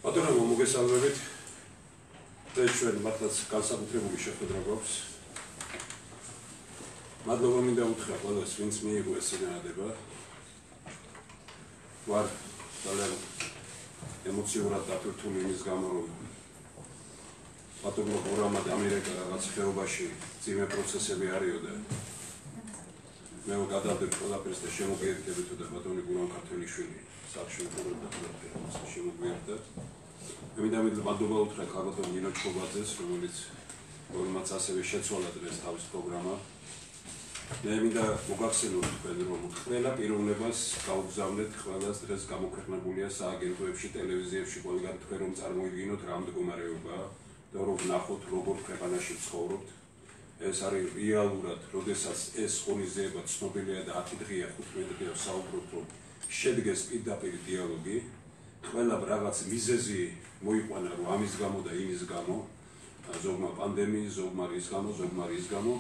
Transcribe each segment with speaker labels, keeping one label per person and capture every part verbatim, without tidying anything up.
Speaker 1: Ბატონო მოგესალმებით. დღეს ჩვენ მართლაც განსაკუთრებული შეხვედრა გვაქვს. მადლობა მინდა უთხრა ყველას, ვინც მიიღო ეს წინააღმდება. ვარ ძალიან ემოციურად დაფრთხილი იმის გამო, რომ ბატონო გურამად ამერიკა რაღაც ხეობაში ძიმე პროცესები არისო და მე ვგადავდებ ყველაფერს და შემოგიერთდებით და ბატონი გურამ ქართველიშვილი სახში უყურებდა ყველაფერს შემოგვიერთდა. მე მინდა მადლობა უთხრა ქალბატონ ნინო ჩხუბაძეს, რომელიც რომელმაც ასევე შეცვალა დღეს თავის პროგრამა. მე მინდა მოგახსენოთ თქვენ, რომ ყველა პიროვნებას გაუგზავნეთ ყველას დღეს გამოქვეყნებულია სააგენტოებში, ტელევიზიებში, ყველგან თქვენ რომ წარმოიდგინოთ რა მდგომარეობაა და რომ ვნახოთ როგორ ქვეყანაში ცხოვრობთ. ეს არის რეალურად, როდესაც ეს ღონისძიება ცნობილია და ათი დღეა, ხუთმეტი დღეა საუბრობთ, რომ შედგეს პირდაპირ დიალოგი. ყველა რაღაც მიზეზი მოიყვანა, რომ ამის გამო და იმის გამო, ზოგმა პანდემიის, ზოგმა რის გამო, ზოგმა რის გამო.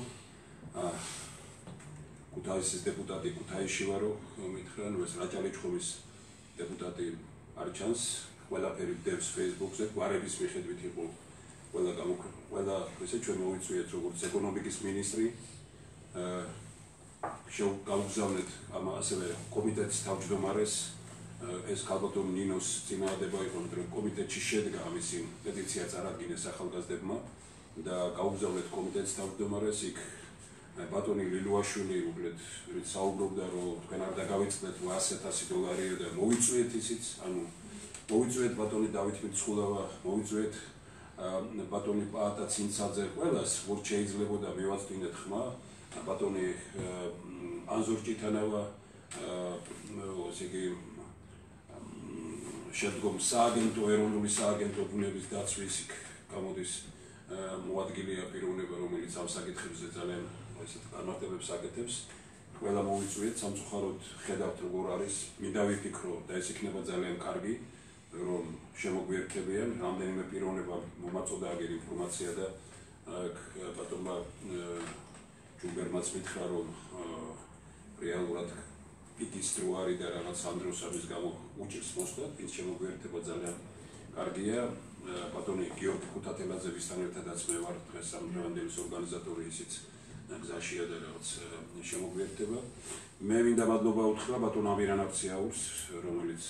Speaker 1: ქუთაისის დეპუტატი ქუთაისში ვარო, მითხრა, ნუ ეს რაჭა-ლეჩხუმის დეპუტატი არ ჩანს, ყველაფერი დევს Facebook-ზე, გვარების მიხედვით იყო ყველა გამოქვეყნებული, ყველა ესე ჩვენ მოვიწვიეთ როგორც ეკონომიკის მინისტრი, შევგავგზავნეთ ამ ასევე კომიტეტის თავმჯდომარეს, ეს ქალბატონ ნინოს წინააღმდება იყო, რომ კომიტეტში შედგა ამისი პეტიცია წარადგინეს ახალგაზრდებმა და გავგზავნეთ კომიტეტის თავმჯდომარეს, იქ ბატონი ლილუაშვილი უბრალოდ საუბრობდა, რომ თქვენ არ დაგავიწყდეთ ასი ათასი დოლარი და მოვიწვიეთ ისიც, ანუ მოვიწვიეთ ბატონი დავით მიცხოვლავა, მოვიწვიეთ ბატონი პაატა ცინცაძე, ყველას ვორ შეიძლებოდა მივაწვდინეთ ხმა, ბატონი ანზორ ჭიტანავა, ესე იგი შედგომ სააგენტო, ეროვნული სააგენტო ბუნების დაცვის იქ გამოდის მოადგილეა პიროვნება, რომელიც ამ საკითხებზე ძალიან ესეთ განმარტებებს აკეთებს. ყველა მოვიწვიეთ, სამწუხაროდ ხედავთ როგორ არის, მინდა ვიფიქრო და ეს იქნება ძალიან კარგი, რომ შემოგვიერთებიან, რამდენიმე პიროვნება მომაწოდა აგერ ინფორმაცია და ბატონმა ჯუმბერმაც მითხრა, რომ რეალურად პიკის დრო არის და რაღაც ამ დროს ამის გამო უჭირს მოსვლა, ის შემოგვიერთება ძალიან კარგია. ბატონი გიორგი ქუთათელაძე, ვისთან ერთადაც მე ვარ დღეს ამ დღევანდელის ორგანიზატორი, ისიც გზაშია და რაღაც შემოგვიერთება. მე მინდა მადლობა უთხრა ბატონ ამირან აფციაურს, რომელიც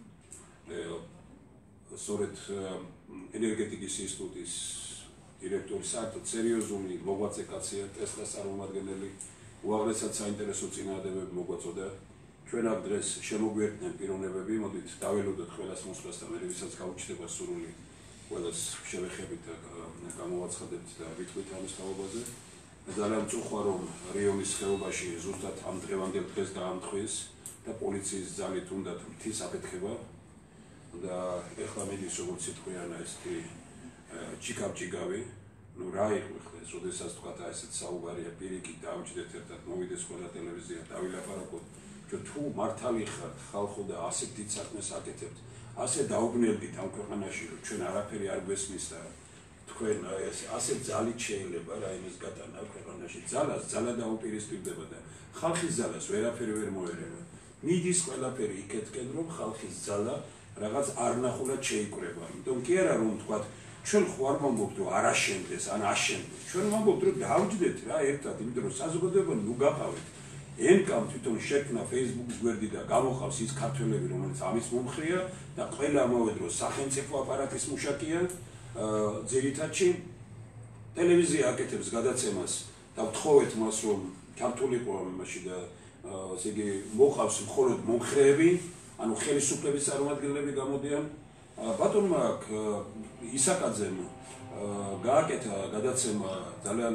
Speaker 1: სწორედ ენერგეტიკის ინსტიტუტის დირექტორი, საერთოდ სერიოზული მოღვაწე კაცია, ტესლას წარმომადგენელი, უაღრესად საინტერესო წინააღმდებები მოგვაწოდა. ჩვენ აქ დღეს შემოგვიერთდნენ პიროვნებები, მოდით დაველოდოთ ყველას მოსვლას და მე ვისაც გაუჩნდება სურვილი ყველას შევეხებით და გამოვაცხადებთ და ვიტყვით ამის თაობაზე. მე ძალიან მწუხვა, რომ რიონის ხეობაში ზუსტად ამ დღევანდელ დღეს დაამტყვის და პოლიციის ძალით უნდათ მთის აფეთქება და ეხლა მიდის როგორც სიტყვიანა ესეთი ჩიკავ-ჩიკავი. ნუ რა იყო ხლა ეს, როდესაც თქვა ესეთ საუბარია, პირიქით დავჭდეთ ერთად, მოვიდეს ყველა ტელევიზია, დავილაპარაკოთ. თუ მართალი ხართ ხალხო და ასეთ დიდ საქმეს აკეთებთ, ასე დაუგნელდით ამ ქვეყანაში, რომ ჩვენ არაფერი არ გვესმის და თქვენ ასე ძალით შეიძლება რა იმის გატანა ქვეყანაში, ძალას ძალა დაუპირისპირდება და ხალხის ძალას ვერაფერი ვერ მოერევა. მიდის ყველაფერი იქეთკენ, რომ ხალხის ძალა რაღაც არნახულად შეიკრება. იმიტომ კი არა რომ თქვათ, ჩვენ ხო არ ვამბობთ, რომ არ აშენდეს, ან აშენდეს. ჩვენ ვამბობთ, რომ დავჯდეთ რა ერთად, იმიტომ რომ საზოგადოება ნუ გაფავეთ. ენკამ თვითონ შექმნა Facebook-ის გვერდი და გამოხავს ის ქართველები, რომელიც ამის მომხრეა და ყველა ამავე დროს სახელმწიფო აპარატის მუშაკია. ძირითადში ტელევიზია აკეთებს გადაცემას და ვთხოვეთ მას, რომ ქართულიყო ამაში და ესე იგი მოყავს მხოლოდ მომხრეები, ანუ ხელისუფლების წარმომადგენლები გამოდიან. ბატონმა ისაკაძემ გააკეთა გადაცემა ძალიან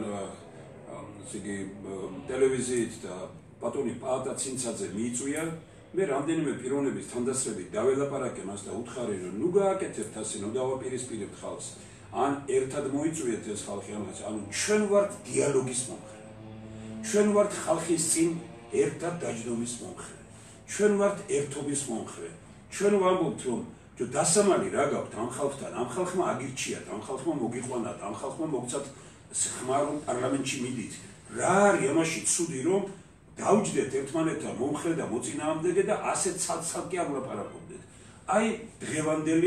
Speaker 1: ესე იგი ტელევიზიით და ბატონი პაატა ცინცაძე მიიწვია. მე რამდენიმე პიროვნების თანდასწრებით დაველაპარაკე მას და უთხარი, რომ ნუ გააკეთებთ ასე, ნუ დავაპირისპირებთ ხალხს. ან ერთად მოიწვიეთ ეს ხალხი ამას, ანუ ჩვენ ვართ დიალოგის მომხრე. ჩვენ ვართ ხალხის წინ ერთად დაჯდომის მომხრე. ჩვენ ვართ ერთობის მომხრე. ჩვენ ვამბობთ, რომ დასამალი რა გაქვთ ამ ხალხთან, ამ ხალხმა აგირჩიათ, ამ ხალხმა მოგიყვანათ, ამ ხალხმა მოგცათ ხმა, რომ პარლამენტში მიდით. რა არის ამაში ცუდი, რომ დავჯდეთ ერთმანეთთან მომხრე და მოწინააღმდეგე და ასე ცალ-ცალკე არ ვლაპარაკობდეთ. აი დღევანდელი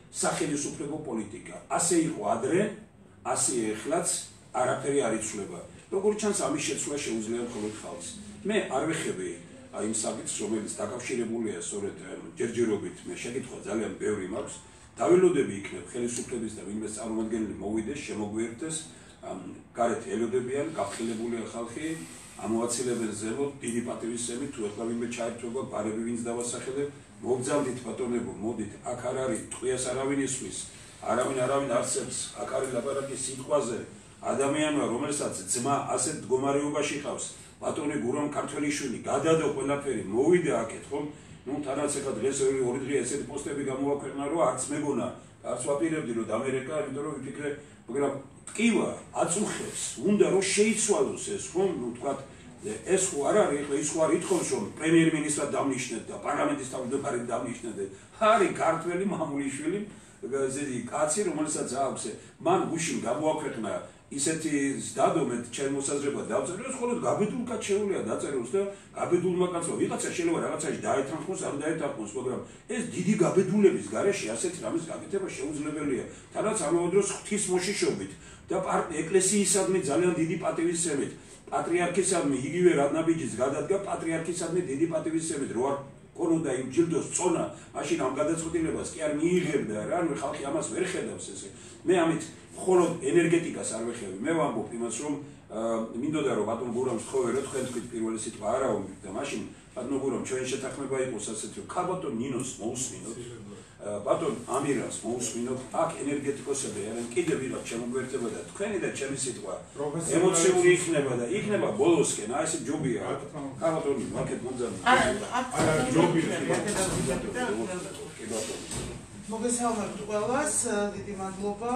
Speaker 1: სახელმწიფო პოლიტიკა. ასე იყო ადრე, ასეა ეხლაც, არაფერი არ იცვლება. როგორც ჩანს, ამის შეცვლა შეუძლია მხოლოდ ხალხს. მე არ ვეხები აი იმ საკითხს, რომელიც დაკავშირებულია სწორედ ჯერჯერობით, მე შეკითხვა ძალიან ბევრი მაქვს. დაველოდები იქნებ ხელისუფლების და ვინმე წარმომადგენელი მოვიდეს, შემოგვიერთდეს, გარეთ ელოდებიან, გაფრთხილებულია ხალხი, ამოვაცილებენ ზემოთ, დიდი პატივისცემით, თუ ეხლა ვინმე ჩაერთვება, ბარები ვინც დავასახელებ, მოგძალდით ბატონებო, მოდით, აქ არ არის, ტყვიას არავინ ისმის, არავინ არავინ არსებს, აქ არის ლაპარაკი სიტყვაზე, ადამიანმა, რომელსაც ძმა ასეთ მდგომარეობაში ხავს, ბატონი გურამ ქართველიშვილი, გადადო ყველაფერი, მოვიდა აქეთ, ხომ? ნუ თანაც ეხლა დღეს ორი დღე ესეთი პოსტები გამოაქვეყნა, რომ არც მეგონა, არც ვაპირებდი, რომ ამერიკა, იმიტომ რომ ვიფიქრე, მაგრამ ტკივა აწუხებს, უნდა რომ შეიცვალოს ეს, ხომ? ნუ თქვა ეს ხო არ არის, ეხლა ის ხო არ ითხოვს, რომ პრემიერ-მინისტრად დამნიშნეთ და პარლამენტის თავმჯდომარედ დამნიშნეთ. არის ქართველი მამულიშვილი, ზედი კაცი, რომელსაც აქვს, მან გუშინ გამოაქვეყნა ისეთი დადომეთ ჩემ მოსაზრება დავწეროს, ხოლო გაბედულ კაც შეუძლია დაწეროს და გაბედულმა კაცმა ვიღაცა შეიძლება რაღაცაში დაეთანხმოს, არ დაეთანხმოს, მაგრამ ეს დიდი გაბედულების გარეშე ასეთი რამის გაკეთება შეუძლებელია. თანაც ამავე დროს ღვთის მოშიშობით და ეკლესიისადმი ძალიან დიდი პატივისცემით, პატრიარქისადმი იგივე რადნაბიჯის გადადგა პატრიარქისადმი დიდი პატივისცემით, რო არ ქონოდა იმ ჯილდოს წონა, მაშინ ამ გადაწყვეტილებას კი არ მიიღებდა რა, ანუ ხალხი ამას ვერ ხედავს ესე. მე ამით მხოლოდ ენერგეტიკას არ ვეხები. მე ვამბობ იმას, რომ მინდოდა რომ ბატონ გურამს თხოვე რა თქვენ თქვით პირველი სიტყვა არა ვამბობ და მაშინ ბატონ გურამ ჩვენ შეთანხმება იყოს ასეთი რომ ქაბატონ ნინოს მოусმინოთ, ბატონ ამირას მოусმინოთ, აქ ენერგეტიკოსები არიან, კიდევ ვიღაც შემოგვერთება და თქვენი და ჩემი სიტყვა ემოციური იქნება და იქნება ბოლოსკენ, აი ესე ჯობია. ქაბატონი მაკეთ მომძალი.
Speaker 2: არა ჯობია. მოგესალმებთ ყველას, დიდი მადლობა.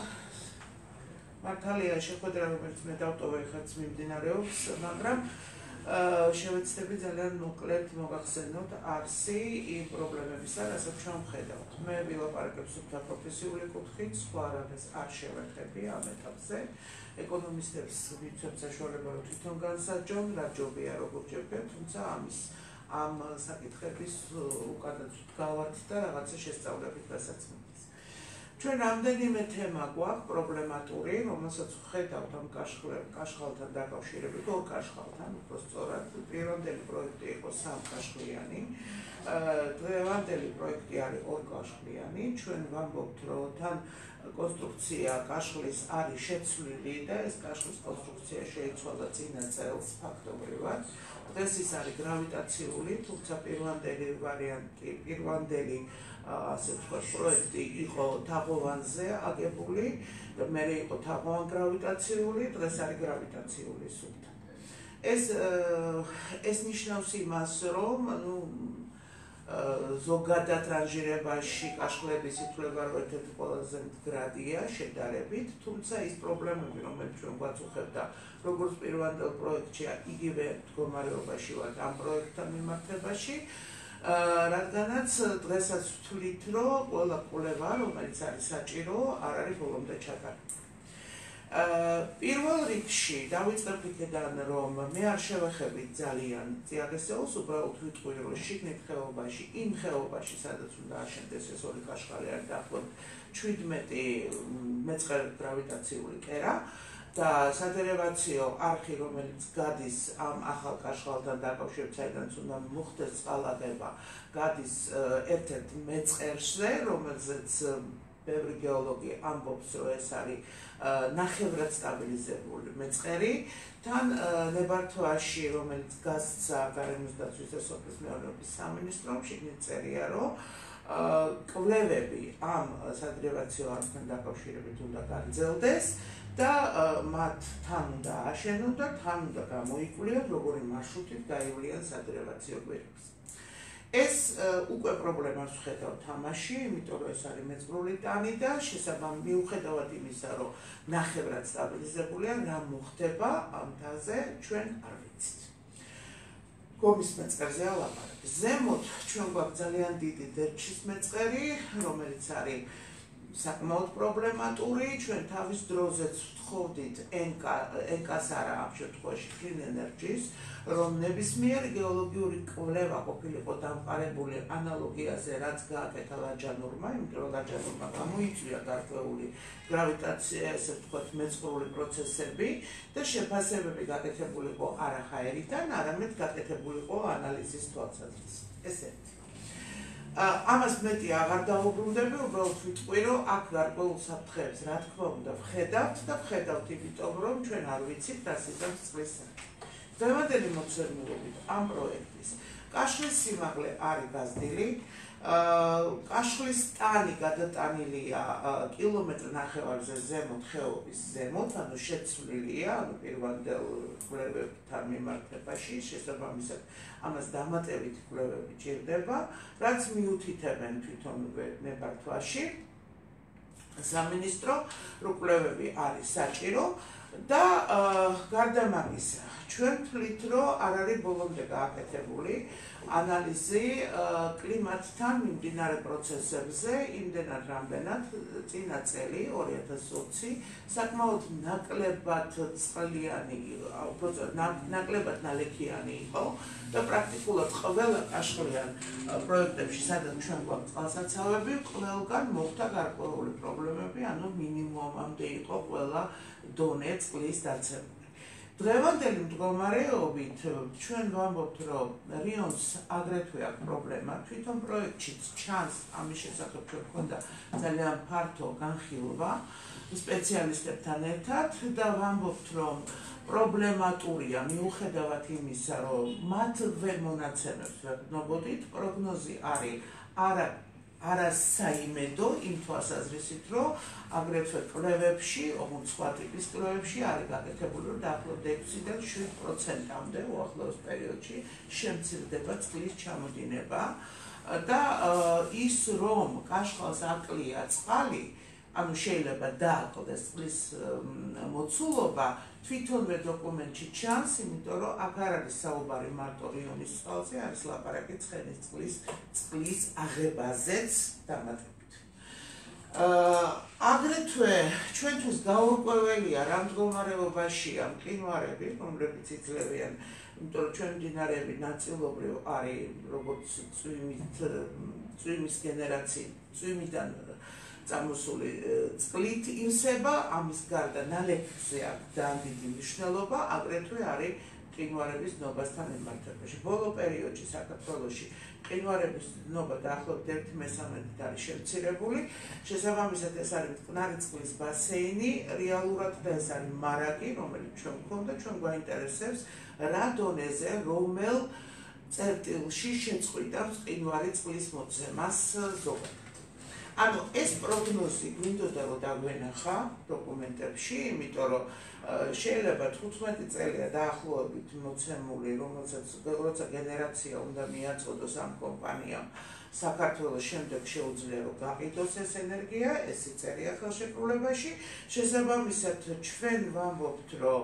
Speaker 2: მართალია შეხვედრა, რომელიც მე დავტოვე, ხაც მიმდინარეობს, მაგრამ შევეცდები ძალიან მოკლედ მოგახსენოთ არსი იმ პრობლემებისა, რასაც ჩვენ ვხედავთ. მე ვილაპარაკებ სუფთა პროფესიული კუთხით, სხვა რამეს არ შევეხები ამ ეტაპზე. ეკონომისტებს ვიცნობ საშუალება, რომ თვითონ განსაჯონ, რა ჯობია, როგორ ჯობია, თუმცა ამის ამ საკითხების უკანაც ვდგავართ და რაღაცა შესწავლებით დასაცმელს. ჩვენ რამდენიმე თემა გვაქვს პრობლემატური, რომელსაც ვხედავთ ამ კაშხალთან დაკავშირებით, ორ კაშხალთან, უფრო სწორად, პირვანდელი პროექტი იყო სამკაშხლიანი, დღევანდელი პროექტი არის ორკაშხლიანი, ჩვენ ვამბობთ, რომ თან კონსტრუქცია კაშხლის არის შეცვლილი და ეს კაშხლის კონსტრუქცია შეიცვალა წინა წელს ფაქტობრივად. დღეს ის არის გრავიტაციული, თუმცა პირვანდელი ვარიანტი, პირვანდელი ასე ვთქვათ, პროექტი იყო თაღოვანზე აგებული, მე იყო თაღოვან გრავიტაციული, დღეს არის გრავიტაციული სუფთა. ეს ეს ნიშნავს იმას, რომ ნუ ზოგადად რანჟირებაში კაშხლების ითვლება, რომ ერთ-ერთი ყველაზე მდგრადია შედარებით, თუმცა ის პრობლემები, რომელიც ჩვენ გვაწუხებთ და როგორც პირვანდელ პროექტშია, იგივე მდგომარეობაში ვართ ამ პროექტთან მიმართებაში, რადგანაც დღესაც ვთვლით, რომ ყველა კვლევა, რომელიც არის საჭირო, არ არის ბოლომდე ჩატარებული. პირველ რიგში დავიწყებ იქედან, რომ მე არ შევეხები ძალიან წიაღისეულს, უბრალოდ ვიტყვი, რომ შიგნით ხეობაში, იმ ხეობაში, სადაც უნდა აშენდეს ეს ორი კაშხალი არის დაახლოებით ჩვიდმეტი მეწყერ გრავიტაციული კერა და სადერევაციო არხი, რომელიც გადის ამ ახალ კაშხალთან დაკავშირებით, საიდანაც უნდა მოხდეს წყალაღება, გადის ერთ-ერთ მეწყერზე, რომელზეც ბევრი გეოლოგი ამბობს, რომ ეს არის ნახევრად სტაბილიზებული მეწყერი, თან ნებართვაში, რომელიც გასცა გარემოს დაცვის და სოფლის მეურნეობის სამინისტრომ, შიგნით წერია, რომ კვლევები ამ სადერევაციო არხთან დაკავშირებით უნდა გაგრძელდეს და მათ თან უნდა აშენონ და თან უნდა გამოიკვლიოთ, როგორი მარშრუტით გაივლიან სადერევაციო გვერდებს. ეს უკვე პრობლემას ვხედავთ თამაში, იმიტომ რომ ეს არის მეწყრული ტანი და შესაბამისად მიუხედავად იმისა, რომ ნახევრად სტაბილიზებულია, რა მოხდება ამ თაზე ჩვენ არ ვიცით. გომის მეწყერზე ალაპარაკი. ზემოთ ჩვენ გვაქვს ძალიან დიდი დერჩის მეწყერი, რომელიც არის საკმაოდ პრობლემატური, ჩვენ თავის დროზეც ვთხოვდით ენკას არა ამ შემთხვევაში Clean Energy-ს, რომ ნებისმიერ გეოლოგიური კვლევა ყოფილიყო დამყარებული ანალოგიაზე, რაც გააკეთა ლაჯანურმა, იმიტომ რომ ლაჯანურმა გამოიწვია გარკვეული გრავიტაცია, ესე ვთქვათ, მეწყრული პროცესები და შეფასებები გაკეთებულიყო არა ჰაერიდან, არამედ გაკეთებულიყო ანალიზის თვალსაზრისით. ესეთი. ამას მეტი აღარ დავუბრუნდები, უბრალოდ ვიტყვი, რომ აქ გარკვეულ საფრთხეებს, რა თქმა უნდა, ვხედავთ და ვხედავთ იმიტომ, რომ ჩვენ არ ვიცით, რას იწევს წყლის საქმე. დღევანდელი მოცემულობით ამ პროექტის კაშხლის სიმაღლე არის გაზრდილი, კაშხლის ტანი გადატანილია კილომეტრ ნახევარზე ზემოთ ხეობის ზემოთ, ანუ შეცვლილია, ანუ პირვანდელ კვლევებთან მიმართებაში, შესაბამისად ამას დამატებითი კვლევები ჭირდება, რაც მიუთითებენ თვითონვე ნებართვაში სამინისტრო, რომ კვლევები არის საჭირო და გარდა მაგისა, ჩვენ ვთვლით, რომ არ არის ბოლომდე გააკეთებული ანალიზი კლიმატთან მიმდინარე პროცესებზე, იმდენად რამდენად წინა წელი ორი ათას ოცი საკმაოდ ნაკლებად წყლიანი, ნაკლებად ნალექიანი იყო და პრაქტიკულად ყველა კაშხლიან პროექტებში, სადაც ჩვენ გვაქვს წყალსაცავები, ყველგან მოხდა გარკვეული პრობლემები, ანუ მინიმუმამდე იყო ყველა დონე წყლის დაცემული. დღევანდელი მდგომარეობით ჩვენ ვამბობთ, რომ რიონს აგრეთვე აქვს პრობლემა, თვითონ პროექტშიც ჩანს ამის შესახებ ჩვენ გვქონდა ძალიან ფართო განხილვა სპეციალისტებთან ერთად და ვამბობთ, რომ პრობლემატურია მიუხედავად იმისა, რომ მათვე მონაცემებს ვეუბნებოდით, პროგნოზი არის არა არასაიმედო იმ თვალსაზრისით, რომ აგრეთვე კვლევებში, ოღონდ სხვა ტიპის კვლევებში არის გაკეთებული, რომ დაახლოებით ექვსიდან შვიდ პროცენტამდე უახლოეს პერიოდში შემცირდება წყლის ჩამოდინება და ის, რომ კაშხალს აკლია წყალი, ანუ შეიძლება დააკლდეს წყლის მოცულობა, თვითონვე დოკუმენტში ჩანს, იმიტომ რომ აქ არ არის საუბარი მარტო რიონის წყალზე, არის ლაპარაკი ცხენის წყლის წყლის აღებაზეც დამატებით. აგრეთვე ჩვენთვის გაურკვეველია რა მდგომარეობაშია მყინვარები, რომლებიც იძლევიან, იმიტომ რომ ჩვენ მდინარეები ნაწილობრივ არის როგორც წვიმით, წვიმის გენერაცია, წვიმიდან წამოსული წყლით ივსება, ამის გარდა ნალექზე აქვს ძალიან დიდი მნიშვნელობა, აგრეთვე არის მყინვარების ნობასთან მიმართებაში. ბოლო პერიოდში საქართველოში მყინვარების ნობა დაახლოებით ერთი მესამედით არის შემცირებული, შესაბამისად ეს არის მტკნარი წყლის ბასეინი, რეალურად და ეს არის მარაგი, რომელიც ჩვენ გვქონდა, ჩვენ გვაინტერესებს რა დონეზე, რომელ წერტილში შეწყვიტა მყინვარი წყლის მოძემას ზოგადად. ანუ ეს პროგნოზი გვინდოდა რომ დაგვენახა დოკუმენტებში, იმიტომ რომ შეიძლება თხუთმეტი წელია დაახლოებით მოცემული, რომელსაც როცა გენერაცია უნდა მიაწოდოს ამ კომპანიამ საქართველოს შემდეგ შეუძლია რომ გაყიდოს ეს ენერგია, ეს იწერია ხელშეკრულებაში, შესაბამისად ჩვენ ვამბობთ, რომ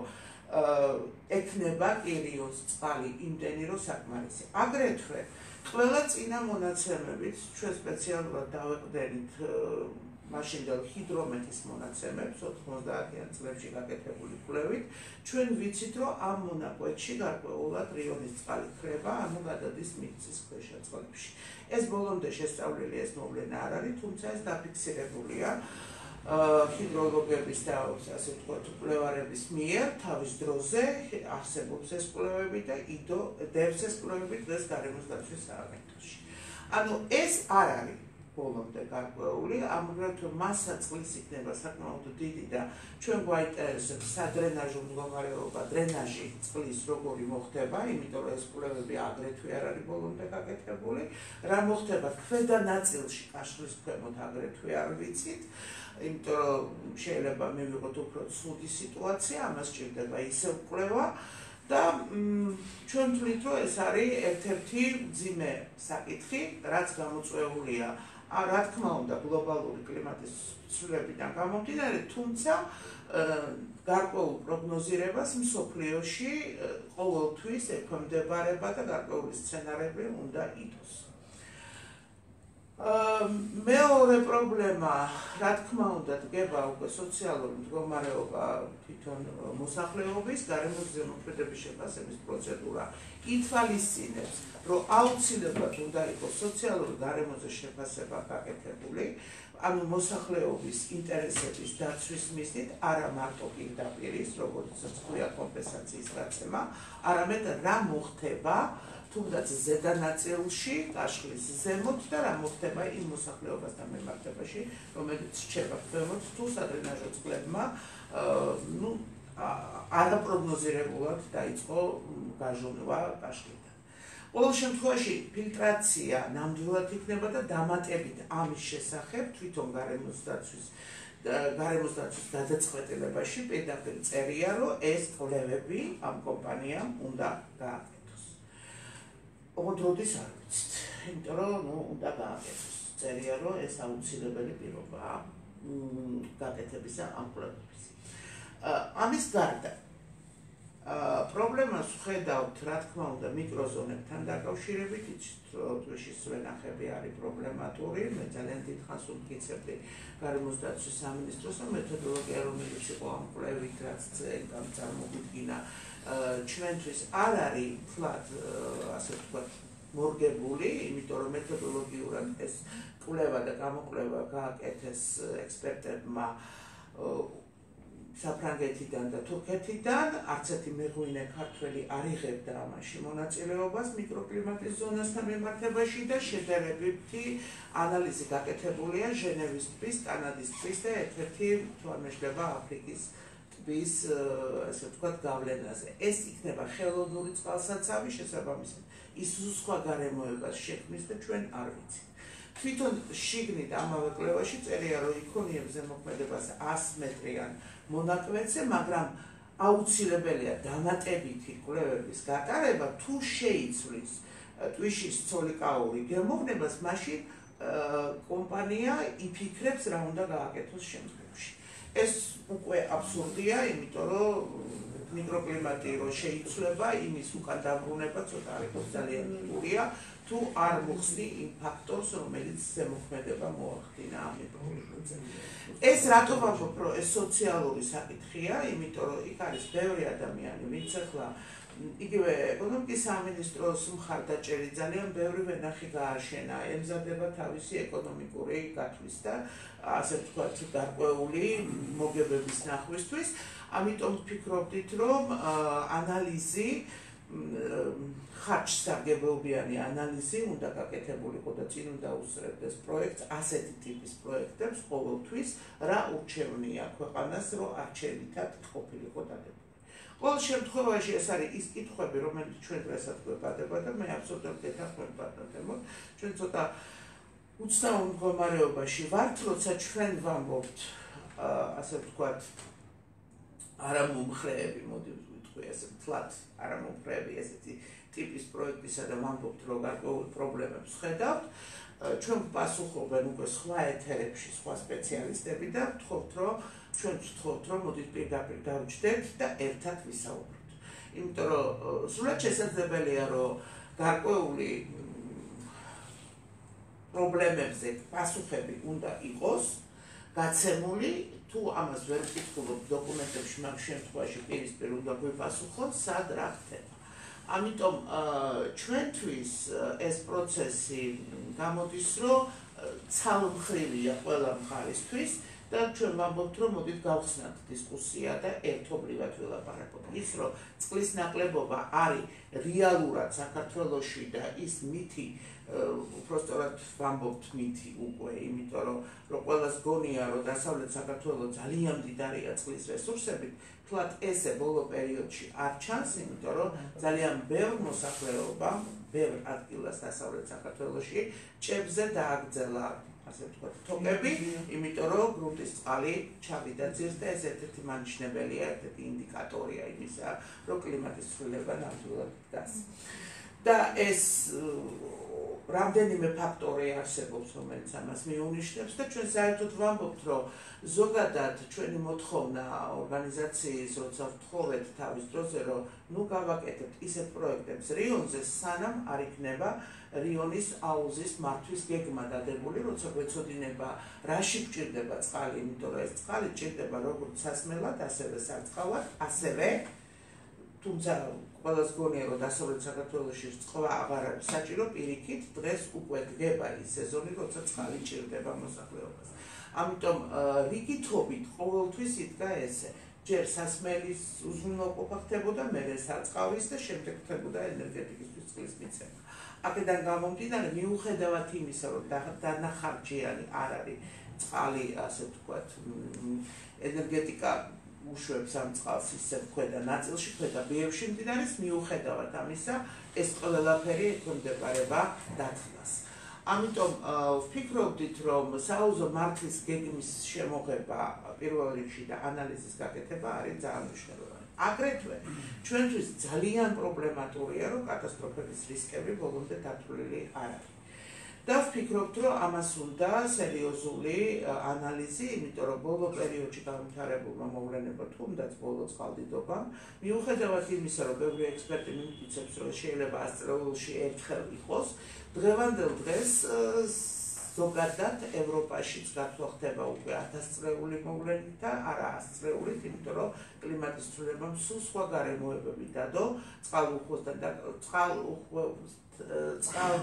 Speaker 2: ექნება კირიოს წყალი იმდენი რომ საკმარისი. აგრეთვე ყველა წინა მონაცემებით ჩვენ სპეციალურად დავეყრდენით მაშინდელ ჰიდრომეტის მონაცემებს ოთხმოცდაათიან წლებში გაკეთებული კვლევით, ჩვენ ვიცით, რომ ამ მონაკვეთში გარკვეულად რიონის წყალი ხრება, ანუ გადადის მიწისქვეშა წყლებში. ეს ბოლომდე შესწავლილი ეს მოვლენა არ არის, თუმცა ეს დაფიქსირებულია ჰიდროლოგების და ასე ვთქვათ კვლევარების მიერ თავის დროზე არსებობს ეს კვლევები და იდო დევს ეს კვლევები დღეს გარემოს დაცვის სააგენტოში. ანუ ეს არ არის ბოლომდე გარკვეული, ამგვარად მასა წყლის იქნება საკმაოდ დიდი და ჩვენ გვაინტერესებს სადრენაჟო მდგომარეობა, დრენაჟი წყლის როგორი მოხდება, იმიტომ რომ ეს კვლევები აგრეთვე არ არის ბოლომდე გაკეთებული, რა მოხდება ქვედა ნაწილში კაშხლის ქვემოთ აგრეთვე არ ვიცით. იმიტომ რომ შეიძლება მივიღოთ უფრო ცუდი სიტუაცია, ამას ჭირდება ისევ კვლევა და ჩვენ ვთვლით, რომ ეს არის ერთ-ერთი მძიმე საკითხი, რაც გამოწვეულია, რა თქმა უნდა, გლობალური კლიმატის ცვლილებიდან გამომდინარე, თუმცა გარკვეულ პროგნოზირებას მსოფლიოში ყოველთვის ექვემდებარება და გარკვეული სცენარები უნდა იდოს. მეორე პრობლემა, რა თქმა უნდა, დგება უკვე სოციალური მდგომარეობა თვითონ მოსახლეობის, გარემოს ზემოქმედების შეფასების პროცედურა ითვალისწინებს, რომ აუცილებლად უნდა იყოს სოციალური გარემოზე შეფასება გაკეთებული, ანუ მოსახლეობის ინტერესების დაცვის მიზნით, არა მარტო პირდაპირ, როგორც ქვია კომპენსაციის გაცემა, არამედ რა მოხდება თუნდაც ზედა ნაწილში, კაშხლის ზემოთ და რა მოხდება იმ მოსახლეობასთან მიმართებაში, რომელიც რჩება ქვემოთ, თუ სადრენაჟო წყლებმა ნუ არაპროგნოზირებულად დაიწყო გაჟონვა კაშხლიდან. ყოველ შემთხვევაში ფილტრაცია ნამდვილად იქნება და დამატებით ამის შესახებ თვითონ გარემოს დაცვის გარემოს დაცვის გადაწყვეტილებაში პირდაპირ წერია, რომ ეს კვლევები ამ კომპანიამ უნდა გააკეთოს. ოღონდ როდის არ ვიცით, იმიტომ რომ ნუ უნდა გააკეთოს. წერია, რომ ეს აუცილებელი პირობაა გაკეთებისა ამ კვლევების. ამის გარდა პრობლემას ვხედავთ, რა თქმა უნდა, მიკროზონებთან დაკავშირებით, იცით, რომ თვეში სვენახები არის პრობლემატური, მე ძალიან დიდხანს ვმტკიცებდი გარემოს დაცვის სამინისტროს, რომ მეთოდოლოგია, რომელიც იყო ამ კვლევით, რაც წელს წარმოგვიდგინა, ჩვენთვის არ არის ფლად, ასე ვთქვათ, მორგებული, იმიტომ რომ მეთოდოლოგიურად ეს კვლევა და გამოკვლევა გააკეთეს ექსპერტებმა საფრანგეთიდან და თურქეთიდან, არც ერთი მეღვინე ქართველი არ იღებდა ამაში მონაწილეობას მიკროკლიმატის ზონასთან მიმართებაში და შედარებითი ანალიზი გაკეთებულია ჟენევის ტბის, კანადის ტბის და ერთ-ერთი თუ არ მეშლება აფრიკის ტბის, ასე ვთქვათ, გავლენაზე. ეს იქნება ხელოვნური წყალსაცავი შესაბამისად ის სხვა გარემოებას შექმნის და ჩვენ არ ვიცით. თვითონ შიგნით ამავე კვლევაში წერია, რომ იქონიებს ზემოქმედებას ას მეტრიან მონაკვეთზე, მაგრამ აუცილებელია დამატებითი კვლევების გატარება, თუ შეიცვლის ტვიშის ცოლიკაური გემოვნებას, მაშინ კომპანია იფიქრებს რა უნდა გააკეთოს შემდგომში. ეს უკვე აბსურდია, იმიტომ რომ მიკროკლიმატი რო შეიცვლება, იმის უკან დაბრუნება ცოტა არ იყოს ძალიან ნებურია, თუ არ მოხსნი იმ ფაქტორს, რომელიც ზემოქმედება მოახდინა ამ პრობლემაზე. ეს რატომ ვამბობ, რომ ეს სოციალური საკითხია, იმიტომ რომ იქ არის ბევრი ადამიანი, ვინც ახლა იგივე ეკონომიკის სამინისტროს მხარდაჭერით ძალიან ბევრი ვენახი გააშენა, ემზადება თავისი ეკონომიკური გათვლის და ასე ვთქვათ, გარკვეული მოგებების ნახვისთვის. ამიტომ ვფიქრობდით, რომ ანალიზი ხარჯსარგებლობიანი ანალიზი უნდა გაკეთებულიყო და წინ უნდა უსწრებდეს პროექტს ასეთი ტიპის პროექტებს ყოველთვის, რა ურჩევნია ქვეყანას, რომ არჩევითად ყოფილიყო დადებული. ყოველ შემთხვევაში ეს არის ის კითხვები, რომელიც ჩვენ დღესაც გვებადება და მე აბსოლუტურად გეთანხმები ბატონო, ჩვენ ცოტა უცნაურ მდგომარეობაში ვართ, როცა ჩვენ ვამბობთ, ასე ვთქვათ, არამომხრეები, მოდი ვიტყვი ასე ფლად, არამომხრეები ესეთი ტიპის პროექტისა და ვამბობთ, რომ გარკვეულ პრობლემებს ხედავთ, ჩვენ პასუხობენ უკვე სხვა ეთერებში, სხვა სპეციალისტები და ვთხოვთ, რომ ჩვენ ვთხოვთ, რომ მოდით პირდაპირ დავჯდეთ და ერთად ვისაუბროთ. იმიტომ რომ სულად შესაძლებელია, რომ გარკვეული პრობლემებზე პასუხები უნდა იყოს გაცემული, თუ ამას ვერ ვკითხულობ დოკუმენტებში, მაგ შემთხვევაში პირისპირ უნდა გვიპასუხოთ, სად რა ხდება. ამიტომ ჩვენთვის ეს პროცესი გამოდის, რომ ცალმხრივია ყველა მხარისთვის და ჩვენ ვამბობთ, რომ მოდით გავხსნათ დისკუსია და ერთობლივად ვილაპარაკოთ. ის, რომ წყლის ნაკლებობა არის რეალურად საქართველოში და ის მითი უბრალოდ ვამბობთ მითი უკვე, იმიტომ რომ რომ ყველას გონია, რომ დასავლეთ საქართველოს ძალიან მდიდარია წყლის რესურსებით, თლად ესე ბოლო პერიოდში არ ჩანს, იმიტომ რომ ძალიან ბევრ მოსახლეობა, ბევრ ადგილას დასავლეთ საქართველოში ჭებზე დააგრძელა, ასე ვთქვათ, თოკები, იმიტომ რომ გრუნტის წყალი ჩავიდა ძირს და ეს ერთ-ერთი მანიშნებელია, ერთ-ერთი ინდიკატორია იმისა, რომ კლიმატის ცვლილება ნამდვილად დგას. და ეს რამდენიმე ფაქტორი არსებობს, რომელიც ამას მიუნიშნებს და ჩვენ საერთოდ ვამბობთ, რომ ზოგადად ჩვენი მოთხოვნა ორგანიზაციის, როცა ვთხოვეთ თავის დროზე, რომ ნუ გავაკეთებთ ისეთ პროექტებს რიონზე, სანამ არ იქნება რიონის აუზის მართვის გეგმა დადებული, როცა გვეცოდინება რაში გვჭირდება წყალი, იმიტომ რომ ეს წყალი ჭირდება როგორც სასმელად, ასევე სარწყავად, ასევე თუმცა ყველას გონია, რომ დასავლეთ საქართველოში წყლა აღარ არის საჭირო, პირიქით დღეს უკვე დგება ის სეზონი, როცა წყალი ჭირდება მოსახლეობას. ამიტომ რიგითობით ყოველთვის იდგა ესე, ჯერ სასმელის უზრუნველყოფა ხდებოდა, მერე სარწყავის და შემდეგ ხდებოდა ენერგეტიკისთვის წყლის მიცემა. აქედან გამომდინარე, მიუხედავად იმისა, რომ დანახარჯიანი არ არის წყალი, ასე ვთქვათ, ენერგეტიკა უშვებს ამ წყალს ისე ქვედა ნაწილში, ქვედა ბიებში მდინარის, მიუხედავად ამისა, ეს ყველაფერი ექვემდებარება დათვლას. ამიტომ ვფიქრობდით, რომ სააუზო მართვის გეგმის შემოღება პირველ რიგში და ანალიზის გაკეთება არის ძალიან მნიშვნელოვანი. აგრეთვე ჩვენთვის ძალიან პრობლემატურია, რომ კატასტროფების რისკები ბოლომდე დათვლილი არ არის. და ვფიქრობთ, რომ ამას უნდა სერიოზული ანალიზი, იმიტომ რომ ბოლო პერიოდში განვითარებულმა მოვლენებმა, თუნდაც ბოლო წყალდიდობამ, მიუხედავად იმისა, რომ ბევრი ექსპერტი მიმტკიცებს, რომ შეიძლება ას წლებში ერთხელ იყოს, დღევანდელ დღეს ზოგადად ევროპაშიც გათვლა ხდება უკვე ათასწლეული მოვლენით და არა ასწლეულით, იმიტომ რომ კლიმატის ცვლილებამ სულ სხვა გარემოებები დადო წყალუხვოსთან და წყალუხვოს წყალ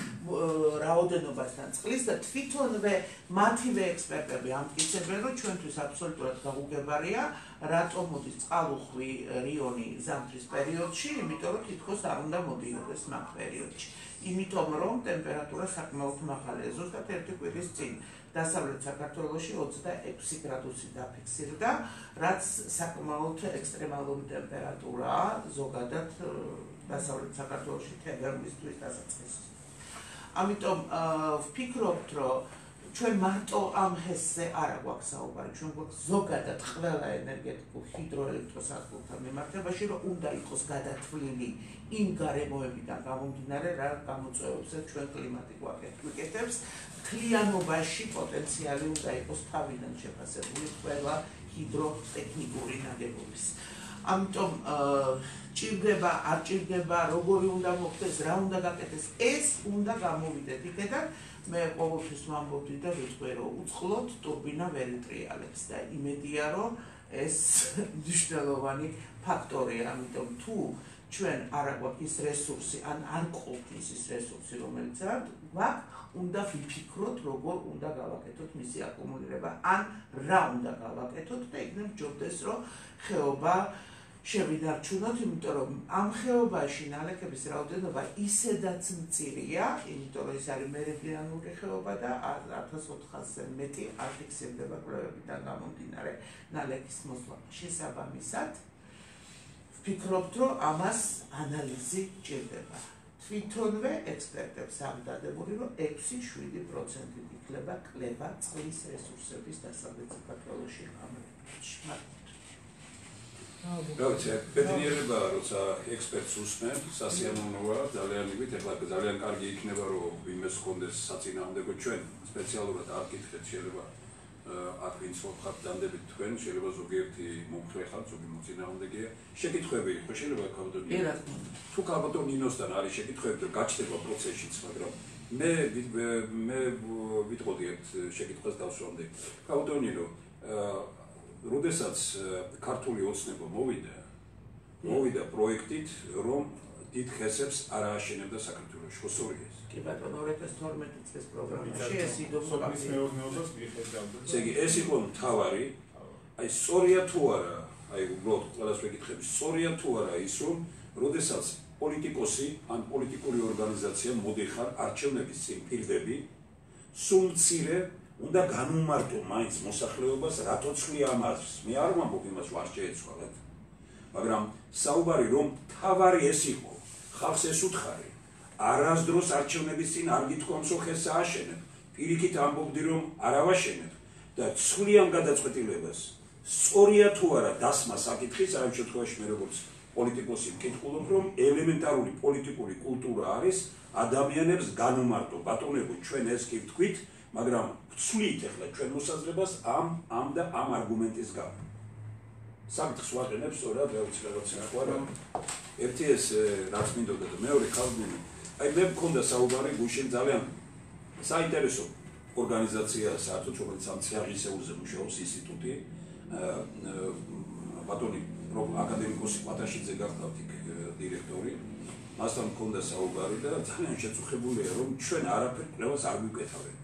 Speaker 2: რაოდენობასთან წყლის და თვითონვე მათივე ექსპერტები ამტკიცებენ, რომ ჩვენთვის აბსოლუტურად გაუგებარია, რატომ მოდის წყალუხვი რიონი ზამთრის პერიოდში, იმიტომ რომ თითქოს არ უნდა მოდიოდეს მაგ პერიოდში. იმიტომ რომ ტემპერატურა საკმაოდ მაღალია, ზუსტად ერთი კვირის წინ დასავლეთ საქართველოში ოცდაექვსი გრადუსი დაფიქსირდა, რაც საკმაოდ ექსტრემალური ტემპერატურაა ზოგადად დასავლეთ საქართველოში თებერვლისთვის დასაწყისში. ამიტომ ვფიქრობთ, რომ ჩვენ მარტო ამ ჰესზე არა გვაქვს საუბარი, ჩვენ გვაქვს ზოგადად ყველა ენერგეტიკულ ჰიდროელექტროსადგურთან მიმართებაში, რომ უნდა იყოს გადათვლილი იმ გარემოებიდან გამომდინარე, რა გამოწვევებსაც ჩვენ კლიმატი გვაკეთებს, მთლიანობაში პოტენციალი უნდა იყოს თავიდან შეფასებული ყველა ჰიდროტექნიკური ნაგებობის. ამიტომ ჭირდება, არ ჭირდება, როგორი უნდა მოხდეს, რა უნდა გაკეთდეს, ეს უნდა გამოვიდეთ იქედან. მე ყოველთვის ვამბობდი და ვიტყვი, რომ უწყლოდ ტურბინა ვერ იტრიალებს და იმედია, რომ ეს მნიშვნელოვანი ფაქტორია, ამიტომ თუ ჩვენ არ აგვაქვს ის რესურსი, ან არ გყავთ ის რესურსი, რომელიც გვაქვს, უნდა ვიფიქროთ, როგორ უნდა გავაკეთოთ მისი აკუმულირება, ან რა უნდა გავაკეთოთ და იქნებ ჯობდეს, რომ ხეობა შევინარჩუნოთ, იმიტომ რომ ამ ხეობაში ნალექების რაოდენობა ისედაც მწირია, იმიტომ რომ ეს არის მერიდიანული ხეობა და ათას ოთხასზე მეტი არ ფიქსირდება კვლევებიდან გამომდინარე ნალექის მოსვლა. შესაბამისად, ვფიქრობთ, რომ ამას ანალიზი ჭირდება. თვითონვე ექსპერტებს აქვს დადებული, რომ ექვსი შვიდი პროცენტით იქნება კლება წყლის რესურსების დასავლეთ საქართველოში ამ რეგიონში.
Speaker 1: Gauce, ბედნიერება, როცა ექსპერტს უსმენ, სასიამოვნოა, ძალიან იგივე, ეხლა ძალიან კარგი იქნება, რომ იმეს ჰქონდეს საწინააღმდეგო ჩვენ სპეციალურად არ გითხრეთ, შეიძლება აქ ვინც ხართ დამდებით თქვენ, შეიძლება ზოგიერთი მომხრე ხართ, ზოგი მოწინააღმდეგეა. შეკითხვები ხო შეიძლება ქავდონი? თუ ქავდონი ნინოსთან არის შეკითხვები და გაჩნდება პროცესშიც, მაგრამ მე მე ვიტყოდი ერთ შეკითხვას დავსვამდი. ქავდონინო, როდესაც ქართული ოცნება მოვიდა, მოვიდა პროექტით, რომ დიდ ხესებს არ ააშენებდა საქართველოში, ხო სწორია ეს?
Speaker 2: კი ბატონო, ორი ათას თორმეტი წლის პროგრამაში ეს იდუმობა.
Speaker 1: ესე იგი, ეს იყო მთავარი, აი სწორია თუ არა, აი უბრალოდ ყველას ვეკითხები, სწორია თუ არა ის, რომ როდესაც პოლიტიკოსი ან პოლიტიკური ორგანიზაცია მოდიხარ არჩევნების წინ პირდები, სულ მცირე უნდა განუმარტო მაინც მოსახლეობას, რატო ცვლია ამას. მე არ ვამბობ იმას, რომ არ შეეცვალეთ. მაგრამ საუბარი რომ თავარი ეს იყო, ხალხს ეს უთხარი. არასდროს არჩევნების წინ არ გითქვამსო ხეს ააშენებ. პირიქით ამბობდი რომ არ ავაშენებ და ცვლიან გადაწყვეტილებას. სწორია თუ არა დასმა საკითხის, ამ შემთხვევაში მე როგორც პოლიტიკოსი მკითხულობ, რომ ელემენტარული პოლიტიკური კულტურა არის ადამიანებს განმარტო, ბატონებო, ჩვენ ეს კი ვთქვით, მაგრამ ვცვლით ახლა ჩვენ მოსაზრებას ამ ამ და ამ არგუმენტის გამო. საკითხს ვაყენებ სწორად რაღაც რაღაცა სხვა რა. ერთი ეს რაც მინდოდა და მეორე ქალბინი. აი მე მქონდა საუბარი გუშინ ძალიან საინტერესო ორგანიზაცია საერთოდ რომელიც ამ ციაღისეულზე მუშაობს ინსტიტუტი ბატონი აკადემიკოსი პატაშიძე გახლავთ იქ დირექტორი მასთან მქონდა საუბარი და ძალიან შეწუხებულია რომ ჩვენ არაფერ კვლევას არ გვიკეთავენ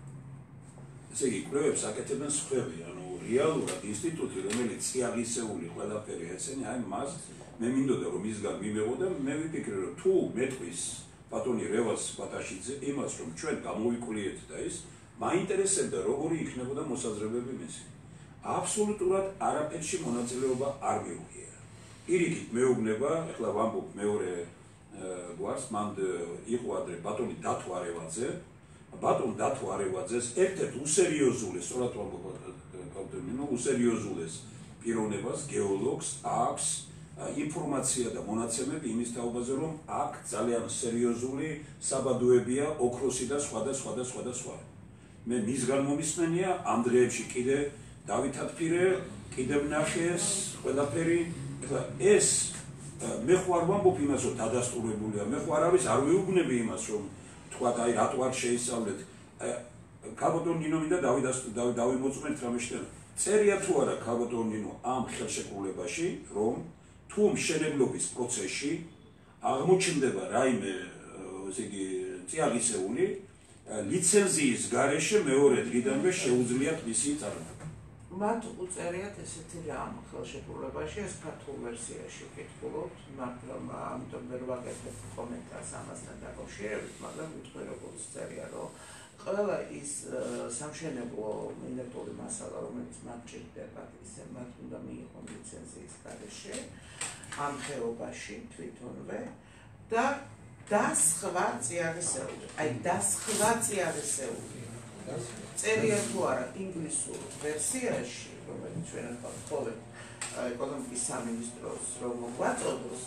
Speaker 1: ესე იგი კვლევებს აკეთებენ სხვები ანუ რეალურად ინსტიტუტი რომელიც ციაღისეული ყველაფერი ესენი აი მას მე მინდოდა რომ ისგან მიმეღო და მე ვიფიქრე რომ თუ მეტყვის ბატონი რევას პატაშიძე იმას რომ ჩვენ გამოვიკვლიეთ და ის მაინტერესებდა როგორი იქნებოდა მოსაზრებები მისი. აბსოლუტურად არაფერში მონაწილეობა არ მიუღია. პირიქით მეუბნება, ახლა ვამბობ მეორე გვარს, მან იყო ადრე ბატონი დათო არევაძე, ბატონ დათო არევაძეს ერთ-ერთ უსერიოზულეს, სწორად ვამბობ კავტემინო, უსერიოზულეს პიროვნებას, გეოლოგს აქვს ინფორმაცია და მონაცემები იმის თაობაზე, რომ აქ ძალიან სერიოზული საბადოებია, ოქროსი და სხვა და სხვა და სხვა და სხვა. მე მისგან მომისმენია ამ დღეებში კიდე დავით ათფირე კიდე ვნახეს ყველაფერი ეხლა ეს მე ხო არ ვამბობ იმას რომ დადასტურებულია მე ხო არავის არ ვიუბნები იმას რომ თქვათ აი რატო არ შეისწავლეთ ქალბატონ ნინო მინდა დავიმოწმენთ რამეშტენ წერია თუ არა ქალბატონ ნინო ამ ხელშეკრულებაში რომ თუ მშენებლობის პროცესში აღმოჩნდება რაიმე ესე იგი წიაღისეული ლიცენზიის გარეშე მეორე დღიდანვე შეუძლიათ მისი წარმოება.
Speaker 2: მათ უწერიათ ესეთი რამ ხელშეკრულებაში ეს ქართულ ვერსიაში ვკითხულობთ, მაგრამ ამიტომ ვერ ვაკეთებ კომენტარს ამასთან დაკავშირებით, მაგრამ ვიტყვი როგორც წერია, რომ ყველა ის სამშენებლო მინერალური მასალა, რომელიც მათ ჭირდება, ისე მათ უნდა მიიღონ ლიცენზიის გარეშე ამ ხეობაში თვითონვე და და სხვა წიაღისეული. აი და სხვა წიაღისეული. წერია თუ არა ინგლისურ ვერსიაში, რომელიც ჩვენ ახლა ვთხოვეთ ეკონომიკის სამინისტროს რომ მოგვაწოდოს,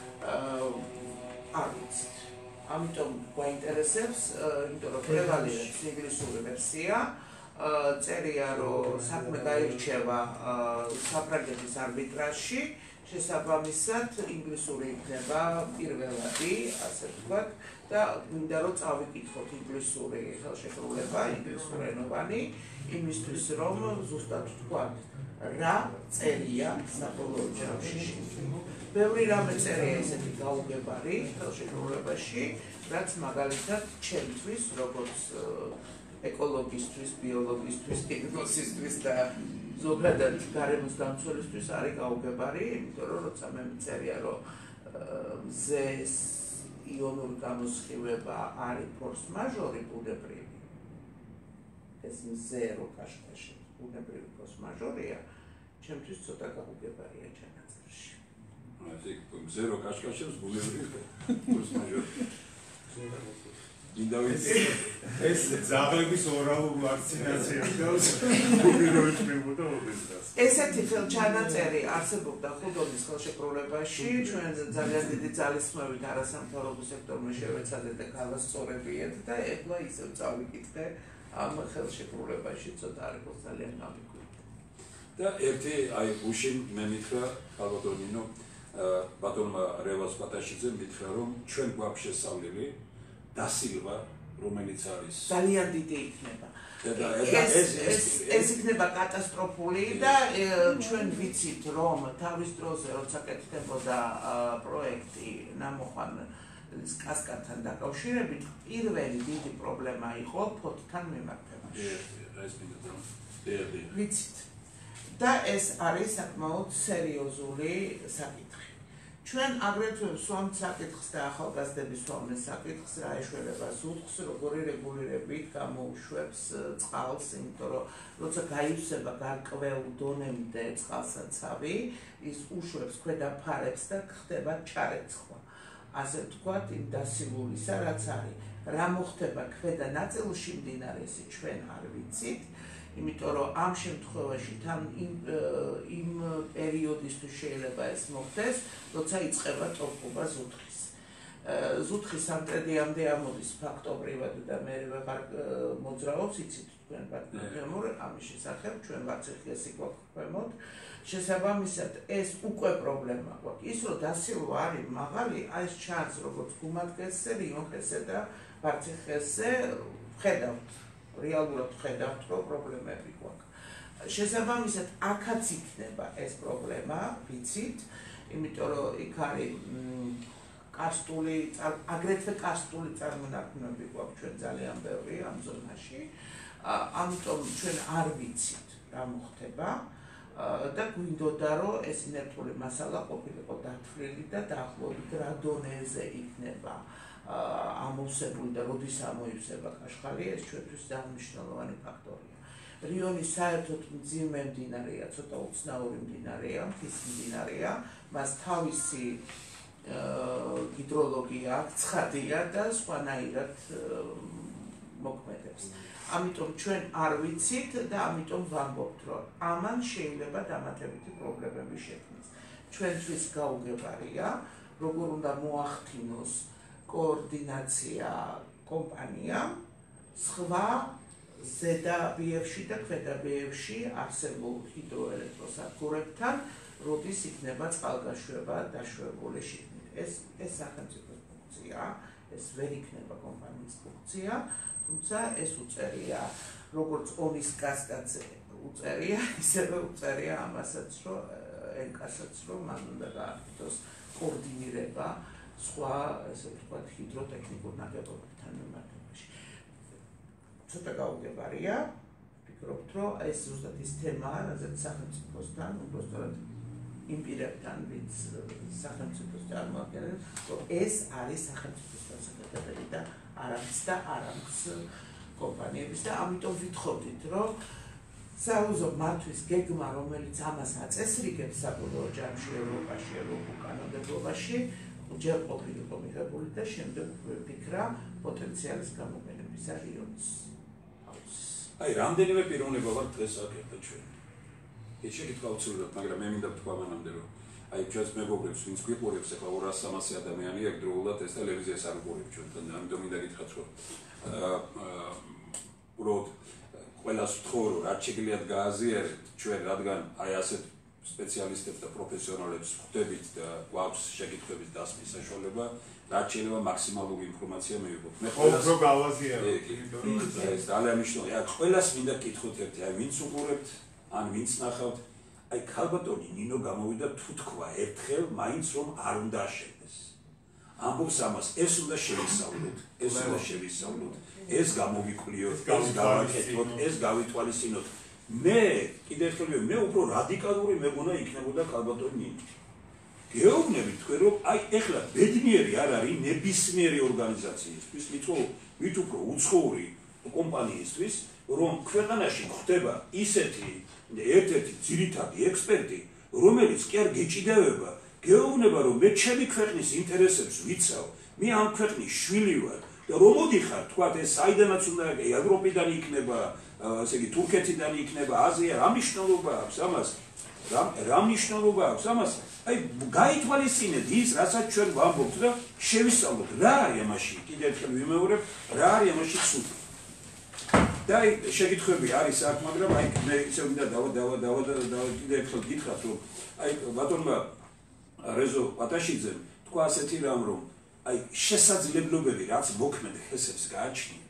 Speaker 2: არ ვიცით. ამიტომ გვაინტერესებს, იმიტომ რომ პრევალირებს ინგლისური ვერსია, წერია რომ საქმე გაირჩევა საფრანგეთის არბიტრაჟში, შესაბამისად ინგლისური იქნება პირველადი, ასე ვთქვათ, და მინდა რომ წავიკითხოთ ინგლისური ხელშეკრულება, ინგლისურენოვანი, იმისთვის რომ ზუსტად ვთქვათ, რა წერია საბოლოო ჯამში. ბევრი რამე წერია ესეთი გაუგებარი ხელშეკრულებაში, რაც მაგალითად ჩემთვის, როგორც ეკოლოგისტვის, ბიოლოგისტვის, ტექნოსისტვის და ზოგადად გარემოს დამცველისთვის არის გაუგებარი, იმიტომ რომ როცა მე წერია რომ მზეს იონური გამოსხივება არის ფორს მაჟორი ბუნებრივი. ეს მზე რო კაშკაშებს ბუნებრივი ფორს მაჟორია, ჩემთვის ცოტა გაუგებარია ჩანაწერში.
Speaker 1: ასე მზე რო კაშკაშებს ბუნებრივი ფორს მაჟორი.
Speaker 3: ეს ზაღლების ორალურ ვაქცინაციას გავს გუბერნატორებოდა ოდესღაც.
Speaker 2: ესეთი ხელჩანაწერი არსებობდა ხუდონის ხელშეკრულებაში, ჩვენ ძალიან დიდი ძალისხმევით არასამთავრობო სექტორმა შევეცადე და გავასწორებიეთ და ეხლა ისევ წავიკითხე ამ ხელშეკრულებაში ცოტა არ იყო ძალიან გამიკვირდა.
Speaker 1: და ერთი აი გუშინ მე მითხრა ქალბატონ ნინო ბატონმა რევას პატაშიძემ მითხრა რომ ჩვენ გვაქვს შესწავლილი დასილვა რომელიც არის
Speaker 2: ძალიან დიდი იქნება. ეს იქნება კატასტროფული და ჩვენ ვიცით რომ თავის დროზე როცა კეთდებოდა პროექტი ნამოხან კასკადთან დაკავშირებით პირველი დიდი პრობლემა იყო ფოთთან მიმართებაში. ვიცით და ეს არის საკმაოდ სერიოზული საკითხი. ჩვენ აგრეთვე ვსვამთ საკითხს და ახალგაზრდების ვსვამენ საკითხს რა ეშველებას უთხს როგორი რეგულირებით გამოუშვებს წყალს, იმიტომ რომ როცა გაივსება გარკვეულ დონემდე წყალსაცავი, ის უშვებს ქვედა ფარებს და ხდება ჩარეცხვა. ასე ვთქვათ, იმ დასილულისა რაც არის. რა მოხდება ქვედა ნაწილში მდინარესი ჩვენ არ ვიცით. იმიტომ რომ ამ შემთხვევაში თან იმ იმ პერიოდისთვის შეიძლება ეს მოხდეს, როცა იწყება ტოლკობა ზუთხის. ზუთხის სამტრედიამდე ამოდის ფაქტობრივად და მე ვეღარ მოძრაობს, იცით თქვენ ბატონო, ამის შესახებ ჩვენ ვარციხლესი გვაქვს. შესაბამისად ეს უკვე პრობლემა გვაქვს. ის რომ დასილვა არის მაღალი, აი ეს ჩანს როგორც გუმათქესზე, რიონხესზე და ვარციხლესზე ხედავთ. რეალურად ხედავთ, რომ პრობლემები გვაქვს. შესაბამისად, აქაც იქნება ეს პრობლემა, ვიცით, იმიტომ რომ იქ არის კარსტული, აგრეთვე კარსტული წარმონაქმნები გვაქვს ჩვენ ძალიან ბევრი ამ ზონაში. ამიტომ ჩვენ არ ვიცით რა მოხდება და გვინდოდა რომ ეს ინერტული მასალა ყოფილიყო დათვლილი და დაახლოებით რა დონეზე იქნება ამოვსებული და როდის ამოივსება კაშხალი, ეს ჩვენთვის ძალიან მნიშვნელოვანი ფაქტორია. რიონი საერთოდ მძიმე მდინარეა, ცოტა უცნაური მდინარეა, მთის მდინარეა, მას თავისი ჰიდროლოგია აქვს, ცხადია და სხვანაირად მოქმედებს. ამიტომ ჩვენ არ ვიცით და ამიტომ ვამბობთ, რომ ამან შეიძლება დამატებითი პრობლემები შექმნას. ჩვენთვის გაუგებარია, როგორ უნდა მოახდინოს კოორდინაცია კომპანიამ სხვა ზედა ბიევში და ქვედა ბიევში არსებულ ჰიდროელექტროსადგურებთან, როდის იქნება წყალგაშვება დაშვებული შიგნით. ეს ეს სახელმწიფოს ფუნქცია, ეს ვერ იქნება კომპანიის ფუნქცია, თუმცა ეს უწერია როგორც ონის კასკადზე უწერია, ისევე უწერია ამასაც, რომ ენკასაც, რომ მან უნდა გააკეთოს კოორდინირება სხვა, ესე ვთქვათ, ჰიდროტექნიკურ ნაგებობებთან მიმართებაში. ცოტა გაუგებარია, ვფიქრობთ, რომ ეს ზუსტად ის თემაა, რაზეც სახელმწიფოსთან, უბრალოდ იმ პირებთან, ვინც სახელმწიფოს წარმოადგენენ, რომ ეს არის სახელმწიფოს დასაკეთებელი და არამც და არამც კომპანიების და ამიტომ ვითხოვდით, რომ საუზო მართვის გეგმა, რომელიც ამას აწესრიგებს საბოლოო ჯამში ევროპაში, ევროპულ კანონმდებლობაში, ჯერ ყოფილიყო მიღებული და შემდეგ ვფიქრა პოტენციალის გამოყენებისა რიონის აუზის.
Speaker 1: აი, რამდენიმე პიროვნება ვარ დღეს აქ ერთად ჩვენ. ეს შეკითხვა უცვლელად, მაგრამ მე მინდა ვთქვა მანამდე, რომ აი ჩვენს მეგობრებს, ვინც გვიყურებს ახლა ორას სამასი ადამიანი ერთდროულად ეს ტელევიზიას არ უყურებს ჩვენთან, ამიტომ მინდა გითხრათ, რომ აა უბრალოდ ყველას ვთხოვ, რომ რაც შეგიძლიათ გააზიარეთ ჩვენ, რადგან აი ასეთ სპეციალისტებს და პროფესიონალებს ხვდებით და გვაქვს შეკითხვების დასმის საშუალება, რაც შეიძლება მაქსიმალური ინფორმაცია მივიღოთ.
Speaker 3: მე ყველას რო გავაზიარო,
Speaker 1: ეს ძალიან მნიშვნელოვანია. აი ყველას მინდა გკითხოთ ერთი, აი ვინც უყურებთ, ან ვინც ნახავთ, აი ქალბატონი ნინო გამოვიდა თუ თქვა ერთხელ მაინც რომ არ უნდა შედეს. ამბობს ამას, ეს უნდა შევისწავლოთ, ეს უნდა შევისწავლოთ, ეს გამოვიკვლიოთ, ეს გავაკეთოთ, ეს გავითვალისწინოთ. მე კიდევ ერთხელ მე უფრო რადიკალური მეგონა იქნებოდა ქალბატონი ნინო. გეუბნებით თქვენ რომ აი ეხლა ბედნიერი არ არის ნებისმიერი ორგანიზაციისთვის, მით უფრო უცხოური კომპანიისთვის, რომ ქვეყანაში ხდება ისეთი ერთ-ერთი ძირითადი ექსპერტი, რომელიც კი არ გეჭიდევება, გეუბნება რომ მე ჩემი ქვეყნის ინტერესებს ვიცავ, მე ამ ქვეყნის შვილი ვარ და რომ მოდიხარ, თქვათ ეს საიდანაც უნდა ევროპიდან იქნება, ესე იგი თურქეთიდან იქნება, აზია, რა მნიშვნელობა აქვს ამას? რა რა მნიშვნელობა აქვს ამას? აი გაითვალისწინეთ ის, რასაც ჩვენ ვამბობთ და შევისწავლოთ, რა არის ამაში, კიდევ ერთხელ ვიმეორებ, რა არის ამაში ცუდი. და აი შეკითხვები არის აქ, მაგრამ აი მე ისე უნდა დავა დავა დავა დავა კიდევ ერთხელ გითხრათ, რომ აი ბატონმა რეზო პატაშიძემ თქვა ასეთი რამ, რომ აი შესაძლებლობები რაც მოქმედ ხესებს გააჩნიათ,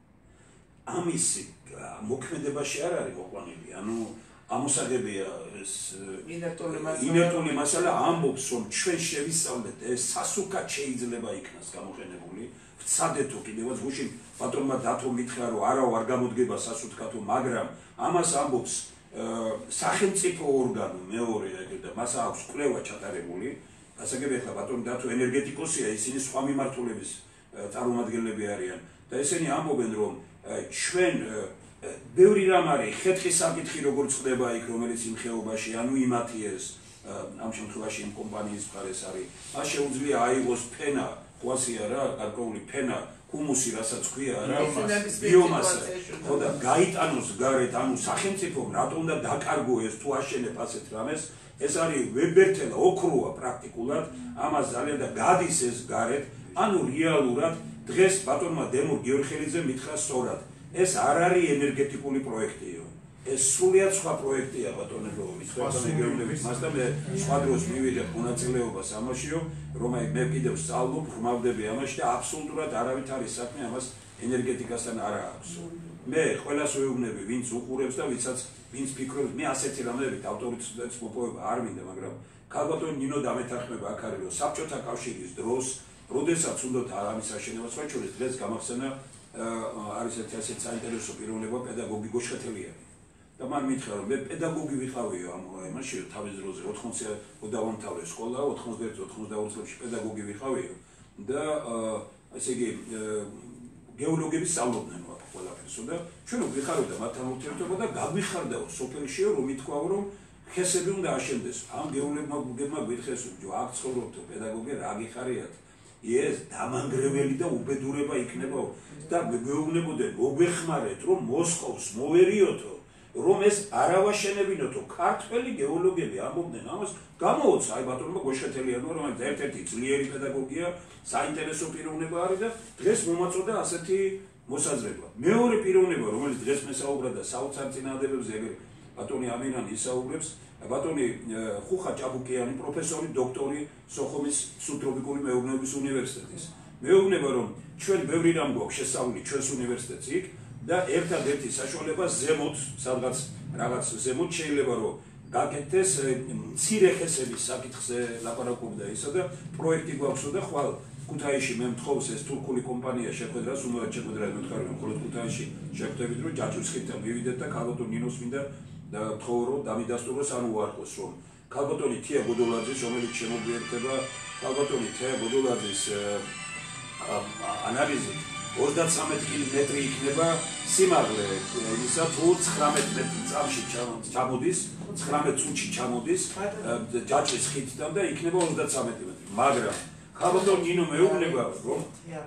Speaker 1: ამის მოქმედებაში არ არის მოყვანილი, ანუ ამოსაგებია ეს ინერტული მასალა ამბობს, რომ ჩვენ შევისწავლეთ ეს სასუქად შეიძლება იქნას გამოყენებული, ვცადეთო კიდევაც გუშინ ბატონმა დათო მითხრა, რომ არა არ გამოდგება სასუქათო, მაგრამ ამას ამბობს სახელმწიფო ორგანო მეორე და მას აქვს კვლევა ჩატარებული, გასაგებია ახლა ბატონ დათო ენერგეტიკოსია, ისინი სხვა მიმართულების წარმომადგენლები არიან და ესენი ამბობენ, რომ ჩვენ ბევრი რამ არის, ხეთქის საკითხი როგორც ხდება იქ, რომელიც იმ ხეობაში, ანუ იმათი ეს ამ შემთხვევაში იმ კომპანიის მხარეს არის, მას შეუძლია აიღოს ფენა, ყვასია რა, გარკვეული ფენა ჰუმუსი, რასაც ქვია, რა,
Speaker 2: ბიომასა.
Speaker 1: ბიომასა. ხო და გაიტანოს გარეთ, ანუ სახელმწიფომ რატომ და დაკარგო ეს თუ აშენებ ასეთ რამეს, ეს არის ვებერთელა, ოქროა პრაქტიკულად, ამას ძალიან და გადის ეს გარეთ, ანუ რეალურად დღეს ბატონმა დემურ გიორხელიძემ მითხრა სწორად, ეს არ არის ენერგეტიკული პროექტიო. ეს სრულიად სხვა პროექტია ბატონებო, მithრებდებით მას და მე სხვა დროს მივიდებ მონაწილეობას ამაშიო, რომ აი მე კიდევ სწავლობ, ხმავდები ამაში და აბსოლუტურად არავით არის საქმე ამას ენერგეტიკასთან არ აქვს. მე ყველას ვეუბნები, ვინც უყურებს და ვინცაც ვინც ფიქრობს, მე ასეთი რამეებით ავტორიტეტს მოპოვება არ მინდა, მაგრამ ქალბატონი ნინო დამეთანხმება აქ არის, რომ საბჭოთა კავშირის დროს, როდესაც უნდა ამის აშენება, სხვა შორის დღეს გამახსენა არის ერთი ასეთი საინტერესო პიროვნება პედაგოგი გოშხეთელიანი. და მან მითხრა, რომ მე პედაგოგი ვიყავიო ამ იმაში, თავის დროზე ოთხმოცი დავამთავრე სკოლა, ოთხმოცდაერთი ოთხმოცდაორი წლებში პედაგოგი ვიყავიო და ესე იგი გეოლოგები სწავლობდნენ აქ ყველაფერსო და ჩვენ ვიხარობდა მათთან ურთიერთობა და გაგვიხარდაო სოფელშიო, რომ ითქვაო, რომ ხესები უნდა აშენდეს. ამ გეოლოგებმა გითხეს, რომ აქ ცხოვრობთო პედაგოგი რა გიხარიათ? ეს დამანგრეველი და უბედურება იქნებაო და მეუბნებოდნენ, მოგეხმარეთ, რომ მოსკოვს მოვერიოთო. რომ ეს არავაშენებინოთო ქართველი გეოლოგები ამბობდნენ ამას გამოოცა აი ბატონმა გოშხეთელიანმა რომელიც ერთ-ერთი ძლიერი პედაგოგია საინტერესო პიროვნება არის და დღეს მომაწოდა ასეთი მოსაზრება. მეორე პიროვნება რომელიც დღეს მესაუბრა და საოცარ წინააღმდეგებზე ეგრე ბატონი ამირანი ისაუბრებს ბატონი ხუხა ჭაბუკიანი პროფესორი დოქტორი სოხუმის სუბტროპიკული მეურნეობის უნივერსიტეტის მეუბნება რომ ჩვენ ბევრი რამ გვაქვს შესწავლილი ჩვენს უნივერსიტეტში იქ და ერთადერთი საშუალება ზემოთ სადღაც რაღაც ზემოთ შეიძლება რომ გაკეთდეს მცირე ხესების საკითხზე ლაპარაკობდა ისა და პროექტი გვაქვსო და ხვალ ქუთაისში მე მთხოვს ეს თურქული კომპანია შეხვედრას უნდა შეხვედრა მეთქარი რომ მხოლოდ ქუთაისში შეხვდებით რომ ჯაჭვისხილთან მივიდეთ და ქალბატონ ნინოს მინდა და მთხოვ რომ დამიდასტუროს ან უარყოს რომ ქალბატონი თია გოდოლაძის რომელიც შემოგვიერთება ქალბატონი თია გოდოლაძის ანალიზით ოცდათრამეტი მეტრი იქნება სიმაღლე ისა თუ ცხრამეტ მეტრი წამში ჩამოდის ცხრამეტ წუთში ჩამოდის ჯაჭვის ხიდთან და იქნება ოცდათრამეტი მეტრი მაგრამ ქალბატონ ნინო მეუბნება რომ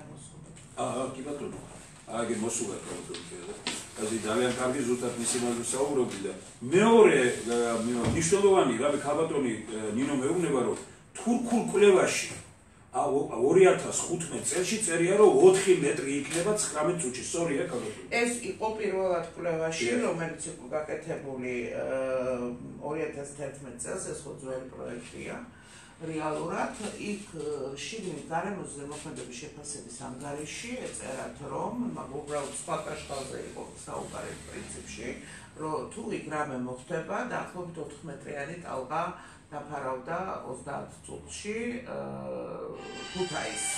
Speaker 1: აა კი ბატონო აგი მოსულა ქალბატონი ასე ძალიან კარგი ზუსტად მისი მაგალითად საუბრობდი და მეორე მნიშვნელოვანი რა ქალბატონი ნინო მეუბნება რომ თურქულ კვლევაში ორი ათას ხუთმეტ წელში წერია რომ ოთხი მეტრი იქნება ცხრამეტ წუთში. სწორია ქალბატონო? ეს
Speaker 2: იყო პირველად კვლევაში, რომელიც იყო გაკეთებული ორი ათას თერთმეტ წელს, ეს ხო ძველი პროექტია. რეალურად იქ შიგნით გარემოზე მოქმედების შეფასების ანგარიში ეწერათ რომ უბრალოდ სხვა კაშხალზე იყო საუბარი პრინციპში რომ თუ იქ რამე მოხდება დაახლოებით ოთხ მეტრიანი ტალღა დაფარავდა ოცდაათ წუთში ქუთაისს.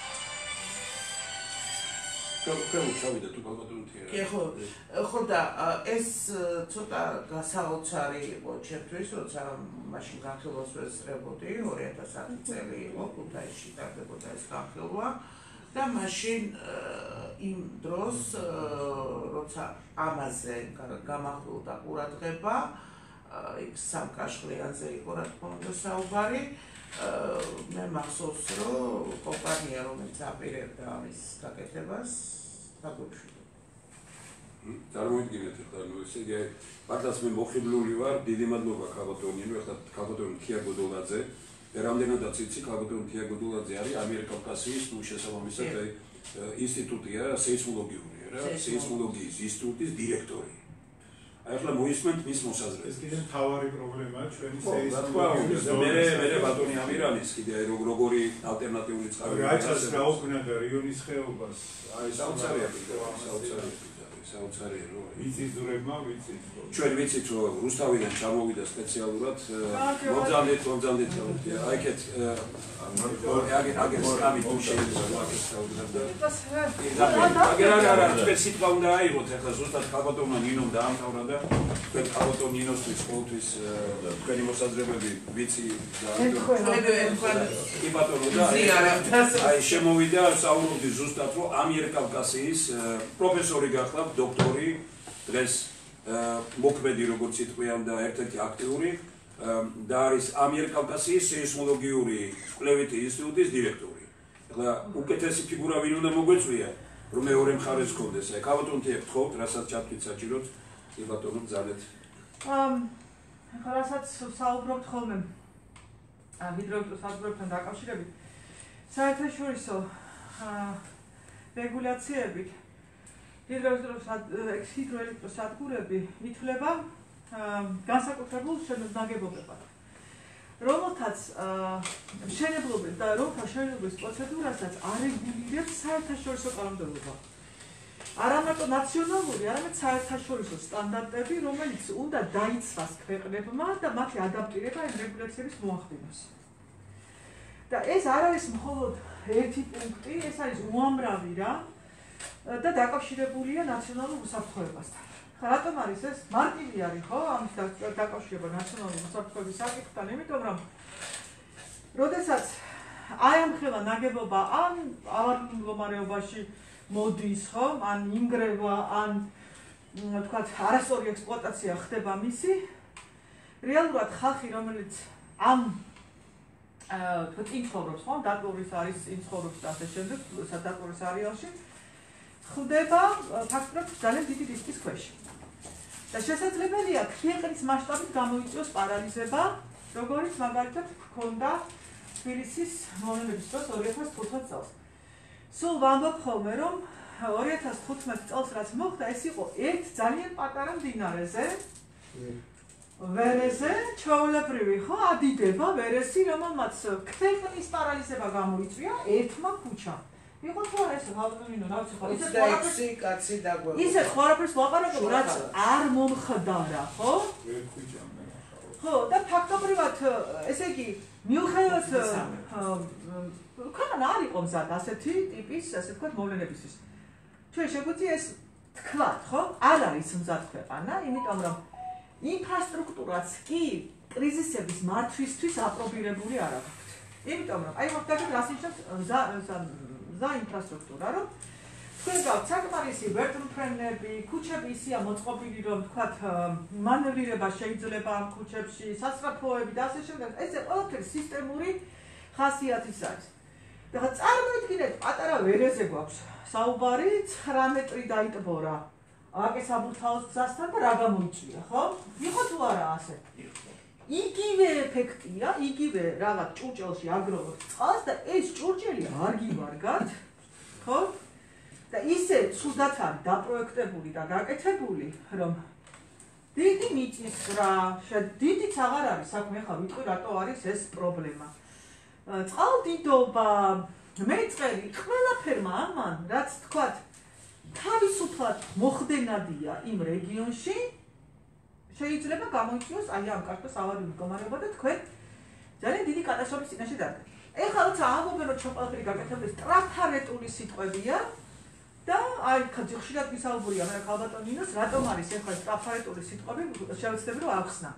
Speaker 1: გავუჩავიდა თუ ქალბატონია.
Speaker 2: კი ხო, ხო და ეს ცოტა გასაოცარი იყო ჩემთვის, როცა მაშინ განხილვას ვესწრებოდი, ორი ათას ათი წელი იყო ქუთაისში ტარდებოდა ეს განხილვა და მაშინ იმ დროს როცა ამაზე გამახვილდა ყურადღება იქ სამკაშხლიანზე იყო რა თქმა უნდა საუბარი მე მახსოვს რომ კომპანია რომელიც აპირებდა ამის გაკეთებას დაგვეშვიდა.
Speaker 1: წარმოიდგინეთ ახლა ნუ ესე იგი მართლაც მე მოხიბლული ვარ დიდი მადლობა ქალბატონინო ახლა ქალბატონი თია გოდოლაძე რამდენადაც იცი ქალბატონი თია გოდოლაძე არის ამიერკავკასიის ნუ შესაბამისად აი ინსტიტუტია სეისმოლოგიური რა სეისმოლოგიის ინსტიტუტის დირექტორი. ახლა მოისმენთ მის მოსაზრებას.
Speaker 3: ეს კიდე მთავარი პრობლემაა ჩვენი სეისმოლოგიის
Speaker 1: მე მე ბატონი ამირანის კიდე როგორი ალტერნატიული წყაროები
Speaker 3: რაიცას გაუქმდა რიონის ხეობას
Speaker 1: აი საოცარია საოცარია საოცარია რო
Speaker 3: ვიცით ზურებმა ვიცით
Speaker 1: ჩვენ ვიცით რომ რუსთავიდან ჩამოვიდა სპეციალურად მომძალეთ მომძალეთ აი კეთ აგე აგე სამი თუ შეიძლება აქ საუბრობდა აგერ არა არა ჩვენ სიტყვა უნდა აიღოთ ახლა ზუსტად ქალბატონმა ნინომ დაამთავრა და ჩვენ ქალბატონ ნინოსთვის ყოველთვის თქვენი მოსაზრებები ვიცი და კი ბატონო და აი შემოვიდა საუბრობდი ზუსტად რომ ამიერკავკასიის პროფესორი გახლავთ დოქტორი დღეს მოქმედი როგორც იტყვიან და ერთ-ერთი აქტიური და არის ამიერკავკასიის სეისმოლოგიური კვლევითი ინსტიტუტის დირექტორი. ახლა უკეთესი ფიგურა ვინ უნდა მოგვეწვია, რომ მეორე მხარეს გქონდეს. აი, ქავატონთი ეხთხოვთ, რასაც ჩათვლით საჭიროთ, კი ბატონო, ბრძანეთ.
Speaker 4: ახლა რასაც საუბრობთ ხოლმე ჰიდროელექტროსადგურებთან დაკავშირებით, საერთაშორისო რეგულაციებით ჰიდროელექტროსადგურები ითვლება განსაკუთრებულ ნაგებობებად, რომელთაც მშენებლობის და რომელთა მშენებლობის პროცედურასაც არეგულირებს საერთაშორისო კანონმდებლობა. არა მარტო ნაციონალური, არამედ საერთაშორისო სტანდარტები, რომელიც უნდა დაიცვას ქვეყნებმა და მათი ადაპტირება იმ რეგულაციების მოახდინოს. და ეს არ არის მხოლოდ ერთი პუნქტი, ეს არის უამრავი რა და დაკავშირებულია ნაციონალურ უსაფრთხოებასთან. რატომ არის ეს? მარტივი არის, ხო, ამის დაკავშირება ნაციონალური უსაფრთხოების საკითხთან, იმიტომ რომ როდესაც აი ამ ხელა ნაგებობა ან ავარიულ მდგომარეობაში მოდის, ხო, ან ინგრევა, ან თქვათ, არასწორი ექსპლუატაცია ხდება მისი, რეალურად ხალხი, რომელიც ამ თქვათ, ინცხოვრობს, ხო, დატვირთვის არის ინცხოვრობს და ასე შემდეგ, დატვირთვის არეალში, ხდება ფაქტობრივად ძალიან დიდი რისკის ქვეშ. და შესაძლებელია ქვეყნის მასშტაბით გამოიწვიოს პარალიზება, როგორც მაგალითად ჰქონდა თბილისის მოვლენების დროს ორი ათას თხუთმეტ წელს. სულ ვამბობ ხოლმე, რომ ორი ათას თხუთმეტ წელს რაც მოხდა, ეს იყო ერთ ძალიან პატარა მდინარეზე, ვერეზე, ჩვეულებრივი, ხო, ადიდება ვერესი, რომელმაც ქვეყნის პარალიზება გამოიწვია ერთმა ქუჩამ. იყო თუ არა ეს ჰალტომინო, რა ვიცი, ხო,
Speaker 2: ისე ხვარაფერი კაცი დაგვეყო.
Speaker 4: ისე ხვარაფერს ლაპარაკობ, რაც არ მომხდარა, ხო?
Speaker 3: ერთ ქუჩამდე ნახავ.
Speaker 4: ხო, და ფაქტობრივად, ესე იგი, მიუხედავად ქვეყანა არ იყო მზად ასეთი ტიპის, ასე ვთქვათ, მოვლენებისთვის. ჩვენ შეგვიძლია ეს თქვათ, ხო? არ არის მზად ქვეყანა, იმიტომ რომ ინფრასტრუქტურაც კი კრიზისების მართვისთვის აპრობირებული არ აქვს. იმიტომ რომ, აი მოხდათ რას ნიშნავს მზა ინფრასტრუქტურა, რომ თქვენ გაქვთ საკმარისი ვერტმფრენები, ქუჩები ისეა მოწყობილი, რომ თქვათ მანევრირება შეიძლება ამ ქუჩებში, სასწრაფოები და ასე შემდეგ. ესე ყველაფერი სისტემური ხასიათის არის. და ხა წარმოიდგინეთ, პატარა ვერეზე გვაქვს საუბარი, ცხრა მეტრი დაიტბორა აკესაბურთაოს გზასთან და რა გამოიწვია, ხო? იყო თუ არა ასე? იგივე ეფექტია, იგივე რაღაც ჭურჭელში აგროვოთ წყალს და ეს ჭურჭელი არ გივარგათ, ხო? და ისე ცუდად არის დაპროექტებული და გაკეთებული, რომ დიდი მიწისძვრა, დიდიც აღარ არის საქმე, ხა ვიტყვი რატო არის ეს პრობლემა. წყალდიდობა, მეწყერი, ყველაფერმა ამან, რაც თქვათ, თავისუფლად მოხდენადია იმ რეგიონში, შეიძლება გამოიწვიოს აი ამ კარტოს ავარიული მდგომარეობა და თქვენ ძალიან დიდი კატასტროფის წინაშე დარგეთ. ეხლა როცა ამბობენ, რომ ყველაფერი გაკეთებული, ტრაფარეტული სიტყვებია და აი ხშირად ვისაუბრია მე ქალბატონინოს, რატომ არის ეხლა ტრაფარეტული სიტყვები, შევეცდები რომ ავხსნა.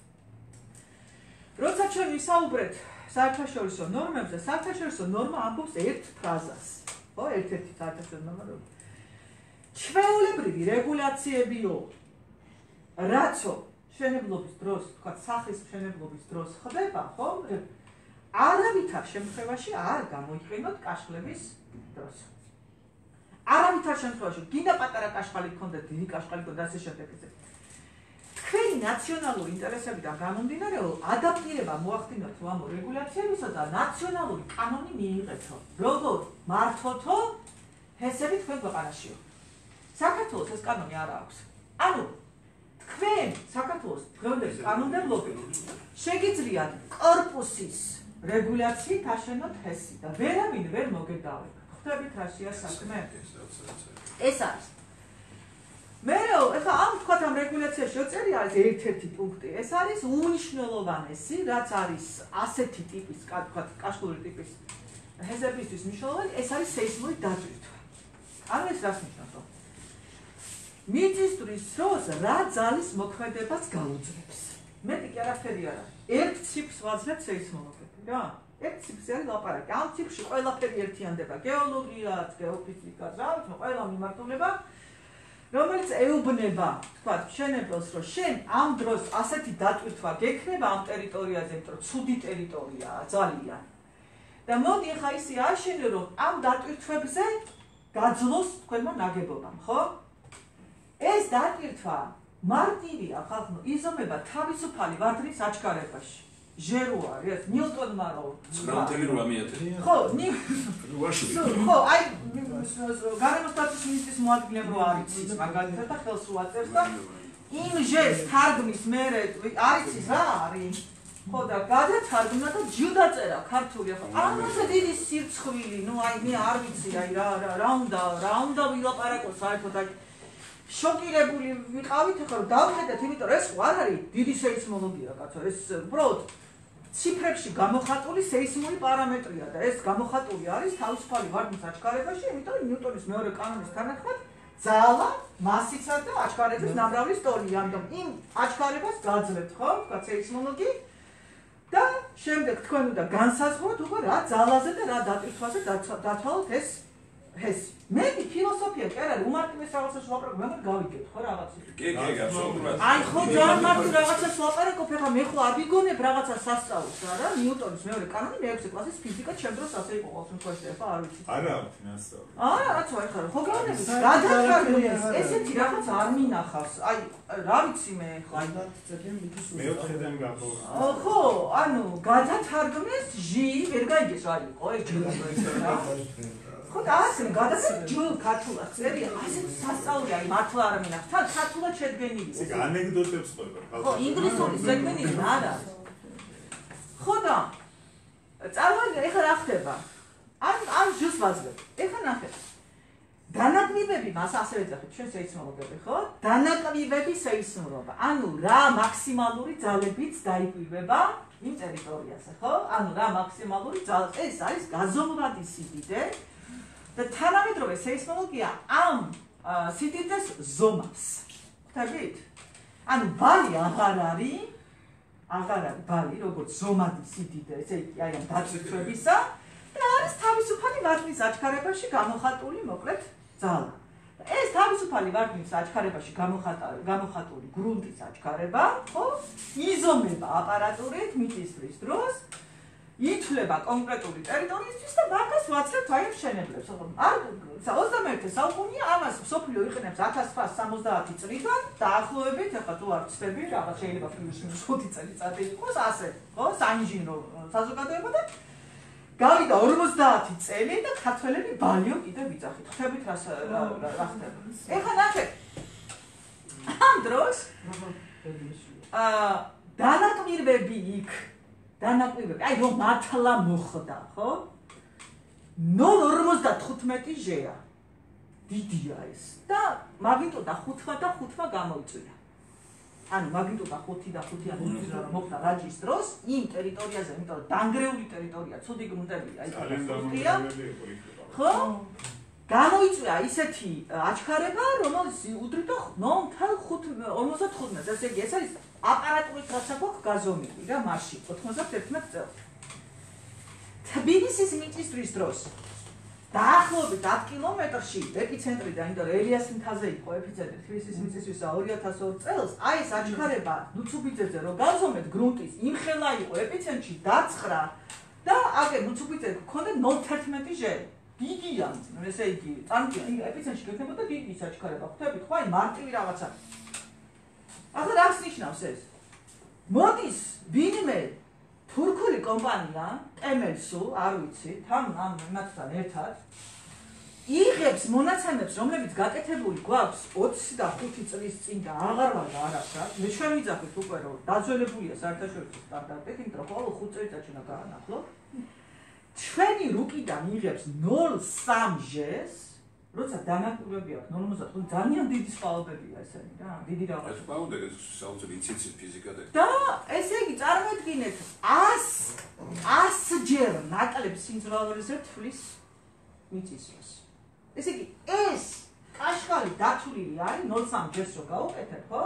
Speaker 4: როცა ჩვენ ვისაუბრეთ საერთაშორისო ნორმებზე, საერთაშორისო ნორმა ამბობს ერთ ფრაზას, ხო, ერთ-ერთი საერთაშორისო ნორმა. ჩვეულებრივი რეგულაციებიო, რაცო მშენებლობის დროს, თქვათ, სახლის მშენებლობის დროს ხდება, ხო? არავითარ შემთხვევაში არ გამოიყენოთ კაშხლების დროს. არავითარ შემთხვევაში, გინდა პატარა კაშხალი გქონდეთ, დიდი კაშხალი გქონდეთ და ასე შემდეგ. თქვენი ნაციონალური ინტერესებიდან გამომდინარეო, ადაპტირება მოახდინოთ ამ რეგულაციებისა და ნაციონალური კანონი მიიღეთო. როგორ მართოთო ჰესები თქვენ ქვეყანაშიო. საქართველოს ეს კანონი არ აქვს. ანუ თქვენ საქართველოს დღევანდელი კანონმდებლობით შეგიძლიათ კორპუსის რეგულაციით აშენოთ ჰესი და ვერავინ ვერ მოგედავება. ხვდებით რაშია საქმე? ეს არის. მერე, ეხლა ამ თქვათ ამ რეგულაციაში წერი არის ერთ-ერთი პუნქტი. ეს არის უნიშნელოვანესი, რაც არის ასეთი ტიპის, თქვათ, კაშხლური ტიპის ჰესებისთვის მნიშვნელოვანი, ეს არის სეისმური დატვირთვა. ანუ ეს რას ნიშნავს? მიწისძვრის დროს რა ძალის მოქმედებას გაუძლებს. მეტი კი არაფერი არა. ერთ ციფრს ვაძლევთ სეისმოლოგები, რა? ერთ ციფრს არის ლაპარაკი. ამ ციფრში ყველაფერი ერთიანდება, გეოლოგიაც, გეოფიზიკაც, რა ვიცი, ყველა მიმართულება, რომელიც ეუბნება, თქვათ, მშენებელს, რომ შენ ამ დროს ასეთი დატვირთვა გექნება ამ ტერიტორიაზე, იმიტომ რომ ცუდი ტერიტორიაა ძალიან. და მოდი ახლა ისე აშენე რომ ამ დატვირთვებზე გაძლოს თქვენმა ნაგებობამ, ხო? ეს დატვირთვა მარტივია ხალხო, იზომება თავისუფალი ვარდნის აჩქარებაში. ჟერო არის, ეს ნიუტონმა რო
Speaker 1: ცხრამეტი რამეათი.
Speaker 4: ხო, ნი
Speaker 1: რუაში.
Speaker 4: ხო, აი გარემოს დაცვის მინისტრის მოადგილემ რო არის ის მაგალითად და ხელს რო აწერს და იმ ჟეს თარგმნის მერე არის ის რა არის? ხო და გადათარგმნა და ჯუდაწერა ქართული ხო. ამაზე დიდი სირცხვილი, ნუ აი მე არ ვიცი აი რა რა უნდა რა უნდა ვილაპარაკო საერთოდ აი შოკირებული ვიყავით ახლა რომ დავხედეთ, იმიტომ რომ ეს არ არის დიდი სეისმოლოგია, კაცო, ეს უბრალოდ ციფრებში გამოხატული სეისმური პარამეტრია და ეს გამოხატული არის თავისუფალი ვარდნის აჩქარებაში, იმიტომ რომ ნიუტონის მეორე კანონის თანახმად ძალა, მასისა და აჩქარების ნამრავლის ტოლია, ამიტომ იმ აჩქარებას გაძლევთ, ხო, ვთქვათ სეისმოლოგი და შემდეგ თქვენ უნდა განსაზღვროთ უკვე რა ძალაზე და რა დატვირთვაზე დათვალოთ ეს ეს მე ფილოსოფია კი არა უმარტივეს რაღაცას ვაპარაკობ, მე გავიგეთ ხო რაღაცა.
Speaker 1: კი, კი, აბსოლუტურად.
Speaker 4: აი ხო ძალიან მარტივ რაღაცას ვაპარაკობ, ახლა მე ხო არ ვიგონებ რაღაცა სასწაულს არა, ნიუტონის მეორე კანონი მეექვსე კლასის ფიზიკა ჩემ დროს ასე იყო ყოველ შემთხვევაში, ახლა არ ვიცი.
Speaker 3: არა, ფინანსური.
Speaker 4: არა, რაც ვარ ხარ, ხო გავიგეთ. გადათარგმნეს, ესეთი რაღაც არ მინახავს. აი რა ვიცი მე ხო აი
Speaker 3: მეოთხედან გაბო.
Speaker 4: ხო, ანუ გადათარგმნეს ჟი ვერ გაიგეს რა იყო ეს ჯერ რა. ხო და ასე გადასცემ ჯო ქართულად წერია ასეთ სასწაული აი მართლა არ მინახავს თან ქართულად შედგენილი
Speaker 3: ეს ანეკდოტებს ყვება
Speaker 4: ხო ინგლისური შედგენილი არა ხო და წარმოიდგინე ეხლა რა ხდება ამ ამ ჟოს ვაზრებ ეხლა ნახეთ დანაკლივები მას ასე ეძახით ჩვენ სეისმოლოგები ხო დანაკლივები სეისმურობა ანუ რა მაქსიმალური ძალებიც დაიკვირვება იმ ტერიტორიაზე ხო ანუ რა მაქსიმალური ძალა ეს არის გაზომვადი სიდიდე და თანამედროვე სეისმოლოგია ამ სიდიდეს ზომავს. ხვდებით? ანუ ბალი აღარ არის, აღარ არის ბალი, როგორც ზომადი სიდიდე, ესე იგი აი ამ დაწვირთვებისა და არის თავისუფალი ვარდნის აჩქარებაში გამოხატული მოკლედ ძალა. ეს თავისუფალი ვარდნის აჩქარებაში გამოხატული გრუნტის აჩქარება, ხო? იზომება აპარატურით მიწისძვრის დროს ითვლება კონკრეტული ტერიტორიისთვის და მაგას ვაცლებთ აი მშენებლებს. არ ოცდამეერთე საუკუნეა ამას სოფლიო იყენებს ათას ცხრაასი სამოცდაათი წლიდან დაახლოებით, ახლა თუ არ ვცდები, რაღაც შეიძლება პლუს-მინუს ხუთი წელიწადი იყოს ასე, ხო? საინჟინრო საზოგადოება და გავიდა ორმოცდაათი წელი და ქართველები ბალიო კიდევ ვიძახით. ხვდებით რა რა ხდება. ეხლა ნახეთ. ამ დროს აა დანაკვირვები იქ დანაკვირვები, აი რომ მართლა მოხდა, ხო? ნულ ორმოცდათხუთმეტი ჟეა. დიდია ეს. და მაგნიტუდა ხუთმა და ხუთმა გამოიწვია. ანუ მაგნიტუდა ხუთი და ხუთი ან ხუთი რომ მოხდა რაჯის დროს იმ ტერიტორიაზე, იმიტომ რომ დანგრეული ტერიტორია, ცუდი გრუნტებია, აი ხუთია. ხო? გამოიწვია ისეთი აჩქარება, რომელიც უდრიდა ნოლ ორმოცდათხუთმეტს, ესე იგი ეს არის აპარატურით რაც აქვს გაზომილი რა მასში ოთხმოცდაერთმეტ წელს. თბილისის მიწისძვრის დროს დაახლოებით ათ კილომეტრში ეპიცენტრიდან, იმიტომ რომ ელიას მთაზე იყო ეპიცენტრი თბილისის მიწისძვრისა ორი ათას ორი წელს, აი ეს აჩქარება ლუცუბიძეზე რომ გავზომეთ გრუნტის იმხელა იყო ეპიცენტრში დაცხრა და აგერ ლუცუბიძეზე გქონდა ნოლ თერთმეტი ჟე. დიდია, ესე იგი, წამკი ეპიცენტრში გექნებოდა დიდი საჩქარება. ხვდებით, ხო აი მარტივი რაღაცა. ახლა რას ნიშნავს ეს? მოდის ვინმე თურქული კომპანია, ტემელსუ, არ ვიცი, თან ამ მათთან ერთად იღებს მონაცემებს, რომლებიც გაკეთებული გვაქვს ოცი და ხუთი წლის წინ და აღარ ვარ და არაფრად. მე ჩვენ ვიძახით უკვე რომ დაძველებულია საერთაშორისო სტანდარტით, იმიტომ რომ ყოველ ხუთ წელიწადში უნდა გაანახლოთ. ჩვენი რუკიდან იღებს ნოლ სამ ჟეს, როცა დანაკვირვები აქვს ნოლ ორმოცდათხუთი ძალიან დიდი სპალობებია ესენი რა, დიდი რაღაცა.
Speaker 1: ეს პაუნდა ეს საოცარი იციცი ფიზიკა და
Speaker 4: და ესე იგი წარმოიდგინეთ ას ჯერ ნაკლებ სიმძლავრეზე თვლის მიწისძვრას. ესე იგი ეს კაშხალი დათვლილი არის ნოლ სამ ჯერს რო გავუკეთებ, ხო?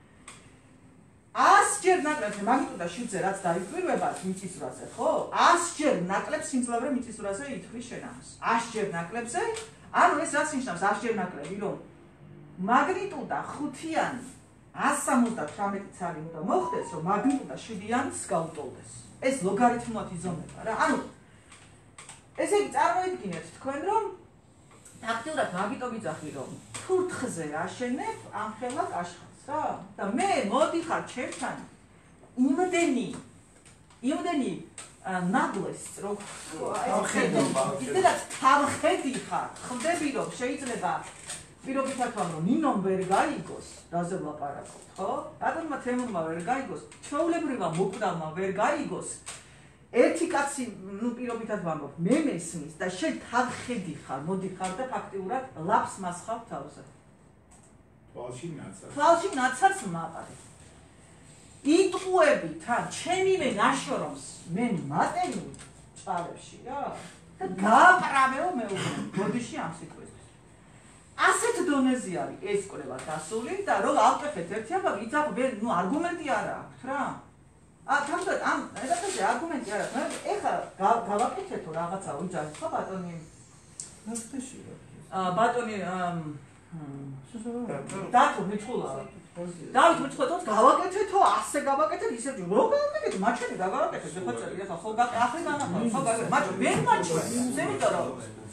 Speaker 4: ას ჯერ ნაკლებ მაგნიტუდა შვიდზე რაც დაიკვირვება მიწისძვრაზე, ხო? ას ჯერ ნაკლებ სიმძლავრე მიწისძვრაზე ითვლის შენ ამას. ას ჯერ ნაკლებზე ანუ ეს რაც ნიშნავს ას ჯერ ნაკლები, რომ მაგნიტუდა ხუთიანი ას სამოცდათვრამეტი ცალი უნდა მოხდეს, რომ მაგნიტუდა შვიდიანს გაუტოლდეს. ეს ლოგარითმულად იზომება რა. ანუ ესე იგი წარმოიდგინეთ თქვენ რომ აქტიურად მაგიტომ ვიძახი რომ ფურთხზე აშენებ ამ ხელად აშხას რა და მე მოდიხარ ჩემთან იმდენი იმდენი ნაგლეს რომ ისედაც თავხედი ხარ ხდები რომ შეიძლება პირობითად ვამ რომ ნინომ ვერ გაიგოს რაზე ვლაპარაკობთ ხო ბატონმა თემურმა ვერ გაიგოს ჩვეულებრივმა მოკვდავმა ვერ გაიგოს ერთი კაცი ნუ პირობითად ვამბობ მე მესმის და შენ თავხედი ხარ მოდიხარ და ფაქტიურად ლაფს მასხავ თავზე
Speaker 3: თვალში ნაცარს
Speaker 4: თვალში ნაცარს მაყარი იტყუები თან ჩემივე ნაშრომს მე მატენი წალებში რა და გააყრავეო მეუბნე ბოდიში ამ სიტყვისთვის ასეთ დონეზე არის ეს კვლევა დასული და რომ ავტეხეთ ერთი აბა იცავ მე ნუ არგუმენტი არა აქვს რა ა თამბად ამ რედაქციაში არგუმენტი არა მე ეხლა გავაკეთეთო რაღაცა უძახ ხო ბატონი ნახტეში რა ა ბატონი დათო მიწყულა დავით მიწყულა გავაკეთეთო ასე გავაკეთეთ ისე რო გავაკეთეთ მაჩვენე რა გავაკეთეთ ხო წერია ხო ახლა განახლა ხო მაგრამ მე მაჩვენე ზემიტო რომ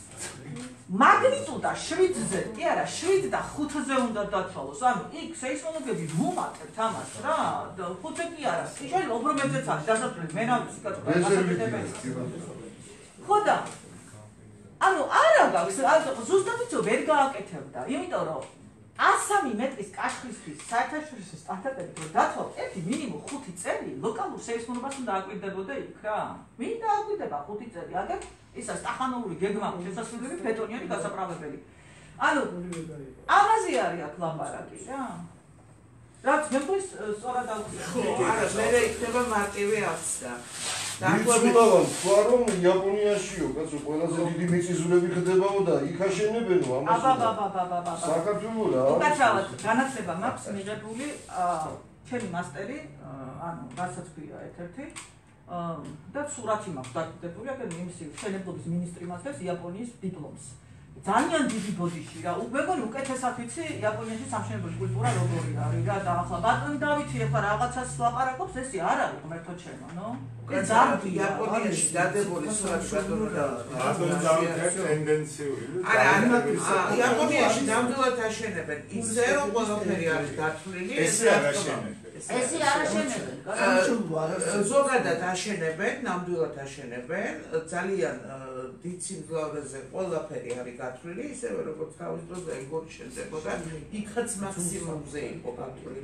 Speaker 4: მაგნიტუდა შვიდზე კი არა შვიდ და ხუთზე უნდა დაცვალოს ანუ იქ სეისმოლოგები ვუმატებთ ამას რა ხუთზე კი არა შეიძლება უბრალოდაც არის დასასრულს მე რა ვსიკათო ხო და ანუ არა გაქვს ზუსტად იცო ვერ გააკეთებდა იმიტომ რომ ასამი მეტრის კაშხლისთვის საერთაშორისო სტანდარტებით რომ დათვალ ერთი მინიმუმ ხუთი წელი ლოკალურ სეისმოლოგებას უნდა აკვირდებოდა იქ რა მინდა აკვირდება ხუთი წელი აგერ ისა სტახანოური გეგმა შესასრულებელი ბეტონიანი გასაправებელი ანუ ამაზე არის აქ ლაპარაკი რა რაც მე მგონს სწორად აუხსნა
Speaker 2: ხო არა მე იქნება მარტივი აღსდა
Speaker 5: დაახლოებით თქვა რომ იაპონიაშიო კაცო ყველაზე დიდი მიწისძვრები ხდებაო და იქ აშენებენო ამას
Speaker 4: აბა აბა აბა აბა
Speaker 5: საქართველოს რა
Speaker 4: უკაცრავად განათლება მაქვს მიღებული ჩემი მასტერი ანუ რასაც ქვია ერთ-ერთი და სურათი მაქვს დაკიდებული აქ იმისი მშენებლობის მინისტრი მასწრებს იაპონიის დიპლომს ძალიან დიდი ბოდიში რა მეგონი უკეთესად ვიცი იაპონიაში სამშენებლო კულტურა როგორი არის რა და ახლა ბატონი დავითი ახლა რაღაცას ლაპარაკობს ესე არ არის ღმერთო ჩემო ნო ეს ძარბი
Speaker 2: იაპონიაში დადებული სურათი ბატონო და
Speaker 3: ბატონი დავითი ტენდენციური
Speaker 2: არა არა იაპონიაში ნამდვილად აშენებენ ისე რომ ყველაფერი არის დათვლილი
Speaker 3: ესე არ აშენებენ
Speaker 4: ესე არ აშენებენ
Speaker 2: ზოგადად აშენებენ ნამდვილად აშენებენ ძალიან დიდ სიმძლავრეზე ყველაფერი არის გათვლილი ისევე როგორც თავის დროზე ეგორი შენდებოდა იქაც მაქსიმუმზე იყო გათვლილი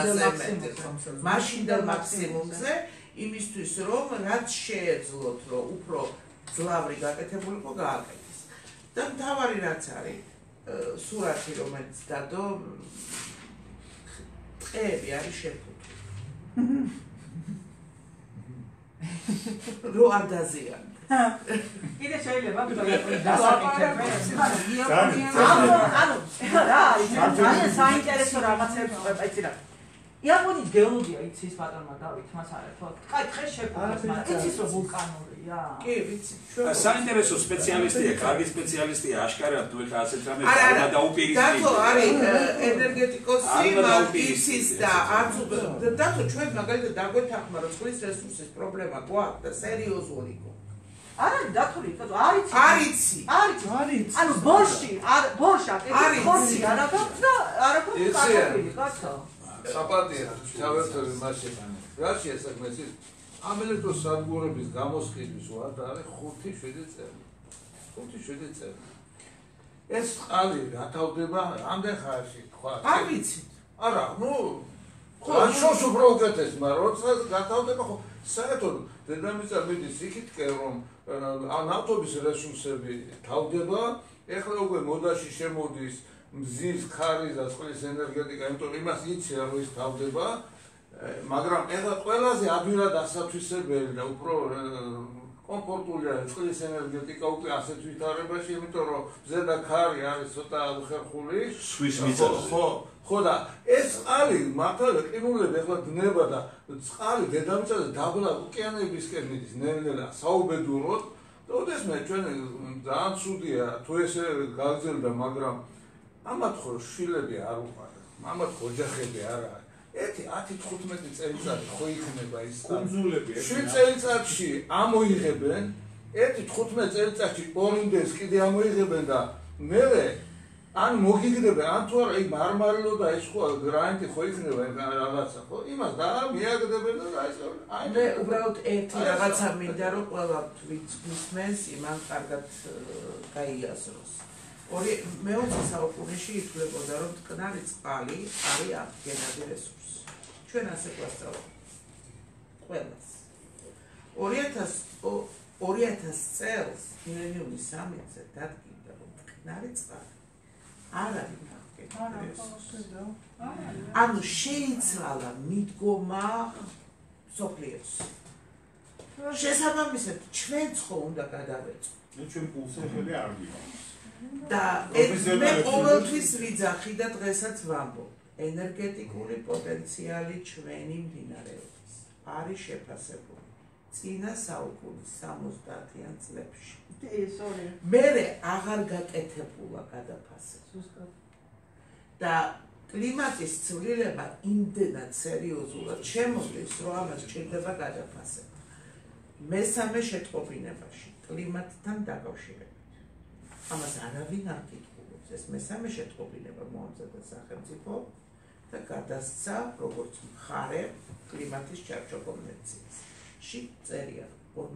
Speaker 2: მაშინდელ მაქსიმუმზე იმისთვის რომ რაც შეეძლოთ რომ უფრო ძლავრი გაკეთებულიყო გააკეთეს და მთავარი რაც არის სურათი რომელიც დადო ტყეები არის შეფუთული რო არ დაზიანო
Speaker 4: კიდე შეიძლება დასაკეთებენ ანუ რა ძალიან საინტერესო რაღაცებს ყვება იცი რა იაპონიის გეოლოგია იცის ბატონმა დავით მას არათო კაი დღეს შეფუთეს მაგრამ იცის რომ ვულკანურია
Speaker 2: კი ვიცი
Speaker 1: საინტერესო სპეციალისტია კარგი სპეციალისტია აშკარად თუ ეხა ასეთ რამეს არ დაუპირისპირდეთ
Speaker 2: დათო არის ენერგეტიკოსი მაგისის და არც დათო ჩვენ მაგალითად დაგვეთანხმა რომ წყლის რესურსის პრობლემა გვაქვს და სერიოზული გო
Speaker 4: არა დათული არის
Speaker 2: არიცი
Speaker 4: არის არის ანუ ბორში არ ბორშა ეს ხორცი არა გაქვს და არა გაქვს კარტოფილი კაცო
Speaker 6: საპატია ჩავერთვები მასში რა შეესაბამეს ის ამ ელექტროსადგურების გამოსყიდვის ვართ არის ხუთი შვიდი წელი ხუთი შვიდი წელი ეს წყალი გათავდება ამდენ ხანში თქვა
Speaker 2: არ ვიცით
Speaker 6: არა ნუ ხო შოს უფრო უკეთეს მაგრამ როცა გათავდება ხო საერთოდ დედამიწა მიდის იქითკენ რომ ნავთობის რესურსები თავდება ეხლა უკვე მოდაში შემოდის მზის ქარის და წყლის ენერგეტიკა იმიტომ იმას იცი რომ ის თავდება მაგრამ ეხლა ყველაზე ადვილად ასათვისებელი და უფრო კომფორტულია წყლის ენერგეტიკა უკვე ასეთ ვითარებაში იმიტომ რომ ზედა ქარი არის ცოტა უხერხული
Speaker 1: სვის მიწაზე
Speaker 6: ხო ხო და ეს წყალი მართლა ყინულები ეხლა დნება და წყალი დედამიწაზე დაბლა ოკეანეებისკენ მიდის ნელ-ნელა საუბედუროდ და ოდესმე ჩვენ ძალიან ცუდია თუ ესე გაგრძელდა მაგრამ ამათ ხო შვილები არ უყარა ამათ ხო ოჯახები არ არის ერთი ათი თხუთმეტი წელიწადი ხო იქნება ის
Speaker 3: კუნძულები
Speaker 6: შვიდ წელიწადში ამოიღებენ ერთი თხუთმეტ წელიწადში ორინდეს კიდე ამოიღებენ და მერე ან მოგიგდებენ, ან თუ არა, იქ მარმარილო და ეს ხო გრანიტი ხო იქნება რაღაცა, ხო? იმას და მიაგდებენ და აი აი
Speaker 2: მე უბრალოდ ერთი რაღაცა მინდა რომ ყველა ვისმენს იმან კარგად გაიაზროს. ორი მეოცე საუკუნეში ითვლებოდა რომ მტკნარი წყალი არის აფრენადი რესურსი. ჩვენ ასე გვასწავლეს. ყველას. ორი ათას წელს მილენიუმის სამიტზე დადგინდა რომ მტკნარი წყალი არ არის აფრენადი რესურსი. ანუ შეიცვალა მიდგომა სოფლიოს. შესაბამისად ჩვენც ხო უნდა გადავეწყო.
Speaker 3: მე ჩვენ პულსები არ გიყავს.
Speaker 2: და მე ყოველთვის ვიძახი და დღესაც ვამბობ, ენერგეტიკული პოტენციალი ჩვენი მდინარეების არის შეფასებული წინა საუკუნის სამოცდაათიან წლებში. მერე აღარ გაკეთებულა გადაფასება. და კლიმატის ცვლილება იმდენად სერიოზულად შემოდის, რომ ამას ჭირდება გადაფასება. მესამე შეტყობინებაში კლიმატთან დაკავშირებით. ამას არავინ არ კითხულობს. ეს მესამე შეტყობინება მოამზადა სახელმწიფო და გადასცა როგორც მხარე კლიმატის ჩარჩო კონვენციაში წერია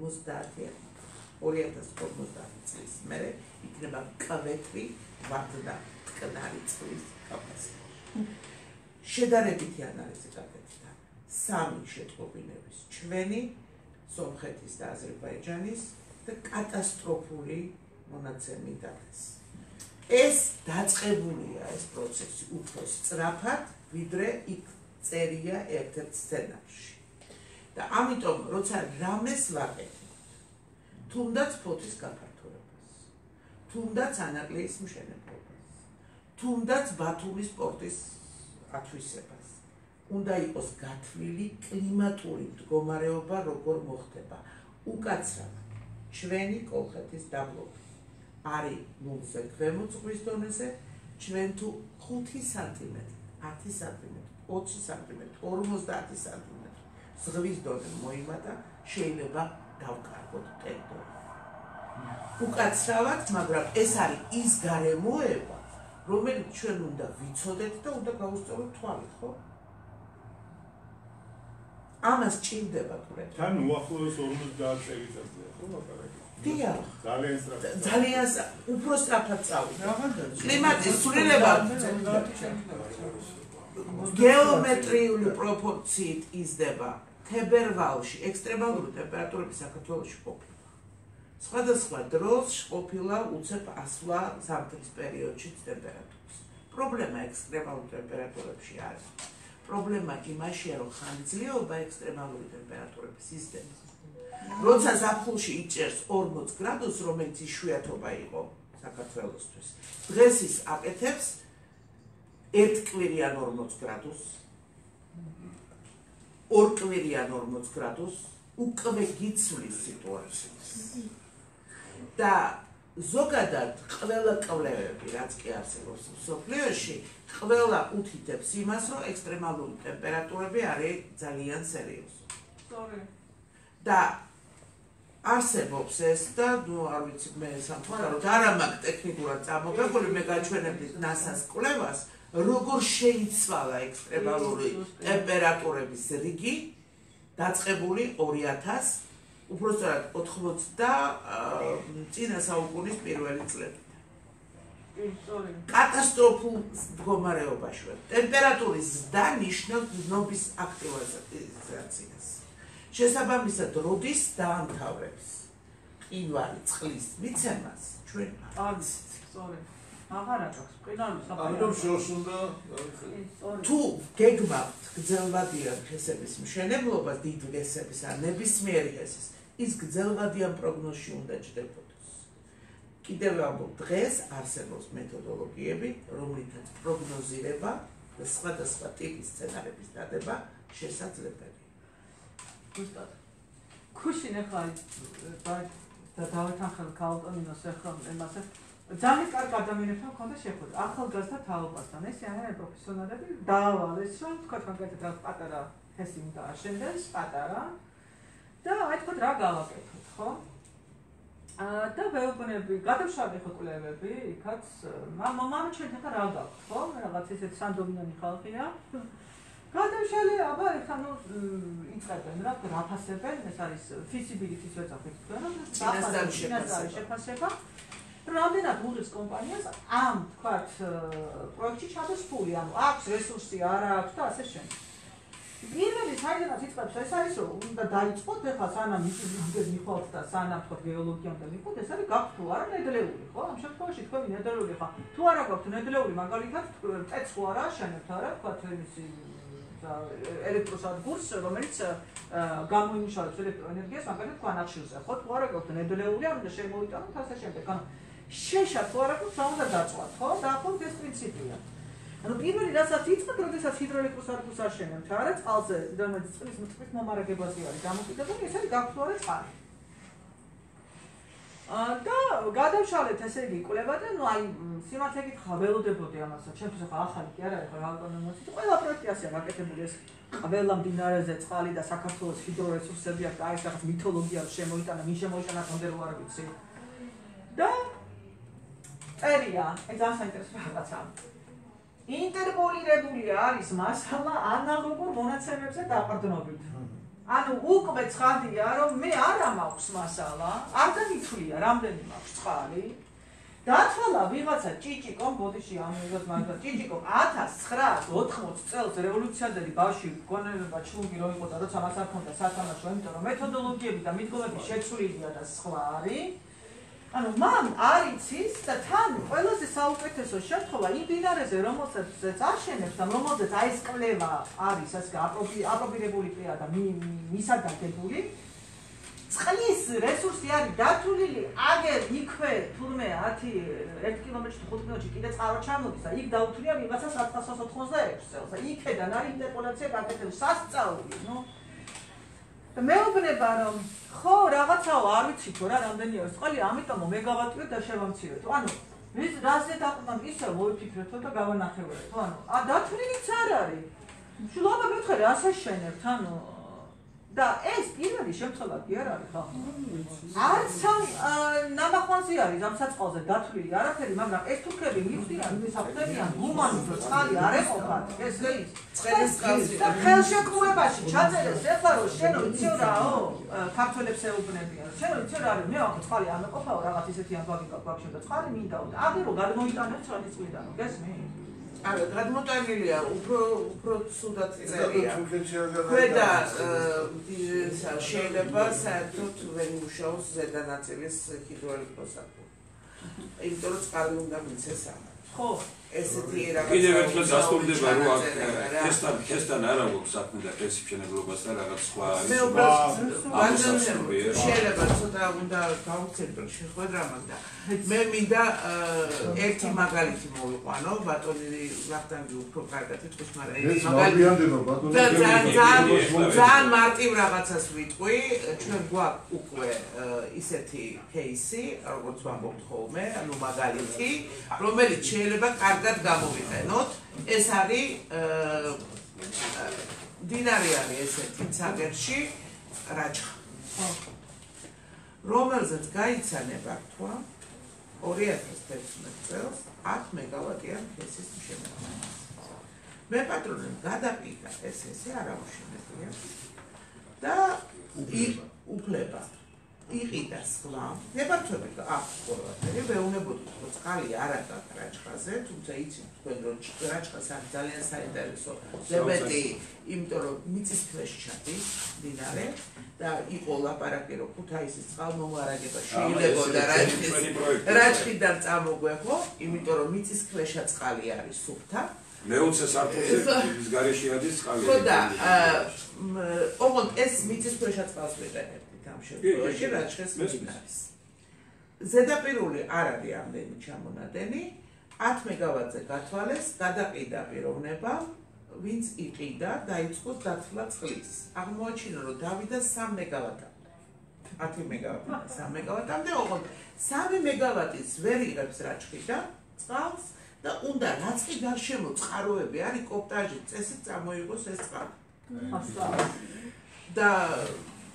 Speaker 2: ორი ათას ორმოცდაათი წლის მერე იქნება კვეთრი ვარდნა მტკნარი წყლის კაპაციტეტი. შედარებითი ანალიზი გაკეთდა სამი შეტყობინების ჩვენი, სომხეთის და აზერბაიჯანის და კატასტროფული მონაცემი დades. ეს დაწყებულია ეს პროცესი უფრო სწრაფად, ვიდრე იქ წერია ერთ-ერთ სცენარში. და ამიტომ როცა რამეს ვაკეთებ, თუნდაც ფოთის გაფართოებას, თუნდაც ანაკლიის მშენებლობას, თუნდაც ბათუმის პორტის ათვისებას, უნდა იყოს გათვლილი კლიმატური მდგომარეობა როგორ მოხდება. უკაცრავად ჩვენი კოლხეთის დაბლობი არის ნულზე ქვემოთ ზღვის დონეზე, ჩვენ თუ ხუთი სანტიმეტრი, ათი სანტიმეტრი, ოცი სანტიმეტრი, ორმოცდაათი სანტიმეტრი ზღვის დონე მოიმატა, შეიძლება დავკარგოთ ტერიტორია. უკაცრავად, მაგრამ ეს არის ის გარემოება, რომელიც ჩვენ უნდა ვიცოდეთ და უნდა გავუსწოროთ თვალით, ხო? ამას ჭირდება კვლევა.
Speaker 3: თან უახლოეს ორმოცდაათ წელიწადზე ხო ლაპარაკი?
Speaker 2: დიახ.
Speaker 3: ძალიან სწრაფად.
Speaker 2: ძალიან უფრო სწრაფად წავიდა. კლიმატის ცვლილება გეომეტრიული პროპორციით იზრდება. თებერვალში ექსტრემალური ტემპერატურები საქართველოში ყოფილა. სხვადასხვა დროს ყოფილა უცებ ასვლა ზამთრის პერიოდში ტემპერატურას. პრობლემა ექსტრემალურ ტემპერატურებში არის. პრობლემა იმაშია, რომ ხანგრძლივობა ექსტრემალური ტემპერატურების სისტემის. როცა ზაფხულში იჭერს ორმოც გრადუსს, რომელიც იშვიათობა იყო საქართველოსთვის, დღეს ის აკეთებს ერთკვირიან ორმოც გრადუსს, ორკვირიან ორმოც გრადუსს, უკვე გიცვლის სიტუაციას. და ზოგადად ყველა კვლევები, რაც კი არსებობს მსოფლიოში, ყველა უთითებს იმას, რომ ექსტრემალური ტემპერატურები არის ძალიან სერიოზული. და არსებობს ეს და ნუ არ ვიცი მე სამწუხაროდ არ მაქვს ტექნიკურად წამოგებული, მე გაჩვენებდი ნასას კვლევას, როგორ შეიცვალა ექსტრემალური ტემპერატურების რიგი დაწყებული ორი ათას უბრალოდ ოთხმოცდა წინა საუკუნის პირველი წლები. კატასტროფულ მდგომარეობაში ვარ. ტემპერატურის ზრდა ნიშნავს ზნობის აქტივიზაციას. შესაბამისად, როდის დაამთავრებს მყინვარი წყლის მიცემას, ჩვენ
Speaker 4: არ ვიცით, სწორედ. აღარ აქვს მყინვარი
Speaker 6: ამიტომ შორს უნდა
Speaker 2: თუ გეგმავთ გრძელვადიან ხესების მშენებლობას, დიდ ღესების ან ნებისმიერი ღესის, ის გრძელვადიან პროგნოზში უნდა ჭდებოდეს. კიდევ ამბობ, დღეს არსებობს მეთოდოლოგიები, რომლითაც პროგნოზირება და სხვადასხვა ტიპის სცენარების დადება შესაძლებელია.
Speaker 4: ზუსტად. ქუშინ ახლა და დავეთანხმებ კალტონინოს ახლა ემასე ძალიან კარგი ადამიანებთან მქონდა შეხვედრა. ახალგაზრდა თაობასთან ეს არის პროფესიონალები დაავალეს, რომ თქვა კონკრეტულად რა პატარა ჰესი უნდა აშენდეს, პატარა და აი თქვა რა გავაკეთოთ, ხო? და ვეუბნები, გადავშალე ხო კვლევები, იქაც მამამ ჩვენ ახლა რა გაქვთ, ხო? რაღაც ესეთ სანდობიანი ხალხია. გადავშალე, აბა ეხლა ნუ იწყებენ რა, რაფასებენ, ეს არის feasibility-ის ვეძახით თქვენ, ფინანსური შეფასება. რამდენად უღირს კომპანიას ამ თქვათ პროექტში ჩადეს ფული, ანუ აქვს რესურსი, არა აქვს და ასე შემდეგ. პირველი საიდანაც იწყებს ეს არის რომ უნდა დაიწყოთ ახლა სანამ ისიც მიხვალთ და სანამ თქვა გეოლოგიამდე მიყოთ ეს არის გაქვთ თუ არა ნედლეული ხო ამ შემთხვევაში თქვენი ნედლეული ხა თუ არა გაქვთ ნედლეული მაგალითად წეც ხო არა შენებთ არა თქვა იმისი ელექტროსადგურს რომელიც გამოიმუშავებს ელექტროენერგიას მაგალითად თქვა ნახშირზე ხო თუ არა გაქვთ ნედლეული არ უნდა შემოიტანოთ ასე შემდეგ ანუ შეშა თუ არა გაქვთ უნდა დაწვათ ხო დაახლოებით ეს პრინციპია ანუ პირველი რასაც იწყებთ, როდესაც ჰიდროელექტროსადგურს აშენებთ, არა წყალზე, რომელიც წყლის მტკვის მომარაგებაზე არის დამოკიდებული, ეს არის გაქვთ თუ არა წყალი. და გადავშალეთ ესე იგი კვლევა და ნუ აი სიმართლე გითხრა ველოდებოდი ამასაც, ჩემთვის ახლა ახალი კი არ არის, ხო ავტონომიით. ყველა პროექტი ასეა გაკეთებული ეს ყველა მდინარეზე წყალი და საქართველოს ჰიდრორესურსები აქვს, აი ეს რაღაც მითოლოგია შემოიტანა, მინ შემოიტანა თუნდე რო არ ვიცი. და წერია, ეს ძალიან საინტერესო რაღაცაა. ინტერპოლირებული არის მასალა ანალოგურ მონაცემებზე დაყრდნობით. ანუ უკვე ცხადია, რომ მე არა მაქვს მასალა, არ გამithვლია, რამდენი მაქვს წყალი. დათვალა ვიღაცა ჭიჭიკომ, ბოდიში ამიღოთ მაგალითად, ჭიჭიკომ ათას ცხრაას ოთხმოცი წელს რევოლუციამდელი ბავშვი გონებება ჩლუგი რო იყო და როცა მას არ ქონდა სათამაშო, იმიტომ რომ მეთოდოლოგიები და მიდგომები შეცვლილია და სხვა არის. ანუ მან არ იცის და თან ყველაზე საუკეთესო შემთხვევა იმ დინარეზე რომელსაც აშენებს და რომელზეც აი ეს კვლევა არის ასე აპრობირებული ყია და მისადაგებული წყლის რესურსი არის დათვლილი აგერ იქვე თურმე ათი ერთ კილომეტრში თუ ხუთ კილომეტრში კიდე წყარო ჩამოდის და იქ დაუთვლია ვიღაცა საათას ოცდაექვსი წელს და იქედან არის ინტერპოლაცია გაკეთებული სასწაული ნუ მეუბნება რომ ხო რაღაცაო არ ვიცი თუ რა რამდენია ეს წყალი ამიტომ მეგავატიო და შევამცირეთ ანუ ის რაზე დაყრდნობით ისე მოვიფიქრეთო და გავანახევრეთო ანუ ა დათვლილიც არ არის შულობა მეთქე ასე შენებთ ანუ და ეს პირველი შემთხვევა კი არ არის ხო არც ნამახვანსი არის ამ საწყალზე დათვლილი არაფერი მაგრამ ეს თურქები მიხვდიან საფრთხებიან გუმანს რომ წყალი არ ეყოფათ ეს ის წყლის წყალში და ხელშეკრულებაში ჩაწერეს ეხლა რომ შენო იცი რაო ქართველებს ეუბნებიან შენო იცი რა არის მე ახლა წყალი არ მეყოფაო რაღაც ისეთი ამბავი გაქვს და წყალი მინდაო და აგერო გადმოიტანებს რა წლიდანო გესმის არა, გადმოტანილია, უფრო უფრო სუდად წერია. ქვედა შეიძლება საერთოდ ვერ იმუშაოს ზედა ნაწილის ჰიდროელექტროსადგური. იმიტომ რომ წყალი უნდა მიცეს ამათ. ხო, ესეთი რაღაც
Speaker 1: კიდევ ერთხელ დასტურდება რომ ესთან ესთან არა გვაქვს საქმე და ეს მშენებლობასთან რაღაც სხვა არის.
Speaker 2: მე უბრალოდ შეიძლება ცოტა უნდა გავუცემ შეხვედრა მაგრამ მე მინდა ერთი მაგალითი მოვიყვანო ბატონი ვახტანგი უფრო კარგად იტყვის მაგრამ
Speaker 5: ეს მაგალითია ბატონი
Speaker 2: ძალიან მარტივ რაღაცას ვიტყვი ჩვენ გვაქვს უკვე ისეთი кейსი როგორც ვამბობთ ხოლმე ანუ მაგალითი რომელიც შეიძლება კარგად გამოვიყენოთ ეს არის დინარი არის ესეთი ცაგერში რაჭხა რომელზეც გაიცა ნებართვა ორი ათას თერთმეტ წელს ათ მეგავატიან ფესის მშენებლობა. მე პატრონემ გადაყიდა ეს ესე არავშენებია და უფლება იყიდა სხვა ნებართვები აქვს ყველაფერი ვეუბნებოდით რომ წყალი არ აქვს რაჭხაზე თუმცა იცით თქვენ რომ რაჭხას არის ძალიან საინტერესო ზებედი იმიტომ რომ მიწისქვეშ ჩადის მდინარე და იყო ლაპარაკი რომ ქუთაისის წყალმომარაგება შეიძლებოდა რაჭხიდან წამოგვეღო იმიტომ რომ მიწისქვეშა წყალი არის სუფთა
Speaker 1: მეოცე სართულზე ის გარეშე არის წყალი
Speaker 2: ხო და ოღონდ ეს მიწისქვეშა წყალს ვიყენებთ ამ შემთხვევაში რაჭხის მდინარეს ზედაპირული არ არის ამდენი ჩამონადენი ათ მეგავატზე გათვალეს გადაყიდა პიროვნება ვინც იყიდა დაიწყო დათვლა წყლის აღმოაჩინა რომ დავიდა სამ მეგავატამდე ათი მეგავატამდე სამ მეგავატამდე ოღონდ სამი მეგავატის ვერ იღებს რაჭხიდან წყალს და უნდა რაც კი გარშემო წყაროები არის კოპტაჟით წესით წამოიღოს ეს წყალი და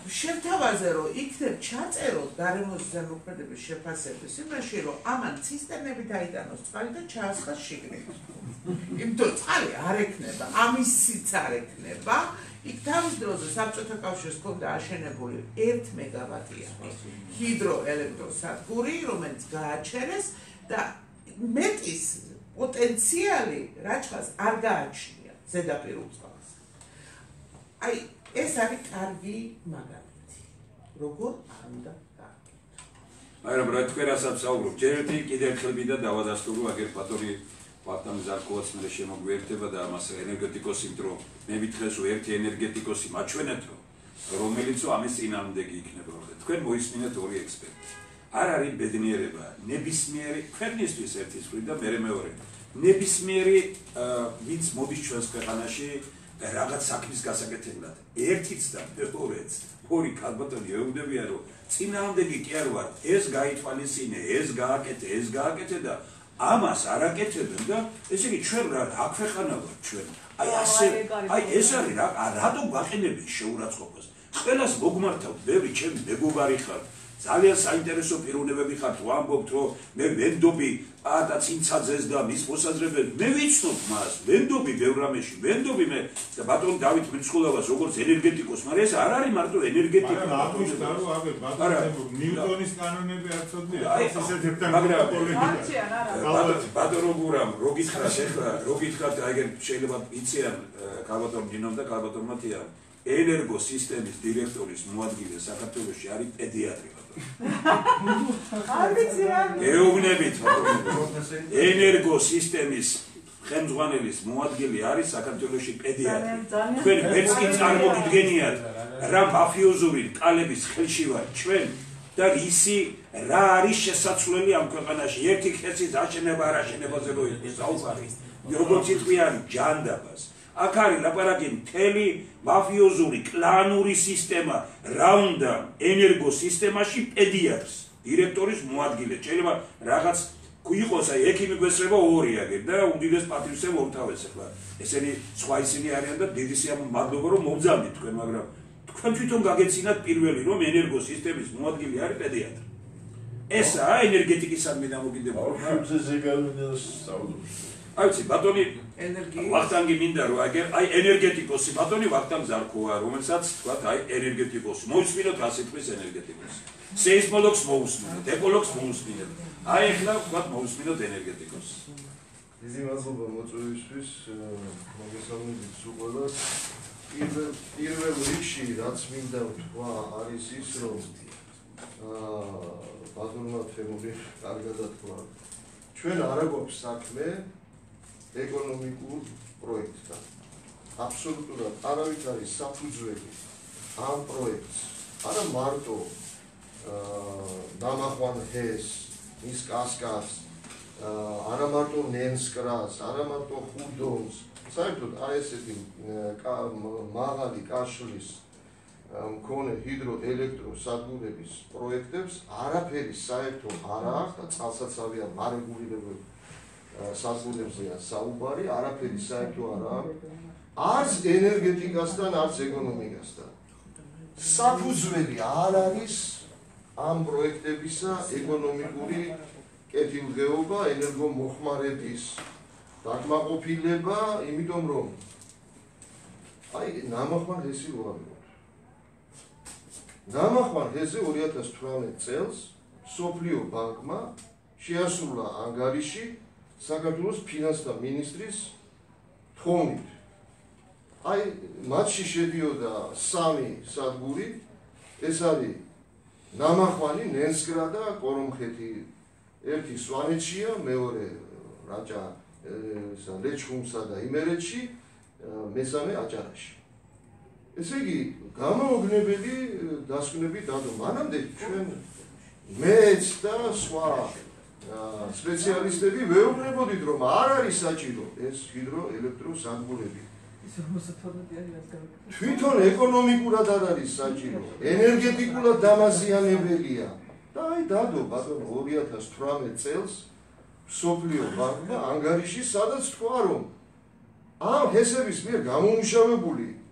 Speaker 2: შევთავაზე რომ იქნებ ჩაწეროთ გარემოს ზემოქმედების შეფასების იმაში რომ ამან ცისტერნები დაიტანოს წყალი და ჩაასხას შიგნით. იმიტომ წყალი არ ექნება, ამისიც არ ექნება. იქ თავის დროზე საბჭოთა კავშირს ჰქონდა აშენებული ერთ მეგავატიანი ჰიდროელექტროსადგური, რომელიც გააჩერეს და მეტის პოტენციალი რაჭას არ გააჩნია ზედაპირ წყალს. აი ეს არის კარგი მაგალითი. როგორ არ უნდა გააკეთო.
Speaker 1: აი რა ბრატ თქვენასაც საუბრობ. ჯერ ერთი კიდევ ერთხელ მინდა დავადასტურო აგერ ბატონი ვახტანგ ზარკოვაც მე შემოგვიერთება და ამას ენერგეტიკოსი მდრო მე მითხეს რომ ერთი ენერგეტიკოსი მაჩვენეთ რომ რომელიც ამის წინააღმდეგი იქნება რომ თქვენ მოისმინეთ ორი ექსპერტი. არ არის ბედნიერება ნებისმიერი ქვეყნისთვის ერთის მხრივ და მერე მეორე ნებისმიერი ვინც მოდის ჩვენს ქვეყანაში რაღაც საქმის გასაკეთებლად ერთიც და მეორეც ორი ქალბატონი ეუბნებიან რომ წინააღმდეგი კი არ ვარ ეს გაითვალისწინე ეს გააკეთე ეს გააკეთე და ამას არ აკეთებენ და ესე იგი ჩვენ რა აქვეყანა ვარ ჩვენ აი ასე აი ეს არის რა რატო გვაყენებენ შეურაცხყოფას ყველას მოგმართავთ ბევრი ჩემი მეგობარი ხართ ძალიან საინტერესო პიროვნებები ხართ ვამბობთ რომ მე ვენდობი ატა ცინცაძეს და მის მოსაზრებებს მე ვიცნობ მას ვენდობი ბევრ რამეში ვენდობი მე და ბატონ დავით მრიცხულოვას როგორც ენერგეტიკოს მაგრამ ეს არ არის მარტო ენერგეტიკა
Speaker 3: არა აკუშ და რო აგერ ბატონო ნიუტონის კანონები არ ცოდნია ეს ესეთ ერთად
Speaker 1: მაგრამ
Speaker 4: არჩიან არა
Speaker 1: ბატონო გურამ რო გითხრათ ახლა რო გითხრათ აი ეგ შეიძლება იციან ქალბატონ დინომ და ქალბატონ მათია ენერგოსისტემის დირექტორის მოადგილე საქართველოში არის პედიატრი
Speaker 4: არ ვიცი რა
Speaker 1: ეუბნებით ენერგოსისტემის ხელმძღვანელის მოადგილე არის საქართველოში პედიატრი თქვენ ვერც კი წარმოგიდგენიათ რა მაფიოზური კალების ხელში ვარ ჩვენ და ისი რა არის შესაძლებელი ამ ქვეყანაში ერთი ხეცის აშენება არ აშენებაზე რო იყოს საუბარი როგორც იტყვიან ჯანდაბას აქ არის ლაპარაკი მთელი მაფიოზური კლანური სისტემა რა უნდა ენერგოსისტემაში პედიატრს დირექტორის მოადგილე შეიძლება რაღაც იყოს აი ექიმი გვესწრება ორი აგერ და უდიდეს პატრიოტებს მომთავეს ახლა ესენი სხვა ისინი არიან და დიდი მადლობა რომ მოგზავნით თქვენ მაგრამ თქვენ თვითონ გაგეცინათ პირველი რომ ენერგოსისტემის მოადგილე არის პედიატრი ესაა ენერგეტიკისადმი დამოკიდებული
Speaker 5: ხუთზე ზეგალმინდა საუბრობს
Speaker 1: აი ვიცი ბატონი
Speaker 2: ენერგია
Speaker 1: ვახტანგი მინდა რომ აგერ აი ენერგეტიკოსი ბატონი ვახტანგ ზარქოა რომელსაც თქვა აი ენერგეტიკოსი მოусმინოთ ასე თქვის ენერგეტიკოსი სეისმოლოგს მოусმინოთ ეკოლოგს მოусმინოთ აი ახლა თქვა მოусმინოთ ენერგეტიკოსს
Speaker 5: დიდი მადლობა მოწვევისთვის მოგესალმებით სულ ყველას პირველ პირველ რიგში რაც მინდა ვთქვა არის ის რომ აა ბატონმა თემური კარგად თქვა ჩვენ არ გვაქვს საქმე ეკონომიკურ პროექტთან. აბსოლუტურად არავით არის საფუძველი ამ პროექტს. არა მარტო დამახვან ჰეს, ის კასკადს, არა მარტო ნენსკრას, არა მარტო ხუდონს. საერთოდ აი ესეთი მაღალი კაშლის მქონე ჰიდროელექტროსადგურების პროექტებს არაფერი საერთო არ აქვს და წყალსაცავიან მარეგულირებელ საზღურებზეა საუბარი, არაფერი საერთო არ აქვს. არც ენერგეტიკასთან, არც ეკონომიკასთან. საფუძველი არ არის ამ პროექტებისა ეკონომიკური კეთილდღეობა, ენერგომოხმარების დაკმაყოფილება, იმიტომ რომ აი ნამახვან ჰესი ვუყურებთ. ნამახვან ჰესი ორი ათას თვრამეტ წელს სოფლიო ბანკმა შეასრულა ანგარიში საქართველოს ფინანსთა მინისტრის თხოვნით. აი მათში შედიოდა სამი სადგური, ეს არის ნამახვანი, ნენსკრა და კორომხეთი. ერთი სვანეთშია, მეორე რაჭა ლეჩხუმსა და იმერეთში, მესამე აჭარაში. ესე იგი, გამაოგნებელი დასკვნები დადო. მანამდე ჩვენ მეც და სხვა სპეციალისტები ვეუბნებოდით, რომ არ არის საჭირო ეს ჰიდროელექტროსადგურები. თვითონ ეკონომიკურად არ არის საჭირო, ენერგეტიკულად დამაზიანებელია. და აი დადო ბატონო ორი ათას თვრამეტ წელს სოფლიო ბანკმა ანგარიში, სადაც თქვა, რომ ამ ჰესების მიერ გამომუშავებული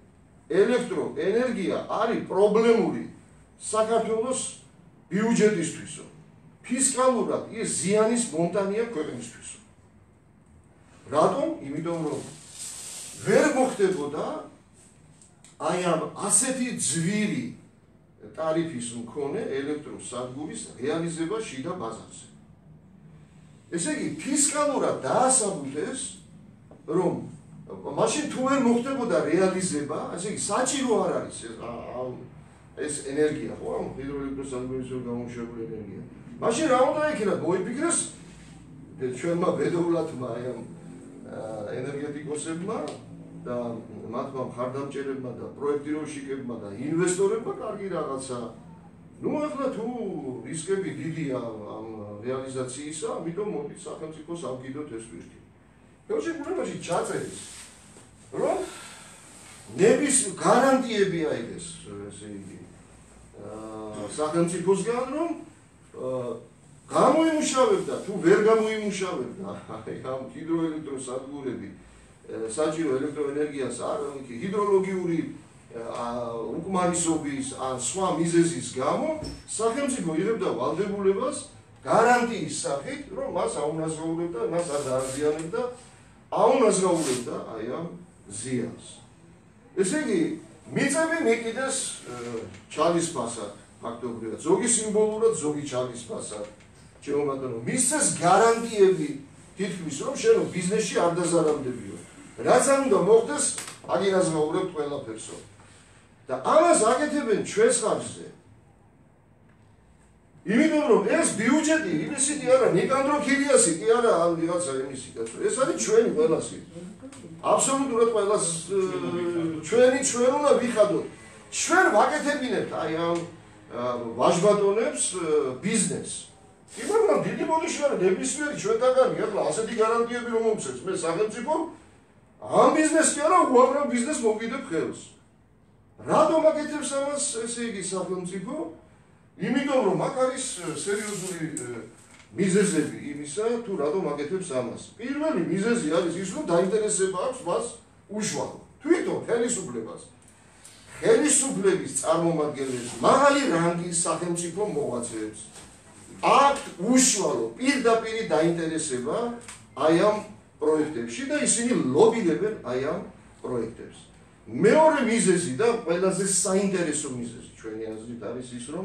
Speaker 5: ელექტროენერგია არის პრობლემური საქართველოს ბიუჯეტისთვისო. ფისკალურად ის ზიანის მომტანია ქვეყნისთვის. რატომ? იმიტომ რომ ვერ მოხდებოდა აი ამ ასეთი ძვირი ტარიფის მქონე ელექტროსადგურის რეალიზება შიდა ბაზარზე. ესე იგი, ფისკალურად დაასაბუთეს, რომ მაშინ თუ ვერ მოხდებოდა რეალიზება, ასე იგი, საჭირო არ არის ეს ენერგია, ხო, ამ ჰიდროელექტროსადგურის გამომშვებული ენერგია. მაშინ რა უნდა იქნათ? მოიფიქრეს ჩვენმა ბედოვლათმა აი ამ ენერგეტიკოსებმა და მათმა მხარდამჭერებმა და პროექტირებშიკებმა და ინვესტორებმა კარგი რაღაცა. ნუ ახლა თუ რისკები დიდია ამ რეალიზაციისა, ამიტომ მოდით სახელმწიფოს ავგიდოთ ეს რისკი. ხელშეკრულებაში ჩაწერეს, რომ ნების გარანტიები აიღეს, ესე იგი, სახელმწიფოსგან, რომ გამოიმუშავებდა, თუ ვერ გამოიმუშავებდა ამ ჰიდროელექტროსადგურები საჭირო ელექტროენერგიას არ ჰიდროლოგიური უკმარისობის ან სხვა მიზეზის გამო სახელმწიფო იღებდა ვალდებულებას გარანტიის სახით, რომ მას აუნაზღაურებდა, მას არ დააზიანებდა, აუნაზღაურებდა აი ამ ზიანს. ესე იგი, მიწები მიყიდეს ჩალისფასად, ფაქტობრივად, ზოგი სიმბოლურად, ზოგი ჩალისფასად. ჩემო ბატონო, მისცეს გარანტიები თითქმის, რომ შენ ბიზნესში არ დაზარალდებიო. რაც არ უნდა მოხდეს, აგინაზღაურებთ ყველაფერსო. და ამას აკეთებენ ჩვენს ხარჯზე. იმიტომ რომ ეს ბიუჯეტი იმისი კი არა, ნიკანდრო ქილიასი კი არა, ან ვიღაცა იმისი კაცო. ეს არის ჩვენი ყველასი. აბსოლუტურად ყველას ჩვენი ჩვენ უნდა ვიხადოთ. ჩვენ ვაკეთებინებთ აი ამ ვაჟბატონებს ბიზნესს. იმიტომ რომ დიდი ბოდიში არა ნებისმიერი ჩვენთაგანი ახლა ასეთი გარანტიები რომ მომცეს მე სახელმწიფო ამ ბიზნესს კი არა უამრავ ბიზნესს მოგიდებ ხელს. რატომ აკეთებს ამას ესე იგი სახელმწიფო? იმიტომ რომ აქ არის სერიოზული მიზეზები იმისა, თუ რატომ აკეთებს ამას. პირველი მიზეზი არის ის, რომ დაინტერესება აქვს მას უშუალო თვითონ ხელისუფლებას. ხელისუფლების წარმომადგენლებს მაღალი რანგის სახელმწიფო მოღვაწეებს აქვთ უშუალო პირდაპირი დაინტერესება აი ამ პროექტებში და ისინი ლობირებენ აი ამ პროექტებს. მეორე მიზეზი და ყველაზე საინტერესო მიზეზი ჩვენი აზრით არის ის, რომ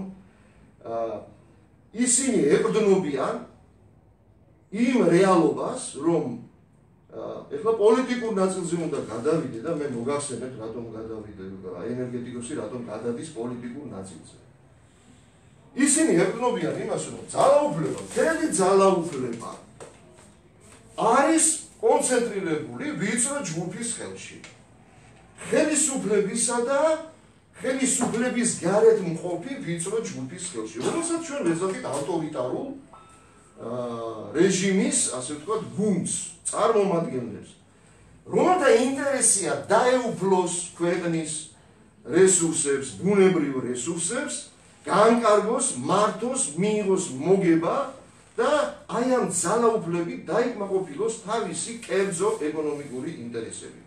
Speaker 5: ისინი ებრძნობიან იმ რეალობას, რომ ეხლა პოლიტიკურ ნაწილზე უნდა გადავიდე და მე მოგახსენებთ რატომ გადავიდე ენერგეტიკოსი რატომ გადადის პოლიტიკურ ნაწილზე. ისინი ებრძნობიან იმას, რომ ძალაუფლება, მთელი ძალაუფლება არის კონცენტრირებული ვიწრო ჯგუფის ხელში. ხელისუფლებისა და ხელისუფლების გარეთ მყოფი ვიწრო ჯგუფის ხელში, რომელსაც ჩვენ ვეძახით ავტორიტარულ რეჟიმის, ასე ვთქვათ, გუნდს, წარმომადგენლებს, რომელთა ინტერესია დაეუფლოს ქვეყნის რესურსებს, ბუნებრივ რესურსებს, განკარგოს, მართოს, მიიღოს მოგება და აი ამ ძალაუფლებით დაიკმაყოფილოს თავისი კერძო ეკონომიკური ინტერესები.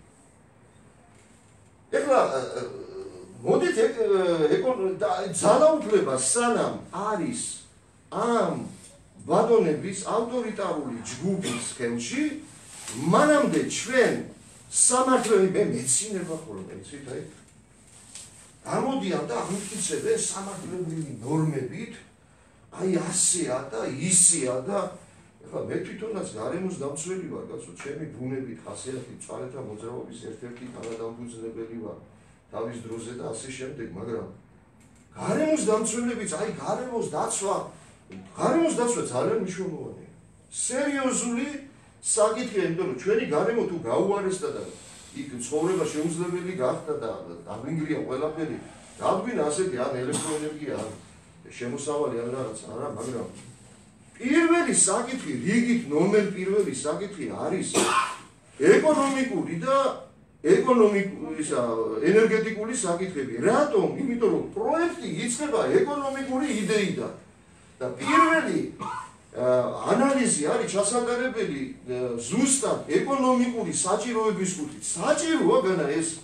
Speaker 5: ეხლა მოდით ძალაუფლება სანამ არის ამ ბატონების ავტორიტარული ჯგუფის ხელში, მანამდე ჩვენ სამართლები მე მეცნიერება ხოლმე მეცით აი გამოდიან და აღმოჩნდებენ სამართლებრივი ნორმებით, აი ასეა და ისეა და ეხლა მე თვითონაც გარემოს დამცველი ვარ, კაცო, ჩემი ბუნებით ხასიათი მწვანეთა მოძრაობის ერთ-ერთი თანადამფუძნებელი ვარ თავის დროზე და ასე შემდეგ, მაგრამ გარემოს დამცველებიც, აი გარემოს დაცვა, გარემოს დაცვა ძალიან მნიშვნელოვანია. სერიოზული საკითხია, იმიტომ რომ ჩვენი გარემო თუ გაუარესდა და იქ ცხოვრება შეუძლებელი გახდა და დაგვინგრია ყველაფერი, დაგვინა ასეთი ან ელექტროენერგია, ან შემოსავალი ან რაღაც არა, მაგრამ პირველი საკითხი, რიგით ნომერ პირველი საკითხი არის ეკონომიკური და ეკონომიკური ენერგეტიკული საკითხები. რატომ? იმიტომ რომ პროექტი იწყება ეკონომიკური იდეიდან და პირველი ანალიზი არის ჩასატარებელი ზუსტად ეკონომიკური საჭიროების კუთხით. საჭიროა განა ეს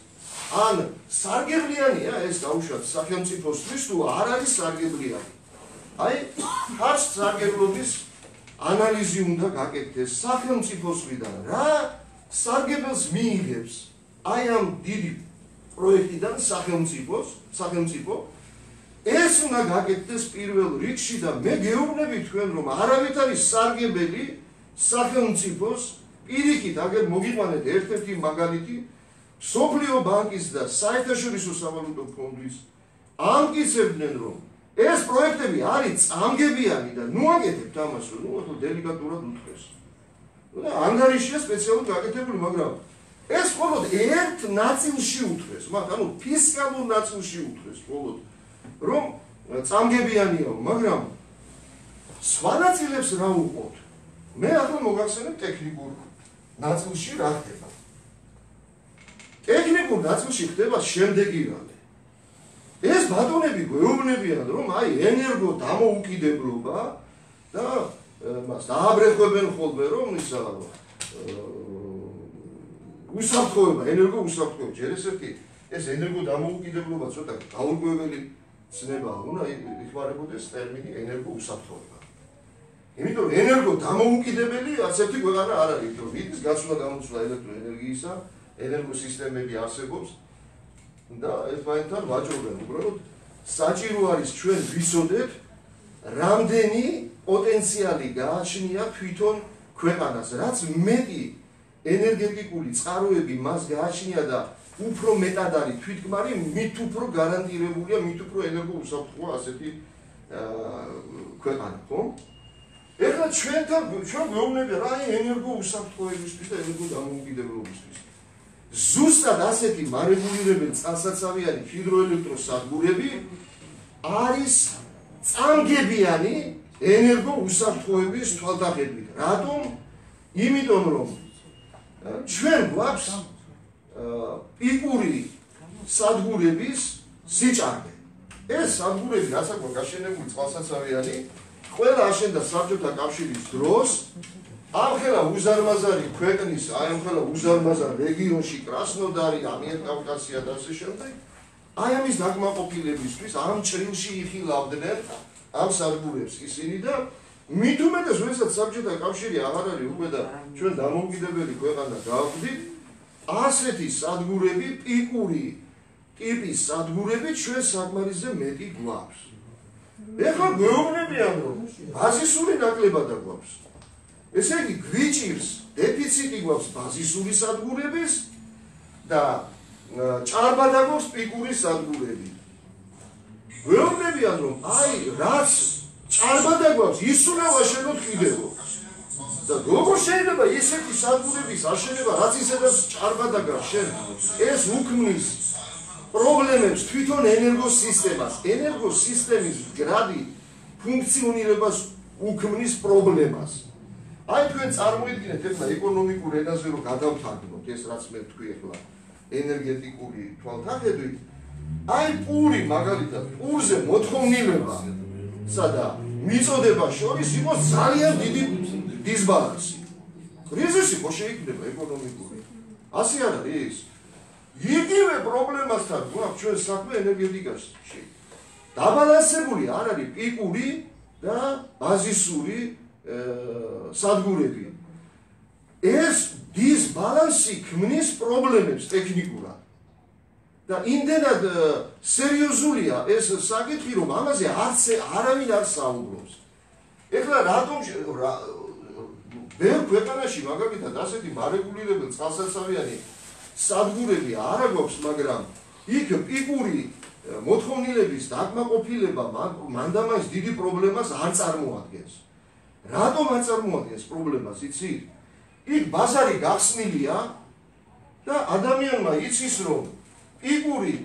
Speaker 5: ან სარგებლიანია ეს დაუშვათ სახელმწიფოსთვის თუ არ არის სარგებლიანი. აი, ხარს სარგებლობის ანალიზი უნდა გაკეთდეს სახელმწიფოსგან, რა სარგებელს მიიღებს აი ამ დიდი პროექტიდან სახელმწიფოს, სახელმწიფო ეს უნდა გაკეთდეს პირველ რიგში და მე გეუბნები თქვენ რომ არავით არის სარგებელი სახელმწიფოს პირიქით აგერ მოგიყვანეთ ერთ-ერთი მაგალითი სოფლიო ბანკის და საერთაშორისო სავალუტო ფონდის ამტკიცებდნენ რომ ეს პროექტები არის წამგებიანი და ნუ აკეთებთ ამას რომ ნუ დელიკატურად უთხრეს. და ანგარიშია სპეციალურად გაკეთებული, მაგრამ ეს მხოლოდ ერთ ნაწილში უთხრეს, მათ ანუ ფისკალურ ნაწილში უთხრეს მხოლოდ რომ წამგებიანია, მაგრამ სხვა ნაწილებს რა უყოთ? მე ახლა მოგახსენებ ტექნიკურ ნაწილში რა ხდება. ტექნიკურ ნაწილში ხდება შემდეგი რამე. ეს ბატონები გვეუბნებიან რომ აი ენერგო დამოუკიდებლობა და მას დააბრეხვებენ ხოლმე რომ ისა უსაფრთხოება, ენერგო უსაფრთხოება. ჯერ ეს ერთი ეს ენერგო დამოუკიდებლობა ცოტა გაურკვეველი ცნება უნდა იხმარებოდეს ტერმინი ენერგო უსაფრთხოება. იმიტომ ენერგო დამოუკიდებელი არც ერთი ქვეყანა არ არის, რომ ვის გაცვლა გამოცვლა ელექტროენერგიისა, ენერგოსისტემები არსებობს და ერთმანეთთან ვაჭრობენ. უბრალოდ საჭირო არის ჩვენ ვიცოდეთ რამდენი პოტენციალი გააჩნია თვითონ ქვეყანას, რაც მეტი ენერგეტიკული წყაროები მას გააჩნია და უფრო მეტად არის თვითკმარი, მით უფრო გარანტირებულია, მით უფრო ენერგო უსაფრთხოა ასეთი ქვეყანა, ხო? ეხლა ჩვენთან ჩვენ გვეუბნებიან რა ენერგო უსაფრთხოებისთვის და ენერგო დამოუკიდებლობისთვის. ზუსტად ასეთი მარეგულირებელი წყალსაცავიანი ჰიდროელექტროსადგურები არის წამგებიანი ენერგო უსაფრთხოების თვალთახედვით. რატომ? იმიტომ რომ ჩვენ გვაქვს პიკური სადგურების სიჭარბე. ეს სადგურები რაც აქვს გაშენებული წყალსაცავიანი ყველა აშენდა საბჭოთა კავშირის დროს ამხელა უზარმაზარი ქვეყნის, აი ამხელა უზარმაზარ რეგიონში კრასნოდარი, ამიერკავკასია და ასე შემდეგ, აი ამის დაკმაყოფილებისთვის ამ ჭრილში იხილავდნენ ამ სადგურებს ისინი და მით უმეტეს როდესაც საბჭოთა კავშირი აღარ არის უკვე და ჩვენ დამოუკიდებელი ქვეყანა გავხდით, ასეთი სადგურები, პიკური ტიპის სადგურები ჩვენ საკმარისზე მეტი გვაქვს. ეხლა გვეუბნებიან რომ ბაზისური ნაკლებადა გვაქვს. ესე იგი გვიჭირს დეფიციტი გვაქვს ბაზისური სადგურების და ჭარბადა გვაქვს პიკური სადგურები. გვეუბნებიან რომ აი რაც ჭარბადა გვაქვს ის უნდა ვაშენოთ კიდევ. და როგორ შეიძლება ისეთი სადგურების აშენება რაც ისედაც ჭარბადა გვაქვს შენ ეს უქმნის პრობლემებს თვითონ ენერგოსისტემას, ენერგოსისტემის მდგრადი ფუნქციონირებას უქმნის პრობლემას. აი თქვენ წარმოიდგინეთ ეხლა ეკონომიკურ ენაზე რომ გადავთარგმნოთ ეს რაც მე ვთქვი ეხლა ენერგეტიკული თვალთახედვით, აი პური მაგალითად პურზე მოთხოვნილება სადა მიწოდება შორის იყოს ძალიან დიდი დისბალანსი. კრიზისი ხო შეიქმნება ეკონომიკური. ასე არ არის? იგივე პრობლემასთან გვაქვს ჩვენ საქმე ენერგეტიკაში. დაბალანსებული არ არის პიკური და ბაზისური სადგურები. ეს დისბალანსი ქმნის პრობლემებს ტექნიკურად. და იმდენად სერიოზულია ეს საკითხი, რომ ამაზე არც არავინ არ საუბრობს. ეხლა რატომ ბევრ ქვეყანაში მაგალითად ასეთი მარეგულირებელ წყალსაცავიანი სადგურები არ აქვს, მაგრამ იქ პიკური მოთხოვნილების დაკმაყოფილება მანდამაის დიდი პრობლემას არ წარმოადგენს. რატომ არ წარმოადგენს პრობლემას, იცით? იქ ბაზარი გახსნილია და ადამიანმა იცის რომ პიკური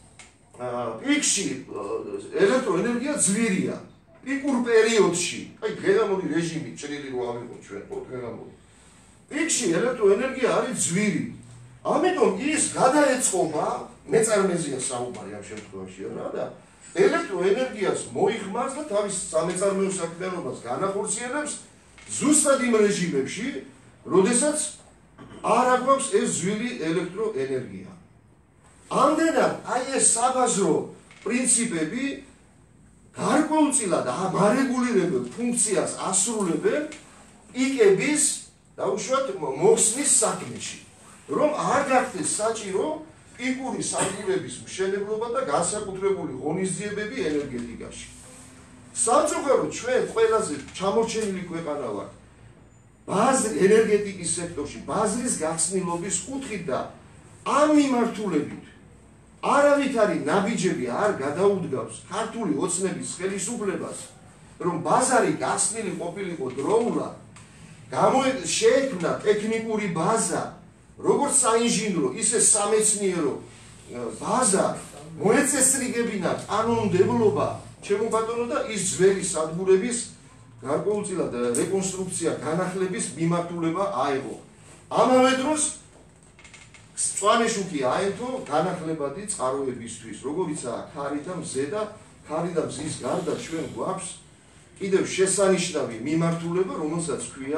Speaker 5: პიკში ელექტროენერგია ძვირია. პიკურ პერიოდში, აი დღევანდელი რეჟიმი ჭრილი რო ავიღოთ ჩვენ, ხო დღევანდელი. პიკში ელექტროენერგია არის ძვირი. ამიტომ ის გადაეწყობა, მეწარმეზია საუბარი ამ შემთხვევაში რა და ელექტროენერგიას მოიხმარს და თავის სამეწარმეო საქმიანობას განახორციელებს ზუსტად იმ რეჟიმებში, როდესაც არ აქვს ეს ძვირი ელექტროენერგია. ამდენად აი ეს საბაზრო პრინციპები გარკვეულწილად მარეგულირებელ ფუნქციას ასრულებენ პიკების დაუშვათ მოხსნის საქმეში, რომ არ გახდეს საჭირო პიკური სადგურების მშენებლობა და განსაკუთრებული ღონისძიებები ენერგეტიკაში. სამწუხაროდ ჩვენ ყველაზე ჩამორჩენილი ქვეყანა ვართ ბაზრის ენერგეტიკის სექტორში, ბაზრის გახსნილობის კუთხით და ამ მიმართულებით არავითარი ნაბიჯები არ გადაუდგავს ქართული ოცნების ხელისუფლებას, რომ ბაზარი გახსნილი ყოფილიყო დროულად, შეექმნა ტექნიკური ბაზა, როგორც საინჟინრო, ისე სამეცნიერო ბაზა, მოეწესრიგებინა კანონმდებლობა, ჩემო ბატონო და ის ძველი სადგურების გარკვეულწილად რეკონსტრუქცია, განახლების მიმართულება აეღო. ამავე დროს მწვანე შუქი აერთო განახლებადი წყაროებისთვის, როგორიცაა ქარი და მზე და ქარი და მზის გარდა ჩვენ გვაქვს კიდევ შესანიშნავი მიმართულება, რომელსაც ქვია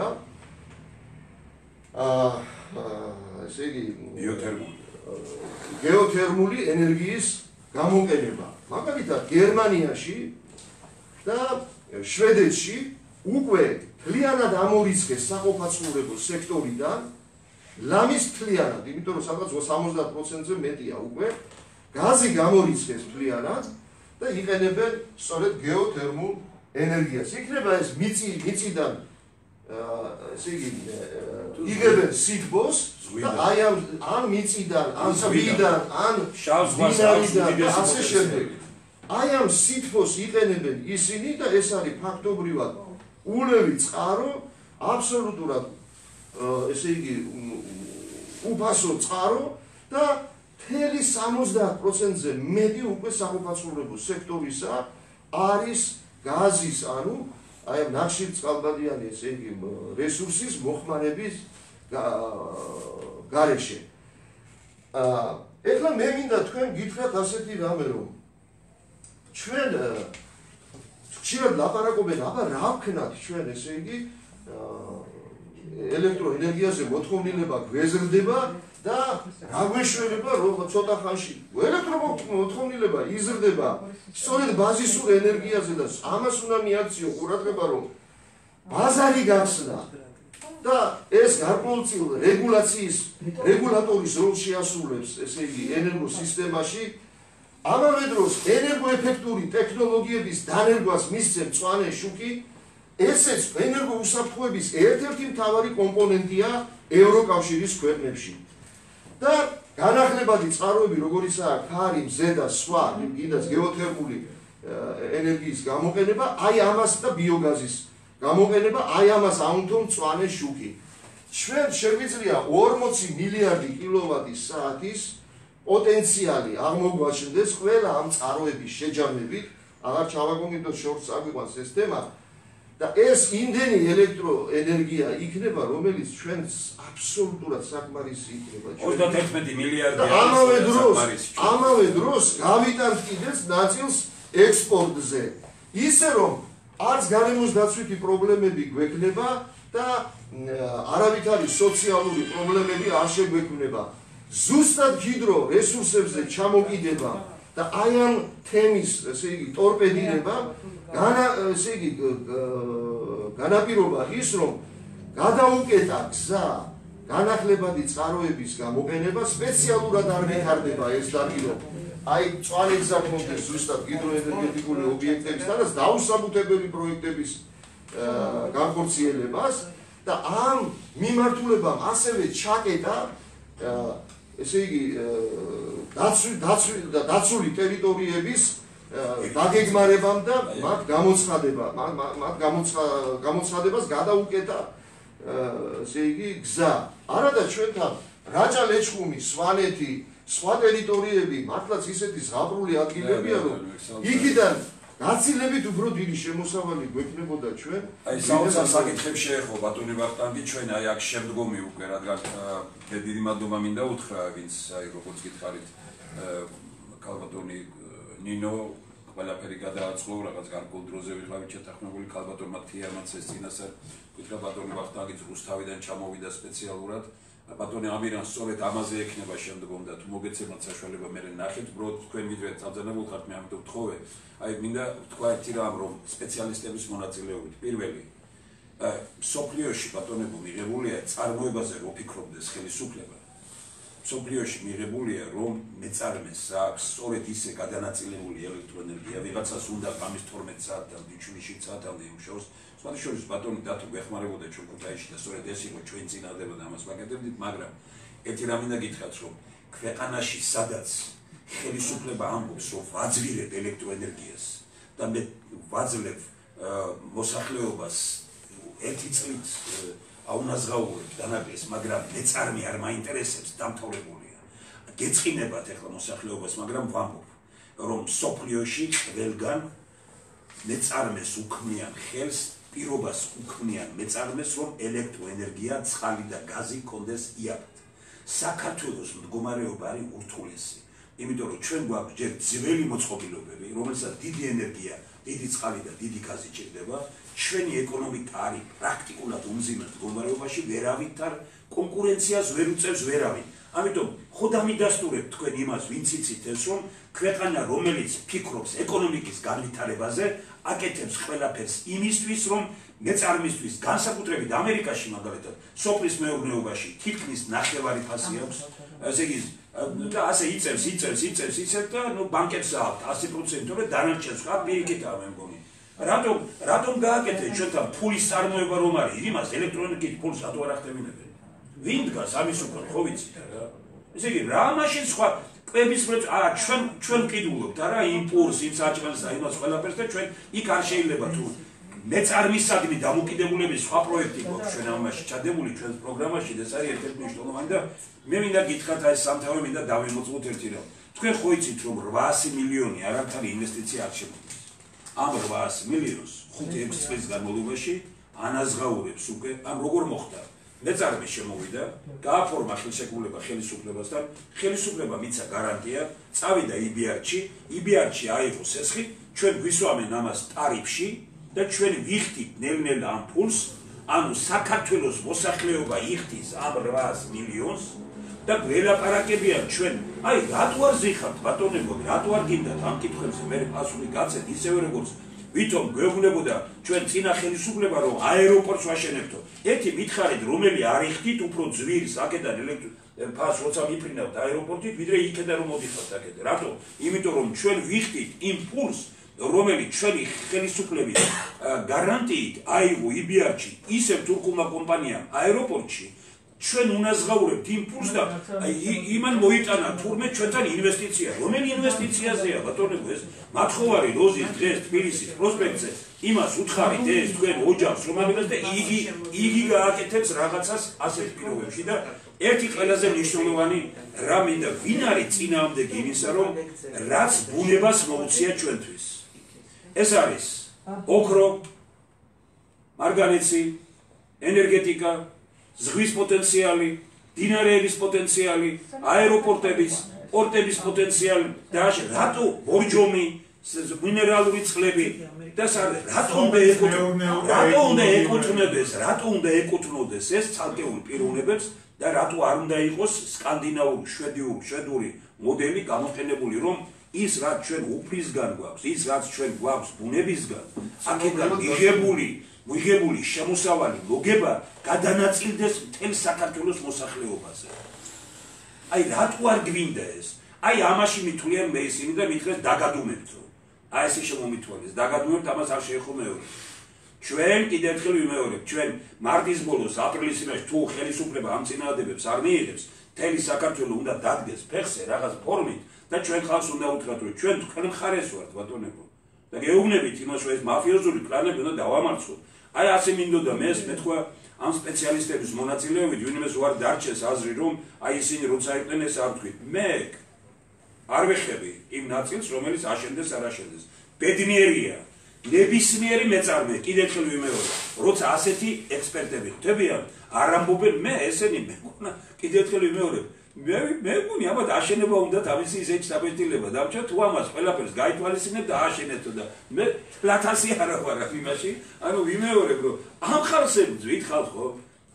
Speaker 5: აა ესე იგი
Speaker 1: გეოთერმული
Speaker 5: გეოთერმული ენერგიის გამოყენება. მაგალითად გერმანიაში და შვედეთში უკვე მთლიანად ამორიცხეს საყოფაცხოვრებო სექტორიდან ლამის მთლიანად, იმიტომ რომ სადღაც სამოცდაათ პროცენტზე მეტია უკვე გაზი გამორიცხეს მთლიანად და იყენებენ სწორედ გეოთერმულ ენერგიას. იქნება ეს მიწი მიწიდან ესე იგი იგებენ სითბოს და აი ამ ან მიწიდან, ან ზღვიდან, ან მდინარიდან და ასე შემდეგ. აი ამ სითბოს იყენებენ ისინი და ეს არის ფაქტობრივად ულევი წყარო, აბსოლუტურად ესე იგი უფასო წყარო და მთელი სამოცდაათ პროცენტზე მეტი უკვე საყოფაცხოვრებო სექტორისა არის გაზის, ანუ აი ამ ნახშირწყალბადიანი ესე იგი რესურსის მოხმარების გარეშე. ეხლა მე მინდა თქვენ გითხრათ ასეთი რამე, რომ ჩვენ ხშირად ლაპარაკობენ, აბა რა ვქნათ ჩვენ ესე იგი ელექტროენერგიაზე მოთხოვნილება გვეზრდება და რა გვეშველება რომ ცოტა ხანში ელექტრომოთხოვნილება იზრდება სწორედ ბაზისურ ენერგიაზე და ამას უნდა მიაქციო ყურადღება, რომ ბაზარი გახსნა და ეს გარკვეულწილ რეგულაციის რეგულატორის როლს შეასრულებს ესე იგი ენერგოსისტემაში. ამავე დროს ენერგოეფექტური ტექნოლოგიების დანერგვას მისცემ მწვანე შუქი. ესეც ენერგოუსაფრთხოების ერთ-ერთი მთავარი კომპონენტია ევროკავშირის ქვეყნებში. და განახლებადი წყაროები, როგორიცაა ქარი, მზე და სხვა, კიდაც გეოთერმული ენერგიის გამოყენება, აი ამას და ბიოგაზის გამოყენება, აი ამას აუნთო მწვანე შუქი. ჩვენ შეგვიძლია ორმოცი მილიარდი კილოვატის საათის პოტენციალი აღმოგვაჩნდეს ყველა ამ წყაროების შეჯამებით, აღარ ჩავაგონდოთ შორს აგვიყვანს ეს თემა. და ეს იმდენი ელექტროენერგია იქნება, რომელიც ჩვენს აბსოლუტურად საკმარისი იქნება.
Speaker 1: ოცდაათი მილიარდი
Speaker 5: და ამავე დროს, ამავე დროს გავიტანთ კიდეც ნაწილს ექსპორტზე. ისე რომ არც გარემოს დაცვითი პრობლემები გვექნება და არავითარი სოციალური პრობლემები არ შეგვექმნება. ზუსტად ჰიდრო რესურსებზე ჩამოკიდება და აი ამ თემის, ესე იგი, ტორპედინება განა ესე იგი განაპირობა ის, რომ გადაუკეტა გზა განახლებადი წყაროების გამოყენება, სპეციალურად არ ვითარდება ეს დარგი, რომ აი მწვანე გზა გქონდეს ზუსტად ჰიდროენერგეტიკული ობიექტებისთან და დაუსაბუთებელი პროექტების განხორციელებას და ამ მიმართულებამ ასევე ჩაკეტა ესე იგი დაცული ტერიტორიების დაგეგმარებამ და მათ გამოცხადება, მათ გამოცხადებას გადაუკეტა ესე იგი გზა. არადა ჩვენთან რაჭა-ლეჩხუმი, სვანეთი, სხვა ტერიტორიები მართლაც ისეთი ზღაპრული ადგილებია, რომ იქიდან გაცილებით უფრო დიდი შემოსავალი გვექნებოდა ჩვენ.
Speaker 1: აი საოცარ საკითხებს შეეხო ბატონი ვახტანგი, ჩვენ აი აქ შემდგომი უკვე რადგან დიდი მადლობა მინდა უთხრა, ვინც აი როგორც გითხარით ქალბატონი ნინო ყველაფერი გადააწყო, რაღაც გარკვეულ დროზე ვიყავით შეთანხმებული ქალბატონმა თიამაც ეს წინასწარ გითხრა ბატონი ვახტანგიც რუსთავიდან ჩამოვიდა სპეციალურად ბატონი ამირან სწორედ ამაზე ექნება შემდგომ და თუ მოგეცემათ საშუალება მე ნახეთ უბრალოდ თქვენ ვიდრე წამძანებულ ხართ მე ამიტომ ვთხოვე აი მინდა თქვა ერთი რამ რომ სპეციალისტების მონაწილეობით პირველი სოფლიოში ბატონებო მიღებულია წარმოებაზე რო ფიქრობდეს ხელისუფლება სოფლიოში მიღებულია რომ მეწარმეს აქვს სწორედ ისე გადანაწილებული ელექტროენერგია ვიღაცას უნდა გამის თორმეტ საათამდე შვიდ საათამდე იმუშაოს სხვადასხვა ბატონი დათო გეხმარებოდა ჩვენ ქუთაისში და სწორედ ეს იყო ჩვენ წინააღმდება და ამას ვაკეთებდით მაგრამ ერთი რამ მინდა გითხრათ რომ ქვეყანაში სადაც ხელისუფლება ამბობს რომ ვაძვირებ ელექტროენერგიას და მე ვაძლევ მოსახლეობას ერთი წლით აუნაზღაურებ დანაკლისს, მაგრამ მეწარმე არ მაინტერესებს, დამთავრებულია. გეწყინებათ ახლა მოსახლეობას, მაგრამ ვამბობ, რომ სოფლიოში ყველგან მეწარმეს უქმნიან ხელს, პირობას უქმნიან მეწარმეს, რომ ელექტროენერგია, წყალი და გაზი კონდეს იაფად. საქართველოს მდგომარეობა არის ურთულესი. იმიტომ რომ ჩვენ გვაქვს ჯერ ძველი მოწყობილობები, რომელსაც დიდი ენერგია, დიდი წყალი და დიდი გაზი ჭირდება. ჩვენი ეკონომიკა არის პრაქტიკულად უმძიმე მდგომარეობაში, ვერავით არ კონკურენციას ვერ უწევს ვერავინ. ამიტომ ხო დამიდასტურებთ თქვენ იმას, ვინც იცით ეს რომ ქვეყანა რომელიც ფიქრობს ეკონომიკის განვითარებაზე, აკეთებს ყველაფერს იმისთვის, რომ მეწარმისთვის განსაკუთრებით ამერიკაში მაგალითად სოფლის მეურნეობაში თითქმის ნახევარი ფასი აქვს, ესე იგი და ასე იწევს, იწევს, იწევს, იწევს და ნუ ბანკებს აქვს ასი პროცენტი, რომ დანარჩენს ხა პირიქითაა მე მგონი. რატომ რატომ გააკეთეთ ჩვენთან ფულის წარმოება რომ არის იმას ელექტროენერგიის ფულს რატო არ ახდენებენ ვინ დგას ამის უკვე ხო ვიცით რა ესე იგი რა მაშინ სხვა კვების პროცესი აა ჩვენ ჩვენ ვკიდულობთ არა იმპულს იმ საჭმელს და იმას ყველაფერს და ჩვენ იქ არ შეიძლება თუ მეწარმისადმი დამოკიდებულების სხვა პროექტი გვაქვს ჩვენ ამაში ჩადებული ჩვენს პროგრამაში და ეს არის ერთ-ერთი მნიშვნელოვანი და მე მინდა გითხრათ აი სამთავრობო მინდა დავიმოწმოთ ერთი რამ თქვენ ხო იცით რომ რვაასი მილიონი არამთავარი ინვესტიცია არ შემოგვიყვანს ამ რვაასი მილიონს ხუთი ექვსი წლის განმავლობაში ანაზღაურებს უკვე ან როგორ მოხდა მეწარმე შემოვიდა გააფორმა ხელშეკრულება ხელისუფლებასთან ხელისუფლება მიცა გარანტია წავიდა იბიარჩი იბიარჩი აიღო სესხი ჩვენ გვისვამენ ამას ტარიფში და ჩვენ ვიხდით ნელ-ნელა ამ ფულს ანუ საქართველოს მოსახლეობა იხდის ამ რვაასი მილიონს და გველაპარაკებიან ჩვენ აი რატო არ ზიხართ ბატონებო რატო არ გინდათ ამ კითხვებზე მე პასუხი გაცეთ ისევე როგორც ვითომ გვეუბნებოდა ჩვენ წინა ხელისუფლება რომ აეროპორტს ვაშენებთო ერთი მითხარით რომელი არ იხდით უფრო ძვირს აქედან ელექტრო ფას როცა მიფრინავთ აეროპორტით ვიდრე იქიდან რომ მოდიხართ აქედან რატო იმიტომ რომ ჩვენ ვიხდით იმ ფულს რომელიც ჩვენი ხელისუფლების გარანტიით აიღო იბიარჩი ისევ თურქულმა კომპანიამ აეროპორტში ჩვენ უნაზღაურებთ იმ ფულს და იმან მოიტანა თურმე ჩვენთან ინვესტიცია. რომელი ინვესტიციაზეა ბატონებო ეს? მათხოვარი როზის დღეს თბილისის პროსპექტზე იმას უთხარით ეს თქვენ ოჯახს რომელსაც და იგი იგი გააკეთებს რაღაცას ასეთ პირობებში და ერთი ყველაზე მნიშვნელოვანი რა მინდა ვინ არის წინააღმდეგი იმისა რომ რაც ბუნებას მოუწია ჩვენთვის. ეს არის ოქრო, მარგანეცი, ენერგეტიკა ზღვის პოტენციალი, დინარეების პოტენციალი, აეროპორტების, პორტების პოტენციალი და რატო ბორჯომი, მინერალური წყლები და რატო უნდა რატო უნდა ეკუთვნოდეს, რატო უნდა ეკუთვნოდეს ეს ცალკეულ პიროვნებებს და რატო არ უნდა იყოს სკანდინავური, შვედიური, შვედური მოდელი გამოყენებული რომ ის რაც ჩვენ უფლისგან გვაქვს, ის რაც ჩვენ გვაქვს ბუნებისგან, აქედან მიღებული მიღებული შემოსავალი მოგება გადანაწილდეს მთელ საქართველოს მოსახლეობაზე. აი რატო არ გვინდა ეს? აი ამაში მithulien მე ისინი და მითხრეს დაგადუმებთ რომ. აი ესე შემომithვალეს, დაგადუმებთ ამას არ შეეხო მეორე. ჩვენ კიდევ ერთხელ ვიმეორებ, ჩვენ მარტის ბოლოს აპრილის იმაში თუ ხელისუფლება ამ წინააღმდეგებს არ მიიღებს, მთელი საქართველო უნდა დადგეს ფეხზე რაღაც ფორმით და ჩვენ ხალხს უნდა უთხრათ რომ ჩვენ თქვენ მხარეს ვართ ბატონებო. და გეუბნებით იმას რომ ეს მაფიოზული პლანები უნდა დავამარცხოთ. აი ასე მინდოდა მე ეს მეთქვა ამ სპეციალისტების მონაწილეობით ვინმეს უარ დარჩეს აზრი რომ აი ისინი როცა იყვნენ ეს არ თქვით მე არ ვეხები იმ ნაწილს რომელიც აშენდეს არ აშენდეს ბედნიერია ნებისმიერი მეწარმე კიდევ ერთხელ ვიმეორებ როცა ასეთი ექსპერტები ხდებიან არ ამბობენ მე ესენი მეკონა კიდევ ერთხელ ვიმეორებ მე მე მგონი აბა აშენება უნდა თავისი ისეთ დაბეჭდილება დამჭა თუ ამას ყველაფერს გაითვალისწინებ და აშენეთო და მე ლათასი არა ვარ იმაში ანუ ვიმეორებ რომ ამ ხალხს ვითხოვ ხო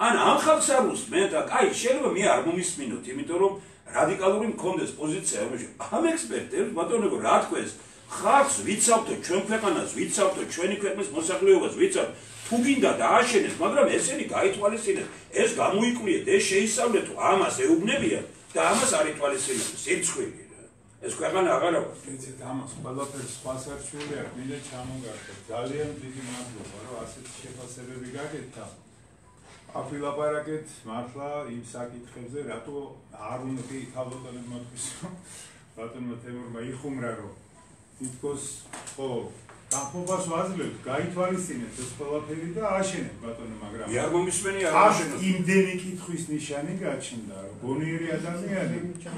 Speaker 1: ან ამ ხალხს არ უსმენ და კაი, შეიძლება მე არ მომისმინოთ, იმიტომ რომ რადიკალური მქონდეს პოზიცია, ამ ექსპერტებს ბატონებო რა თქვეს, ხალხს ვიცავთო, ჩვენ ქვეყანას ვიცავთო, ჩვენი ქვეყნის მოსახლეობას ვიცავთ, თუ გინდა დააშენეს, მაგრამ ესენი გაითვალისწინეს, ეს გამოიკვლიეთ, ეს შეისწავლეთ, ამას ეუბნებიან და ამას არ ითვალისწინებენ, სირცხვილი. ეს ქვეყანა აღარავა.
Speaker 3: იცით, ამას ყველაფერს სხვას არ ჩვილი არ მინდა ჩამოგართოთ. ძალიან დიდი მადლობა, რომ ასეთი შეფასებები გაკეთდა. აფილაპარაკეთ მართლა იმ საკითხებზე, რატო არ უნდა თავდადებული მოთქვის, რომ ბატონმა თემურმა იხუმრა, რომ თითქოს ხო დახმობას ვაძლევთ, გაითვალისწინეთ ეს ყველაფერი და აშენეთ ბატონო, მაგრამ
Speaker 1: მე არ მომისმენი არ
Speaker 3: აშენოთ. იმდენი კითხვის ნიშანი გაჩნდა, რომ გონიერი ადამიანი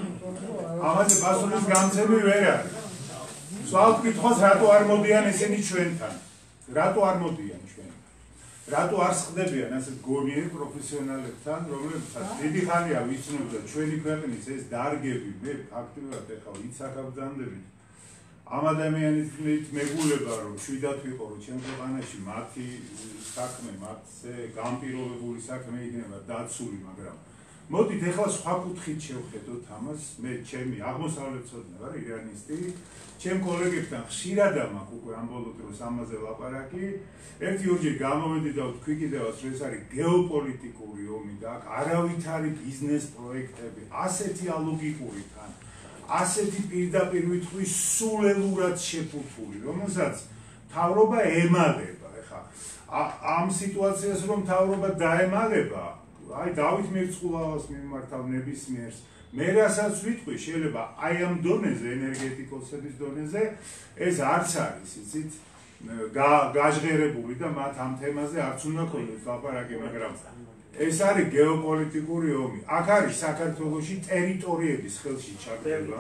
Speaker 3: ამაზე პასუხის გამცემი ვერ არის. სულ კითხვას რატო არ მოდიან ესენი ჩვენთან? რატო არ მოდიან ჩვენთან? რატო არ სხდებიან ასეთ გონიერ პროფესიონალებთან, რომლებსაც დიდი ხანია ვიცნობ და ჩვენი ქვეყნის ეს დარგები, მე ფაქტობრივად ეხლა იცახ ბრძანდებით. ამ ადამიანით მეგულება რომ შვიდად ვიყო რომ ჩემ ქვეყანაში მათი საქმე, მათზე განპირობებული საქმე იქნება დაცული, მაგრამ მოდით ეხლა სხვა კუთხით შევხედოთ ამას. მე ჩემი აღმოსავლეთწოდნა ვარ, ირანისტი, ჩემ კოლეგებთან ხშირად მაქვს უკვე ამ ბოლო დროს ამაზე ლაპარაკი. ერთი ორჯერ გამოვედი და ვთქვი კიდევაც რომ ეს არის გეოპოლიტიკური ომი და აქ არავითარი ბიზნეს პროექტები, ასეთი ალოგიკური თან ასეთი პირდაპირ ვითხვი სულელურად შეფუთული, რომელსაც მთავრობა ემალება. ეხლა ამ სიტუაციას რომ მთავრობა დაემალება, აი დავით მირწყულავას მიმართავ ნებისმიერს, მე რასაც ვიტყვი, შეიძლება აი ამ დონეზე, ენერგეტიკოსების დონეზე ეს არც არის, იცით, გაჟღერებული და მათ ამ თემაზე არც უნდა ქონდეს ლაპარაკი, მაგრამ ეს არის გეოპოლიტიკური ომი. აქ არის საქართველოში ტერიტორიების ხელში ჩაგდება,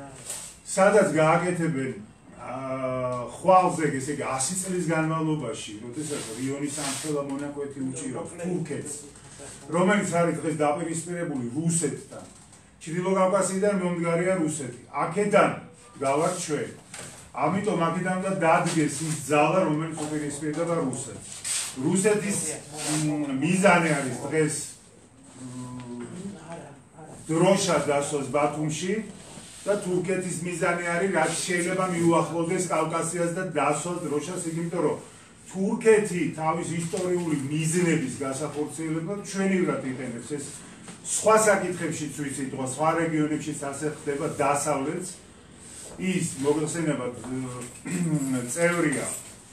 Speaker 3: სადაც გააკეთებენ ხვალზე, ესე იგი ასი წლის განმავლობაში, როდესაც რიონის სამხელა მონაკვეთი უჭირავს თურქეთს, რომელიც არის დღეს დაპირისპირებული რუსეთთან. ჩრდილო კავკასიიდან მომდგარია რუსეთი. აქედან გავართ ჩვენ. ამიტომ აქედან უნდა დადგეს ის ძალა, რომელიც უპირისპირდება რუსეთს. რუსეთის მიზანი არის დღეს დროშა დასვას ბათუმში და თურქეთის მიზანი არის რაც შეიძლება მიუახლოვდეს კავკასიას და დასვას დროშას, იმიტომ რომ თურქეთი თავის ისტორიული მიზნების გასახორციელებლად ჩვენივრად იყენებს ეს სხვა საკითხებშიც ვიცით, სხვა რეგიონებშიც ასე ხდება დასავლეთს ის მოგხსენებათ წევრია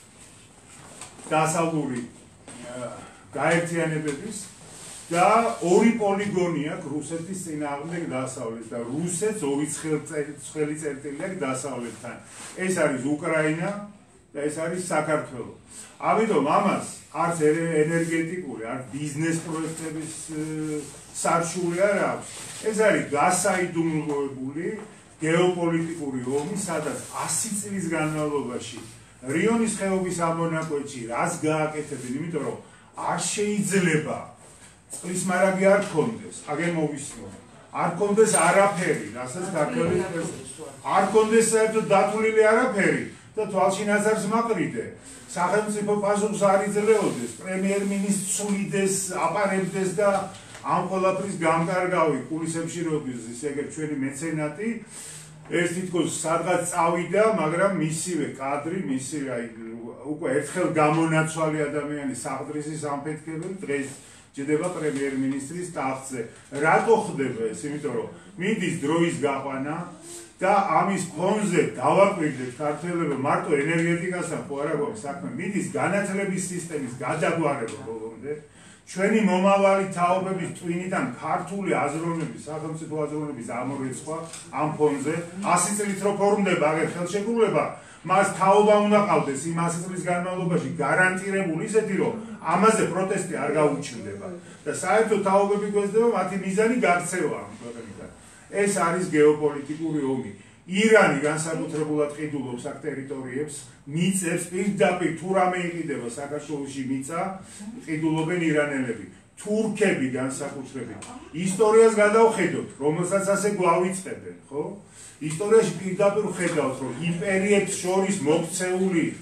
Speaker 3: დასავლური გაერთიანებების და ორი პოლიგონი აქვს რუსეთის წინააღმდეგ დასავლეთს და რუსეთს ორი ცხელი წერტილი აქვს დასავლეთთან. ეს არის უკრაინა და ეს არის საქართველო. ამიტომ ამას არც ენერგეტიკული, არც ბიზნეს პროექტების სარჩული არ აქვს. ეს არის გასაიდუმლოებული გეოპოლიტიკური ომი, სადაც ასი წლის განმავლობაში რიონის ხეობის ამონაკვეთში რას გააკეთებენ, იმიტომ რომ არ შეიძლება წყლის მარაგი არ გქონდეს, აგერ მოვისმენ. არ გქონდეს არაფერი, რასაც საქართველოს არ გქონდეს საერთოდ დათვლილი არაფერი და თვალშინაზარს მაყრიდე. სახელმწიფო პასუხს არ იძლეოდეს, პრემიერ-მინისტრს სულიდეს, აპარებდეს და ამ ყველაფრის გამკარგავი კულისებში როდის ისე ეგრე ჩვენი მეცენატი ეს თითქოს სადღაც წავიდა, მაგრამ მისივე კადრი, მისივე აი უკვე ერთხელ გამონაცვალი ადამიანი საღდრისის ამფეთქებელი დღეს ჯდება პრემიერ-მინისტრის ტახტზე. რატო ხდება ეს? იმიტომ რომ მიდის დროის გაყვანა და ამის ფონზე დავაკვირდეთ ქართველებო მარტო ენერგეტიკასთან ხო არა გვაქვს საქმე, მიდის განათლების სისტემის გადაგვარება ბოლომდე. ჩვენი მომავალი თაობების ტვინიდან ქართული აზროვნების, სახელმწიფო აზროვნების ამორეცხვა ამ ფონზე ასი წლით რო ფორმდება აგერ ხელშეკრულება, მას თაობა უნდა ყავდეს იმ ასი წლის განმავლობაში გარანტირებული ისეთი, რომ ამაზე პროტესტი არ გაუჩნდება და საერთოდ თაობები გვეძდება მათი მიზანი გაქცევა ამ ქვეყნიდან. ეს არის გეოპოლიტიკური ომი. ირანი განსაკუთრებულად ყიდულობს აქ ტერიტორიებს, მიწებს პირდაპირ თუ რამე იყიდება საქართველოში მიწა, ყიდულობენ ირანელები. თურქები განსაკუთრებით. ისტორიას გადავხედოთ, რომელსაც ასე გვავიწყებენ, ხო? ისტორიაში პირდაპირ ხედავთ, რომ იმპერიებს შორის მოქცეული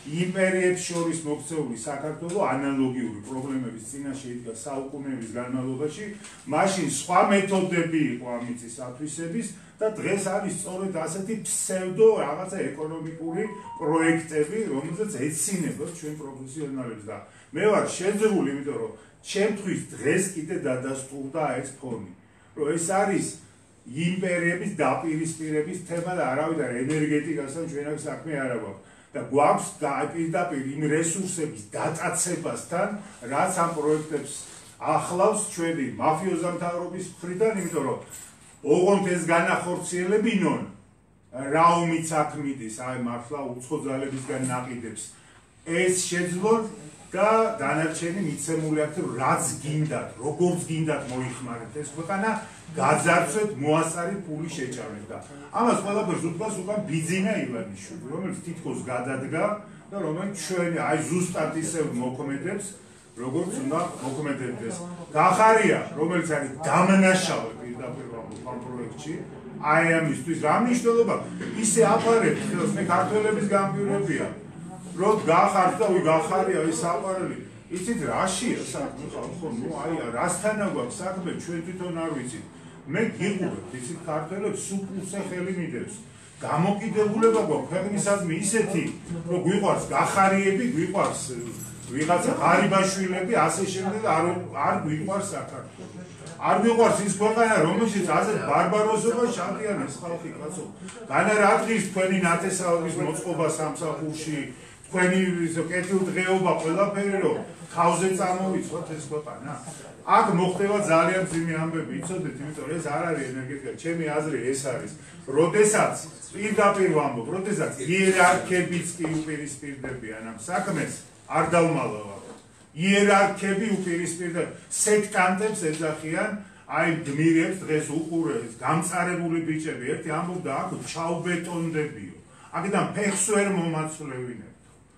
Speaker 3: იმპერიებს შორის მოქცეული საქართველო ანალოგიური პრობლემების წინაშე იდგა საუკუნეების განმავლობაში, მაშინ სხვა მეთოდები იყო ამ მიწის ათვისების და დღეს არის სწორედ ასეთი ფსევდო რაღაცა ეკონომიკური პროექტები, რომელზეც ეცინებათ ჩვენ პროფესიონალებს და მე ვარ შეძრული, იმიტომ რომ ჩემთვის დღეს კიდე დადასტურდა ეს ფონი, რომ ეს არის იმპერიების დაპირისპირების თემა და არავითარ ენერგეტიკასთან ჩვენ აქ საქმე არ აქვს. და გვაქვს პირდაპირ იმ რესურსების დატაცებასთან, რაც ამ პროექტებს ახლავს ჩვენი მაფიოზა მთავრობის მხრიდან, იმიტომ რომ ოღონდ ეს განახორციელებინონ რა ომიც აქ მიდის, აი მართლა უცხო ძალებისგან ნაყიდებს ეს შეძლონ და დანარჩენი მიცემული აქ რაც გინდათ, როგორც გინდათ მოიხმარეთ ეს ქვეყანა, გაძარცვეთ, მოასწარი ფული შეჭამეთ და ამას ყველაფერს უდგას უკან ბიძინა ივანიშვილი, რომელიც თითქოს გადადგა და რომელიც ჩვენ აი ზუსტად ისევ მოქმედებს, როგორც უნდა მოქმედებდეს. გახარია, რომელიც არის დამნაშავე პირდაპირ ამ პროექტში, აი ამისთვის რა მნიშვნელობა ისე აფარებს ხელს მე ქართველების გამგეურებია. რომ გახართ და ვი გახარია ეს საყვარელი იცით რაშია საქმე ხო ნუ აი რასთანა გვაქვს საქმე ჩვენ თვითონ არ ვიცით მე გიყურებ იცით ქართველებს სუპულსე ხელი მიდევს გამოკიდებულება გვაქვს ქვეყნისადმი ისეთი რომ გვიყვარს გახარიები გვიყვარს ვიღაცა ღარიბაშვილები ასე შემდეგ არ არ გვიყვარს საქართველო არ გვიყვარს ის ქვეყანა რომელშიც ასეთ ბარბაროსობა შადიანის ხალხი კაცო განა რა დღის თქვენი ნათესაობის მოწყობა სამსახურში თქვენი კეთილდღეობა ყველაფერი რომ თავზე წამოვიცოთ ეს ქვეყანა. აქ მოხდება ძალიან ძიმე ამბები, იცოდეთ, იმიტომ რომ ეს არ არის ენერგეტიკა, ჩემი აზრი ეს არის. როდესაც პირდაპირ ვამბობ, როდესაც იერარქებიც კი უპირისპირდებიან ამ საქმეს, არ დავმალავ. იერარქები უპირისპირდებიან, სექტანტებს ეძახიან, აი გმირებს დღეს უყურეს, გამწარებული ბიჭები, ერთი ამბობდა აქ ჩაუბეტონდებიო. აქედან ფეხს ვერ მომაცვლევინებ.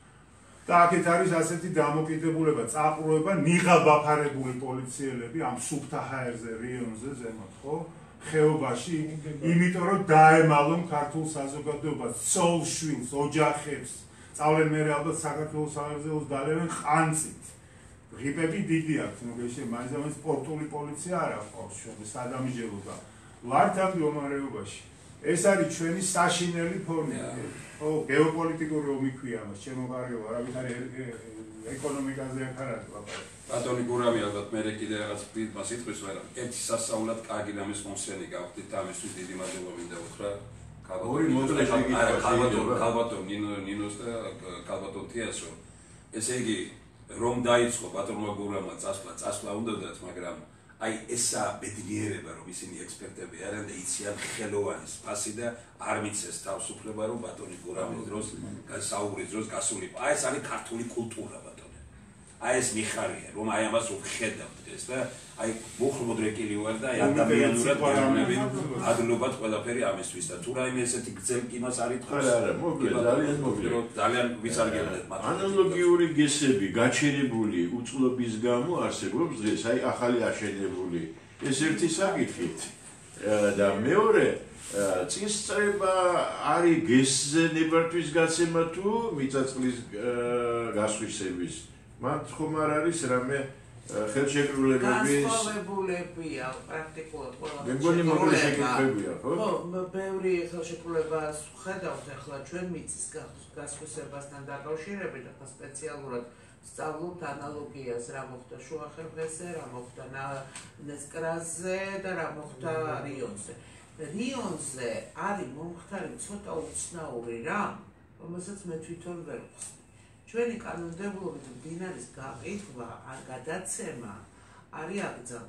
Speaker 3: და აქეთ არის ასეთი დამოკიდებულება, წაყრუება, ნიღაბაფარებული პოლიციელები ამ სუფთა ჰაერზე, რიონზე, ზემოთ, ხო? ხეობაში, იმიტომ რომ დაემალონ ქართულ საზოგადოებას, ცოლ-შვილს, ოჯახებს, წავლენ მერე ალბათ საქართველოს საერთაშორისო დალევენ ყანწით. ღიპები დიდი აქვს, ნუ გეშე მაინც სპორტული პოლიცია არ აქვს ჩვენ სადამიჯელობა. ვართ ამ მდგომარეობაში. ეს არის ჩვენი საშინელი ფონი. ო გეოპოლიტიკური ომი ქვია მას, ჩემო გარეგო, არავითარ ეკონომიკაზე არ არის ლაპარაკი.
Speaker 1: ბატონი გურამი ალბათ მე კიდე რაღაც პრინციპს იტყვის, მაგრამ ერთი სასწაულად კარგი რამის მომსვენი გავხდით და ამისთვის დიდი მადლობა მინდა უთხრა.
Speaker 6: ორი მოძრაობა
Speaker 1: ქალბატონ ქალბატონ ნინოს და ქალბატონ თიასო. ესე იგი რომ დაიწყო ბატონმა გურამმა წასვლა, წასვლა უნდათ, მაგრამ აი ესა ბედნიერება რომ ისინი ექსპერტები არიან და იციან ხელოვანის ფასი და არ მიცეს თავისუფლება რომ ბატონი გურამის დროს საუბრის დროს გასულიყო. აი ეს არის ქართული კულტურა ბატონო. აი ეს მიხარია რომ აი ამას ვხედავთ ეს და აი მოხმოდრეკილი ვარ და აი ადამიანურად გეუბნები ადლობად ყველაფერი ამისთვის და თუ რაიმე ესეთი გზები იმას არ ითხოვს.
Speaker 6: არა არა მოკლედ ძალიან მოკლედ
Speaker 1: ძალიან ვისარგებლეთ მათ.
Speaker 6: ანალოგიური გესები გაჩერებული უწყლობის გამო არსებობს დღეს აი ახალი აშენებული ეს ერთი საკითხით და მეორე წინსწრება არის გესზე ნებართვის გაცემა თუ მიწაწყლის გასხვისების მათ ხომ არ არის რამე ხელშეკრულებების
Speaker 2: განსხვავებულებია პრაქტიკულად ყველა
Speaker 6: მე მგონი მოკლე შეკითხვებია ხო?
Speaker 2: ხო, ბევრი ხელშეკრულებას ვხედავთ ახლა ჩვენ მიწის გასხვისებასთან დაკავშირებით და სპეციალურად სწავლობთ ანალოგიას რა მოხდა შუახევზე, რა მოხდა ნესკრაზე და რა მოხდა რიონზე. რიონზე არის მომხდარი ცოტა უცნაური რამ, რომელსაც მე თვითონ ვერ ვხსნი. ჩვენი კანონმდებლობით მდინარის გაყიდვა ან გადაცემა არის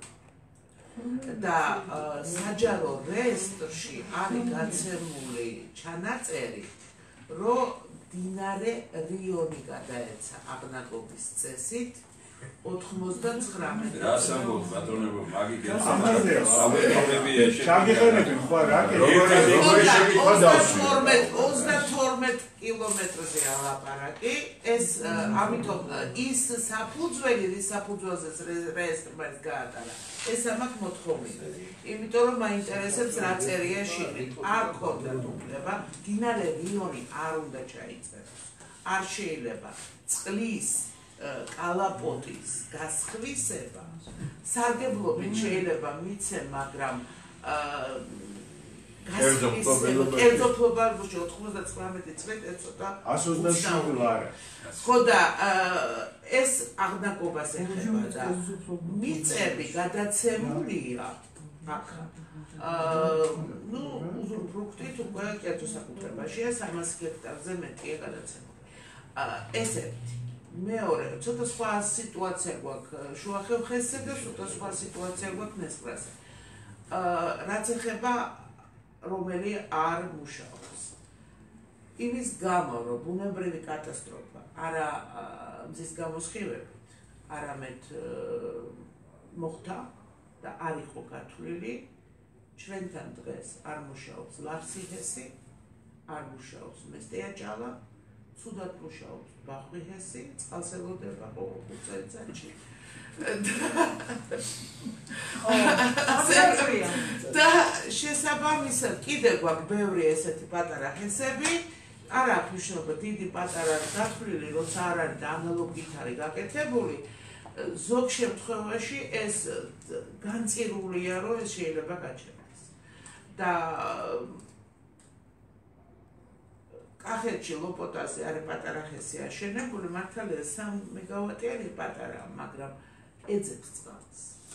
Speaker 2: აკრძალული და საჯარო რეესტრში არის გაცემული ჩანაწერი, რომ მდინარე რიონი გადაეცა აღნაგობის წესით ოთხმოცდათხრამეტი.
Speaker 1: რას ამბობ ბატონებო, მაგი
Speaker 3: ამაზეა.
Speaker 1: გეცნობებია
Speaker 3: შეგიხენებენ ხო რა?
Speaker 2: ოცდათორმეტ კილომეტრზე ალაპარაკი. ეს ამიტომ ის საფუძველი, რის საფუძველზეც რეესტრმა გაატარა. ეს ამათ მოთხოვნა. იმიტომ რომ მაინტერესებს რა წერია შიგნით. არ ქონდა უფლება, მდინარე რიონი არ უნდა ჩაიწეროს. არ შეიძლება წყლის კალაპოტის გასხვისება სარგებლობით შეიძლება მიცემ, მაგრამ კერძოფლობა ოცდათხმეტი წლით ცოტა
Speaker 3: ას ოცდაშვიდი ლარი.
Speaker 2: ხო და ეს აღნაგობას ეხება და მიწები გადაცემულია აქ. ნუ უზურპრუქტით უკვე კერძო საკუთრებაშია სამას ჰექტარზე მეტია გადაცემული. ეს ერთი. მეორე, ცოტა სხვა სიტუაცია გვაქვს შუახევხეთზე და ცოტა სხვა სიტუაცია გვაქვს ნესკრაზე. რაც ეხება რომელი არ მუშაობს. იმის გამო, რომ ბუნებრივი კატასტროფა არა მზის გამოსხივებით, არამედ მოხდა და არ იყო გათვლილი, ჩვენთან დღეს არ მუშაობს ლარსი ჰესი, არ მუშაობს მესტეაჭალა, ცუდად მუშაობს ბახვი ჰესი, წყალს ელოდება ყოველ ხუთ წელიწადში. და შესაბამისად კიდევ გვაქვს ბევრი ესეთი პატარა ჰესები, არ აქვს მნიშვნელობა დიდი პატარა გათვლილი, როცა არ არის და ანალოგით არის გაკეთებული, ზოგ შემთხვევაში ეს განწირულია, რომ ეს შეიძლება გაჩერდეს. და კახეთში ლოპოტაზე არის პატარა ჰესი აშენებული, მართალია სამი მეგავატი არის პატარა, მაგრამ ეძებს წყალს.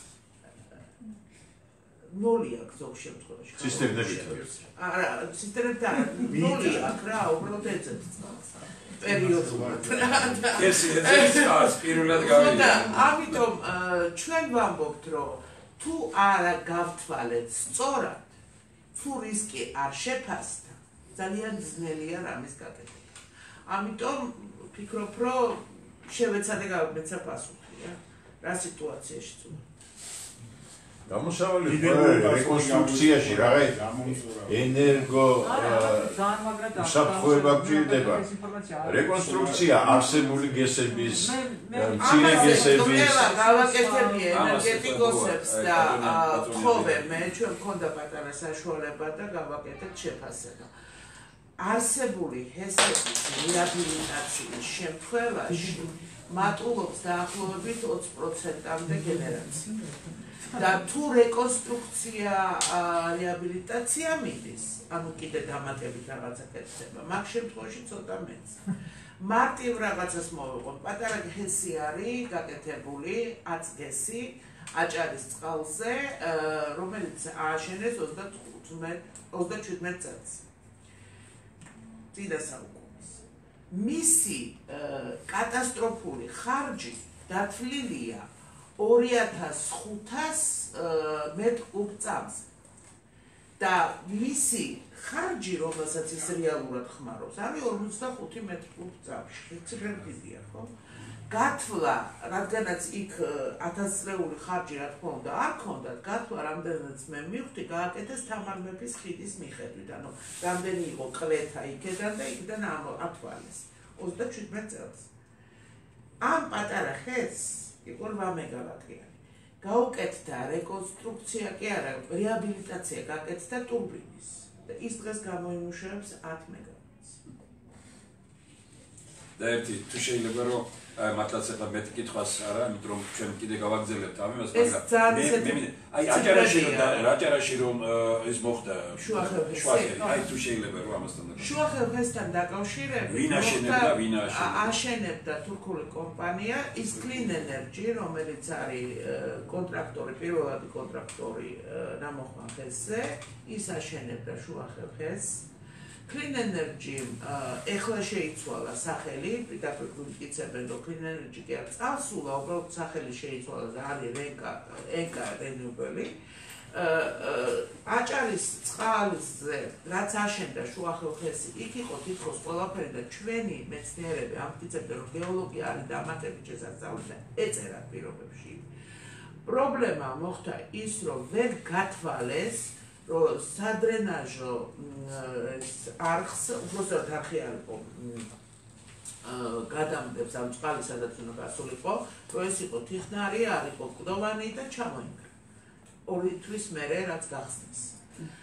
Speaker 2: ნული აქვს ზოგ შემთხვევაში.
Speaker 7: სისტემებით.
Speaker 2: არა, სისტემებით არა, ნული აქვს რა, უბრალოდ ეძებს წყალს. პერიოდულად.
Speaker 1: ეს ეძებს წყალს პირველად გავიგე.
Speaker 2: და ამიტომ ჩვენ ვამბობთ, რომ თუ არა გავთვალეთ სწორად, თუ რისკი არ შეფასდა, ძალიან ძნელია რამის გაკეთება. ამიტომ ვფიქრობ, რომ შევეცადე გავიმეცა პასუხი, რა. რა სიტუაციაში წუნა.
Speaker 7: გამოსავალი რეკონსტრუქციაში რაღაც ენერგო საფრთხეობა გვჭირდება. რეკონსტრუქცია არსებული გესების, მცირე გესების
Speaker 2: გავაკეთებია ენერგეტიკოსებს და თხოვე მე ჩვენ მქონდა პატარა საშუალება და გავაკეთეთ შეფასება. არსებული ჰესების რეაბილიტაციის შემთხვევაში მატულობს დაახლოებით ოცი პროცენტამდე გენერაცია. და თუ რეკონსტრუქცია რეაბილიტაცია მიდის, ანუ კიდე დამატებით რაღაცა კეთდება, მაგ შემთხვევაში ცოტა მეც. მარტივ რაღაცას მოვიყოთ, პატარა ჰესი არის გაკეთებული აწგესი აჭარის წყალზე, რომელიც ააშენეს ოცდაჩვიდმეტ წელს. წინა საუკუნის. მისი კატასტროფული ხარჯი დათვლილია ორი ათას ხუთას მეტრ კუბ წამზე. და მისი ხარჯი, რომელსაც ის რეალურად ხმარობს, არის ორმოცდახუთი მეტრ კუბ წამში. ციფრები დიდია, ხო? გათვლა, რადგანაც იქ ათასწლეული ხარჯი რა თქმა უნდა არ ქონდათ, გათვლა რამდენიც მე მივხვდი, გააკეთეს თამარ მეფის ხიდის მიხედვით, ანუ რამდენი იყო ყლეთა იქიდან და იქიდან ათვალეს ოცდაჩვიდმეტ წელს. ამ პატარა ხეს იყო რვა მეგავატიანი. გაუკეთდა რეკონსტრუქცია კი არა, რეაბილიტაცია გაკეთდა ტურბინის და ის დღეს გამოიმუშავებს ათი მეგავატს.
Speaker 1: და ერთი თუ შეიძლება რომ მართლაც ახლა მეტი კითხვას არა, იმიტომ რომ ჩვენ კიდე გავაგზავნებთ ამას, მაგრამ მე აი აჭარაში რომ აჭარაში რომ ეს მოხდა შუახევში, აი თუ შეიძლება რომ ამასთან დაკავშირდეს.
Speaker 2: შუახევესთან დაკავშირებით
Speaker 1: ვინ აშენებდა, ვინ აშენებდა?
Speaker 2: აშენებდა თურქული კომპანია ის Clean Energy, რომელიც არის კონტრაქტორი, პირველადი კონტრაქტორი ნამოხმარ ხესზე, ის აშენებდა შუახევეს. Clean Energy ეხლა შეიცვალა სახელი, პირდაპირ გვიმტკიცებენ, რომ Clean Energy კი არ წავსულა, უბრალოდ სახელი შეიცვალა და არის რენკა, ენკა რენიუბელი. აჭარის წყალზე, რაც აშენდა შუახევხესი, იქ იყო თითქოს ყველაფერი და ჩვენი მეცნიერები ამტკიცებდნენ, რომ გეოლოგია არის დამატებით შესაძლებელი და ეწერა პირობებში. პრობლემა მოხდა ის, რომ ვერ გათვალეს რომ სადრენაჟო არხს, უბრალოდ არხი არ იყო გადამდებს ამ წყალი, სადაც უნდა გასულიყო, რომ ეს იყო თიხნარი, არ იყო კლდოვანი და ჩამოინგრა. ორი თვის მერე რაც გახსნეს.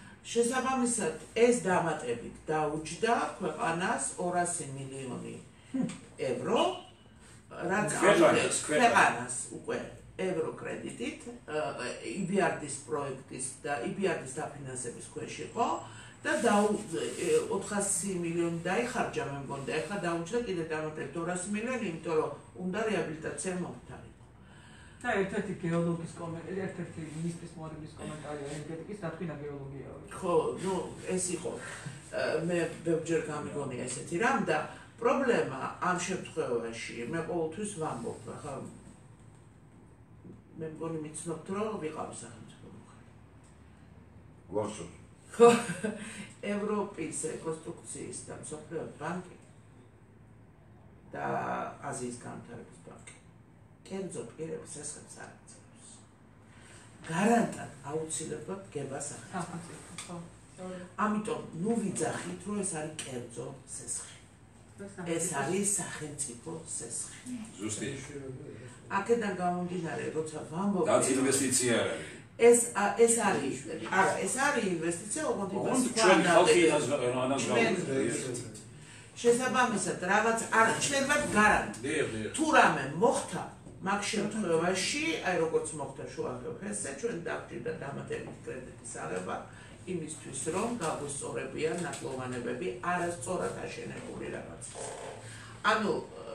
Speaker 2: შესაბამისად, ეს დამატებით დაუჯდა ქვეყანას ორასი მილიონი ევრო, რაც
Speaker 1: ქვეყანას,
Speaker 2: ქვეყანას უკვე ევრო კრედიტით ი ბი არ დის პროექტის და ი ბი არ დის დაფინანსების ქვეშ იყო და ოთხასი მილიონი დაიხარჯა მე მგონი და ეხლა დაუჭდა კიდე დამატებით ორასი მილიონი, იმიტომ რომ უნდა რეაბილიტაცია მომხდარიყო.
Speaker 4: და ერთ-ერთი გეოლოგის კომენტარი, ერთ-ერთი მინისტრის მოადგილის კომენტარი ენერგეტიკის დათქვინა გეოლოგიაური.
Speaker 2: ხო, ნუ ეს იყო მე ბევრჯერ გამიგონია ესეთი რამ და პრობლემა ამ შემთხვევაში მე ყოველთვის ვამბობ, ახლა მე მგონი მიცნობთ რომ ვიყავი სახელმწიფო მხარე.
Speaker 7: გვახსოვს.
Speaker 2: ხო, ევროპის რეკონსტრუქციის და მსოფლიო ბანკი და აზიის განვითარების ბანკი კერძო პირების შესახებს არ იცავს. გარანტად აუცილებლად დგება სახელმწიფო. ამიტომ ნუ ვიძახით რომ ეს არის კერძო სესხი. ეს არის სახელმწიფო სესხი.
Speaker 1: ზუსტი.
Speaker 2: აქედან გამომდინარე, როცა ვამბობ
Speaker 1: რაც ინვესტიცია არ არის.
Speaker 2: ეს ეს არის, არა, ეს არის ინვესტიცია, ოღონდ იმას
Speaker 1: ჩვენ ხალხი ანაზღაურებს.
Speaker 2: შესაბამისად, რაღაც არა, ჩვენ ვართ გარანტი. თუ რამე მოხდა, მაგ შემთხვევაში, აი როგორც მოხდა შუახევსზე, ჩვენ დავჭირდა დამატებითი კრედიტის აღება იმისთვის, რომ გაგვესწორებიან ნაკლოვანებები არასწორად აშენებული რაღაც. ანუ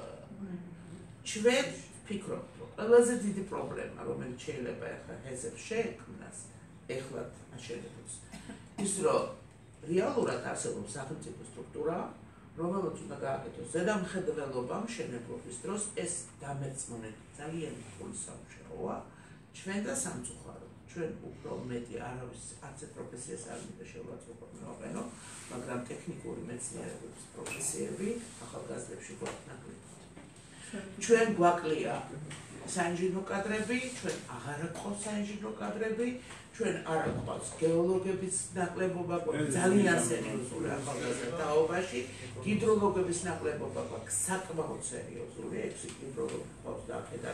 Speaker 2: ჩვენ ვფიქრობთ, რომ ყველაზე დიდი პრობლემა, რომელიც შეიძლება ახლა ჰესებს შეექმნას, ეხლათ აშენებებს, ის რომ რეალურად არსებობს სახელმწიფო სტრუქტურა, რომელიც უნდა გააკეთოს ზედამხედველობა მშენებლობის დროს, ეს დამერწმუნებით ძალიან რთული სამუშაოა, ჩვენ და სამწუხაროდ. ჩვენ უფრო მეტი არავის არც პროფესიას არ მინდა შევაწყვეტო, მოვაყენო, მაგრამ ტექნიკური მეცნიერებების პროფესიები ახალგაზრდებში გვაქვს ნაკლები. ჩვენ გვაკლია საინჟინრო კადრები, ჩვენ აღარ გვყავს საინჟინრო კადრები, ჩვენ არ გვყავს გეოლოგების ნაკლებობა, ძალიან სერიოზული ახალგაზრდაობაში, ჰიდროლოგების ნაკლებობა გვაქვს საკმაოდ სერიოზული, ექვსი ჰიდროლოგი გვყავს და აქედან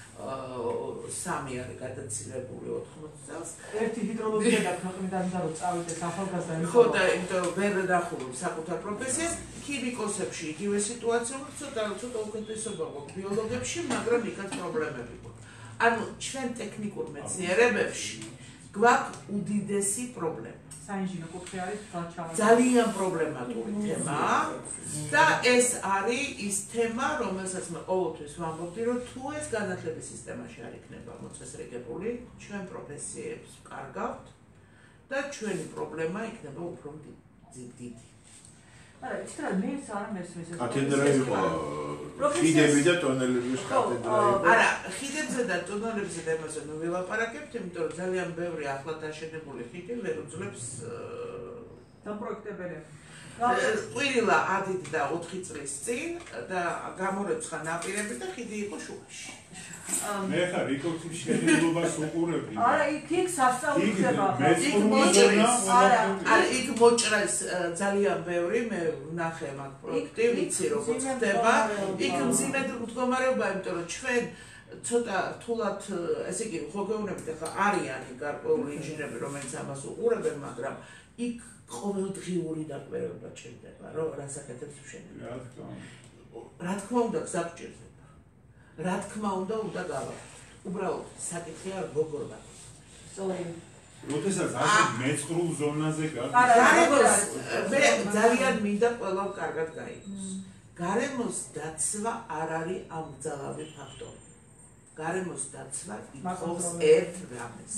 Speaker 2: სამი არის გადაცილებული ოთხმოცი წელს.
Speaker 4: ერთი ჰიდროლოგია და ქვეყნიდან უნდა რომ წავიდეს ახალგაზრდა.
Speaker 2: ხო და იმიტომ რომ ვერ დახურავს საკუთარ პროფესიას, ქიმიკოსებში იგივე სიტუაცია, ცოტა ცოტა უკეთესობა გვაქვს ბიოლოგებში, მაგრამ იქაც პრობლემები გვაქვს. ანუ ჩვენ ტექნიკურ მეცნიერებებში გვაქვს უდიდესი პრობლემა.
Speaker 4: საინჟინრო კუთხე არის გაჩავარებული.
Speaker 2: ძალიან პრობლემატური თემა და ეს არის ის თემა, რომელსაც მე ყოველთვის ვამბობდი, რომ თუ ეს განათლების სისტემაში არ იქნება მოწესრიგებული, ჩვენ პროფესიებს ვკარგავთ და ჩვენი პრობლემა იქნება უფრო დიდი.
Speaker 4: არა, იცით რა, მე არ მესმის ეს.
Speaker 7: კათედრა იყო ხიდები და ტონელების კათედრა იყო.
Speaker 2: არა, ხიდებზე და ტონელებზე და იმაზე ნუ ვილაპარაკებთ, იმიტომ რომ ძალიან ბევრი ახლად აშენებული ხიდი ვერ უძლებს
Speaker 4: დამპროექტებელი.
Speaker 2: ყვირილა ადით და ოთხი წლის წინ და გამორეცხა ნაპირები და ხიდი იყო შუაში.
Speaker 3: მე ხა რეკორდის შეხედულობას უყურები.
Speaker 4: არა, იქ იქ სასწაული ხდება.
Speaker 2: იქ მოჭრეს, არა, არა, იქ მოჭრეს ძალიან ბევრი, მე ვნახე მაგ პროექტი, ვიცი როგორც ხდება. იქ მძიმედ მდგომარეობა, იმიტომ რომ ჩვენ ცოტა რთულად, ესე იგი, ხო გეუბნებით, ახლა არიანი გარკვეული ინჟინერები, რომელიც ამას უყურებენ, მაგრამ იქ ყოველდღიური დაკბერება ჭირდება, რომ რასაკეთებს მშენებლობა. რა თქმა უნდა, გზა გჭირდება. რა თქმა უნდა, უნდა გავაკეთოთ. უბრალოდ საკითხია როგორ გავაკეთოთ.
Speaker 4: სწორი.
Speaker 3: როდესაც ასე მეწყრულ ზონაზე გაქვს.
Speaker 2: გარემოს მე ძალიან მინდა ყველამ კარგად გაიგოს. გარემოს დაცვა არ არის ამგზავრი ფაქტორი. გარემოს დაცვა იწვევს ერთ რამეს.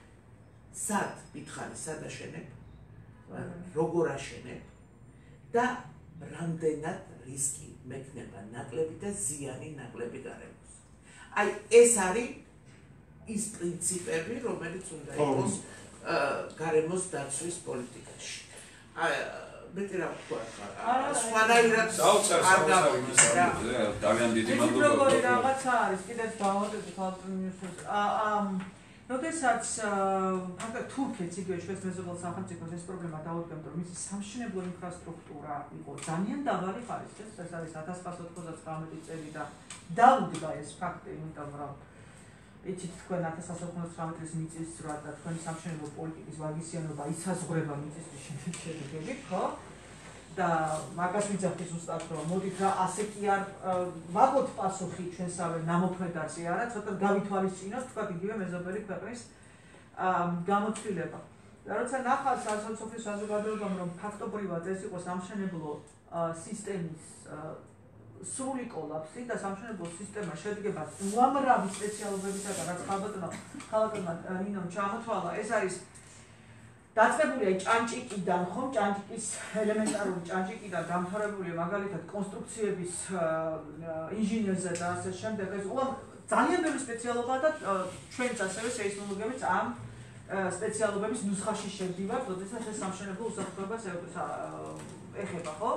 Speaker 2: სად მითხარი, სად აშენებ? როგორ აშენებ? და რამდენად რისკი მექნება ნაკლები და ზიანი ნაკლები გარემოს. აი ეს არის ის პრინციპები, რომელიც უნდა იყოს გარემოს დაცვის პოლიტიკაში. აი მეტი რა ვთქვა ახლა. სხვანაირად არ გავიქცე.
Speaker 1: ძალიან დიდი მადლობა.
Speaker 4: როგორი რაღაცა არის, კიდევ დავადებით ალტერნატივს. აა როდესაც ფაქტობრივად თურქეთს იგივე შვედეთის მეზობელ სახელმწიფოს ეს პრობლემა დაუდგენთ, რომ მისი სამშენებლო ინფრასტრუქტურა იყო ძალიან დაბალი ხარისხის, ეს არის ათას ცხრაასი ოცდაათი წელი და დაუდგა ეს ფაქტი, იმიტომ რომ იცით თქვენ ათას ცხრაასი ოცდაათი წლის მიწისძვრა და თქვენი სამშენებლო პოლიტიკის ვაგისიანობა ისაზღვრება მიწისძვრის შედეგებით, ხო? და მაგას ვიძახი ზუსტად რომ მოდით რა ასე კი არ ვაგოთ პასუხი ჩვენსავე ნამოქმედაზე არა ცოტა გავითვალისწინოთ თქვა იგივე მეზობელი ქვეყნის გამოცდილება და როცა ნახავს საზოგადოების საზოგადოებამ რომ ფაქტობრივად ეს იყო სამშენებლო სისტემის სრული კოლაფსი და სამშენებლო სისტემა შედგება უამრავი სპეციალობებისაგან რაც ხალბატონო ხალბატონმა ნინომ ჩამოთვალა ეს არის დაწყებულია ჭანჭიკიდან ხომ ჭანჭიკის ელემენტარული ჭანჭიკიდან დამთავრებული მაგალითად კონსტრუქციების ინჟინერზე და ასე შემდეგ ეს ძალიან ბევრი სპეციალობაა და ჩვენც ასევე სეისმოლოგებიც ამ სპეციალობების ნუსხაში შევდივართ, როდესაც ეს სამშენებლო უსაფრთხოებას ეხება, ხო?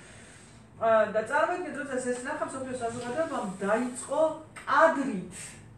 Speaker 4: და წარმოიდგინეთ, როდესაც ეს ნახავს სოფიოს საზოგადოებამ დაიწყო კადრით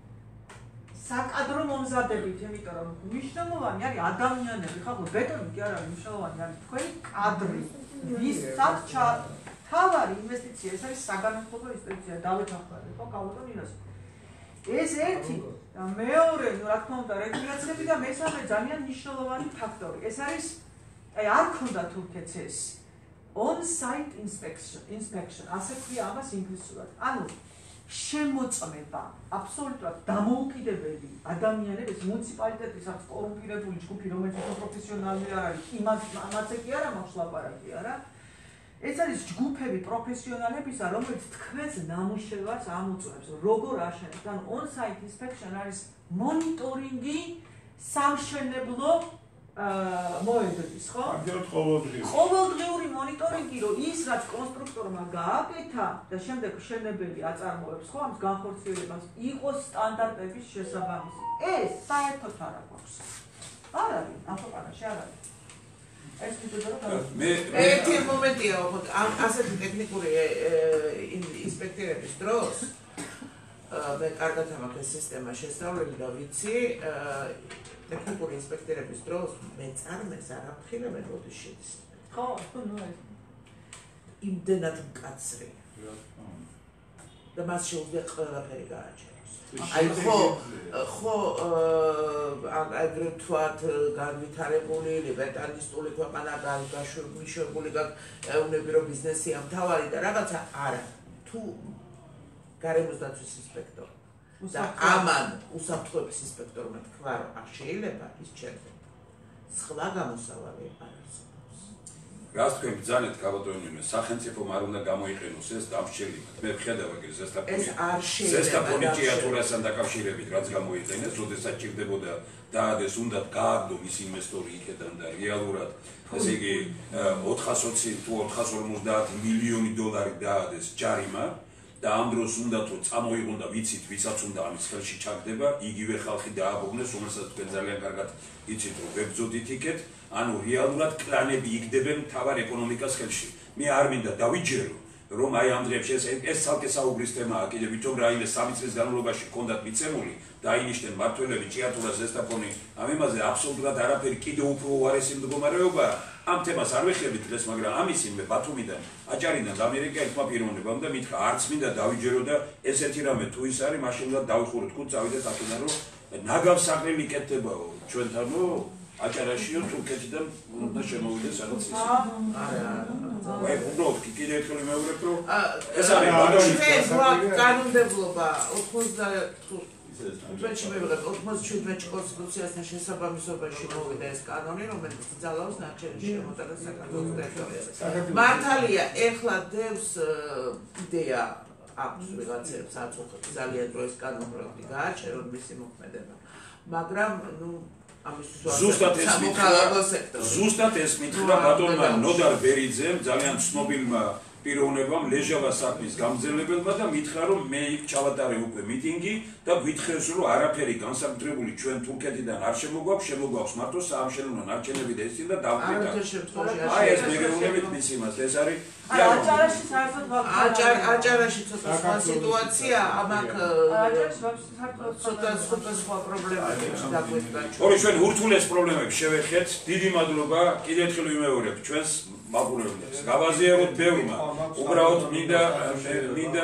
Speaker 4: საკადრო მომზადებით, იმიტომ რომ მნიშვნელოვანი არის ადამიანები, ხო, ბეტონი კი არ არის მნიშვნელოვანი, არის თქვენი კადრი. ვისაც თავარი ინვესტიცია, ეს არის საგანმანათლებლო ინვესტიცია, დავეთანხმდით, ხო, კავტონ ინას. ეს ერთი და მეორე, რა თქმა უნდა, რეგულაციები და მესამე ძალიან მნიშვნელოვანი ფაქტორი. ეს არის, აი, არ ქონდა თურქეთს ეს on-site inspection, inspection, ასე ქვია ამას ინგლისურად. ანუ შემოწმება აბსოლუტურად დამოუკიდებელი ადამიანები, ეს მუნიციპალიტეტის აქვს კორუმპირებული ჯგუფი, რომელიც პროფესიონალი არ არის, იმას ამაზე კი არა მაქვს ლაპარაკი, არა? ეს არის ჯგუფები პროფესიონალებისა, რომელიც თქვენს ნამუშევარს ამოწმებს, როგორ აშენებთ. ანუ on-site inspection არის მონიტორინგი სამშენებლო მოედნის, ხო?
Speaker 3: ამჯერად ყოველდღიური.
Speaker 4: ყოველდღიური მონიტორინგი, რომ ის რაც კონსტრუქტორმა გააკეთა და შემდეგ მშენებელი აწარმოებს, ხო, ამის განხორციელებას, იყოს სტანდარტების შესაბამისი. ეს საერთოდ არ აქვს. არ არის, ახალყანაში არ არის. ეს
Speaker 2: მე ერთი მომენტია, ხო, ასეთი ტექნიკური ინსპექტორების დროს მე კარგად ამაქვს ეს სისტემა შესწავლილი და ვიცი ტექნიკური ინსპექტორების დროს მეწარმეს არაფრთხილებენ როდის შედის.
Speaker 4: ხო, ნუ ეს
Speaker 2: იმდენად მკაცრი. და მას შეუძლია ყველაფერი გააჩეროს. აი ხო, ხო აგრეთ ვთქვათ განვითარებული ლიბერტალისტული ქვეყანა გაშვებული გაეუნები რომ ბიზნესია მთავარი და რაღაცა არა. თუ გარემოს დაცვის ინსპექტორი და ამან უსაფრთხოების ინსპექტორმა თქვა რომ არ შეიძლება ის ჩერდება. სხვა გამოსავალი არ არსებობს.
Speaker 1: რას თქვენ ბრძანეთ კაბატონინო, სახელმწიფომ არ უნდა გამოიყენოს ეს დამშელება. მე ვხედავ ეგ ზესტაფონი.
Speaker 2: ეს არ შეიძლება.
Speaker 1: ზესტაფონი ჭიათურასთან დაკავშირებით რაც გამოიყენეს, როდესაც ჭირდებოდა დაადეს უნდა გააგდო მის ინვესტორი იქიდან და რეალურად ესე იგი ოთხას ოცი თუ ოთხას ორმოცდაათი მილიონი დოლარი დაადეს ჯარიმა. და ამ დროს უნდა თუ წამოიღონ და ვიცით ვისაც უნდა ამის ხელში ჩაგდება იგივე ხალხი დააბობნეს რომელსაც თქვენ ძალიან კარგად იცით რომ ვებძოდით იქეთ ანუ რეალურად კლანები იგდებენ მთავარ ეკონომიკას ხელში მე არ მინდა დავიჯერო რომ აი ამ დღეებში ეს ეს ცალკე საუბრის თემაა კიდევ ვითომ რაიმე სამი წლის განმავლობაში ჰქონდათ მიცემული დაინიშნენ მართველები ჭიათურა ზესტაფონი ამ იმაზე აბსოლუტურად არაფერი კიდევ უფრო უარესი მდგომარეობაა ამ თემას არ ვეხებით დღეს, მაგრამ ამის იმე ბათუმიდან, აჭარიდან და ამერიკაელმა პიროვნებამ და მითხრა, არც მინდა დავიჯერო და ესეთი რამე თუ ის არის, მაშინ უნდა დავიხუროთ კუთ, წავიდეთ აქედან, რომ ნაგავსაყრელი კეთდებაო ჩვენთანო აჭარაშიო თურქეთიდან უნდა შემოვიდეს რაღაც ის. აი, უბრალოდ კიდე ერთხელ მეუბნებ, რომ ეს არის
Speaker 2: ბატონი კანონმდებლობა ოთხმოცდათხუთი უბრალოდ მივიღეთ ოთხმოცდაშვიდი კონსტიტუციასთან შესაბამისობაში მოვიდა ეს კანონი, რომელიც ძალაობს ნარჩენის შემოტანას საქართველოს ტერიტორიაზე. მართალია, ეხლა დევს იდეა აქვს ვიღაცებს აწუხებს ძალიან დრო ეს კანონპროექტი გააჩერონ მისი მოქმედება. მაგრამ ნუ
Speaker 1: ზუსტად ეს მითხრა ზუსტად ეს მითხრა ბატონმა ნოდარ ბერიძემ ძალიან ცნობილმა პიროვნებამ ლეჟავა საქმის გამგზელებელმა და მითხრა რომ მე იქ ჩავატარე უკვე მიტინგი და გითხრეს რომ არაფერი განსაკუთრებული ჩვენ თურქეთიდან არ შემოგვაქვს შემოგვაქვს მარტო საამშენებლო ნარჩენები და ესწინ და დავკვირდა აი ეს მეგრეუნებით მის იმას ეს არის
Speaker 4: აჭარაში საერთოდ
Speaker 2: აჭარაში ცოტა სხვა სიტუაცია ამაკ ცოტა სხვა სხვა პრობლემები დაგვედგა
Speaker 1: ორი ჩვენ ურთულეს პრობლემებს შევეხეთ დიდი მადლობა კიდევ ერთხელ ვიმეორებ ჩვენს მაყურებლებს გავაზიაროთ ბევრმა უბრალოდ მინდა მინდა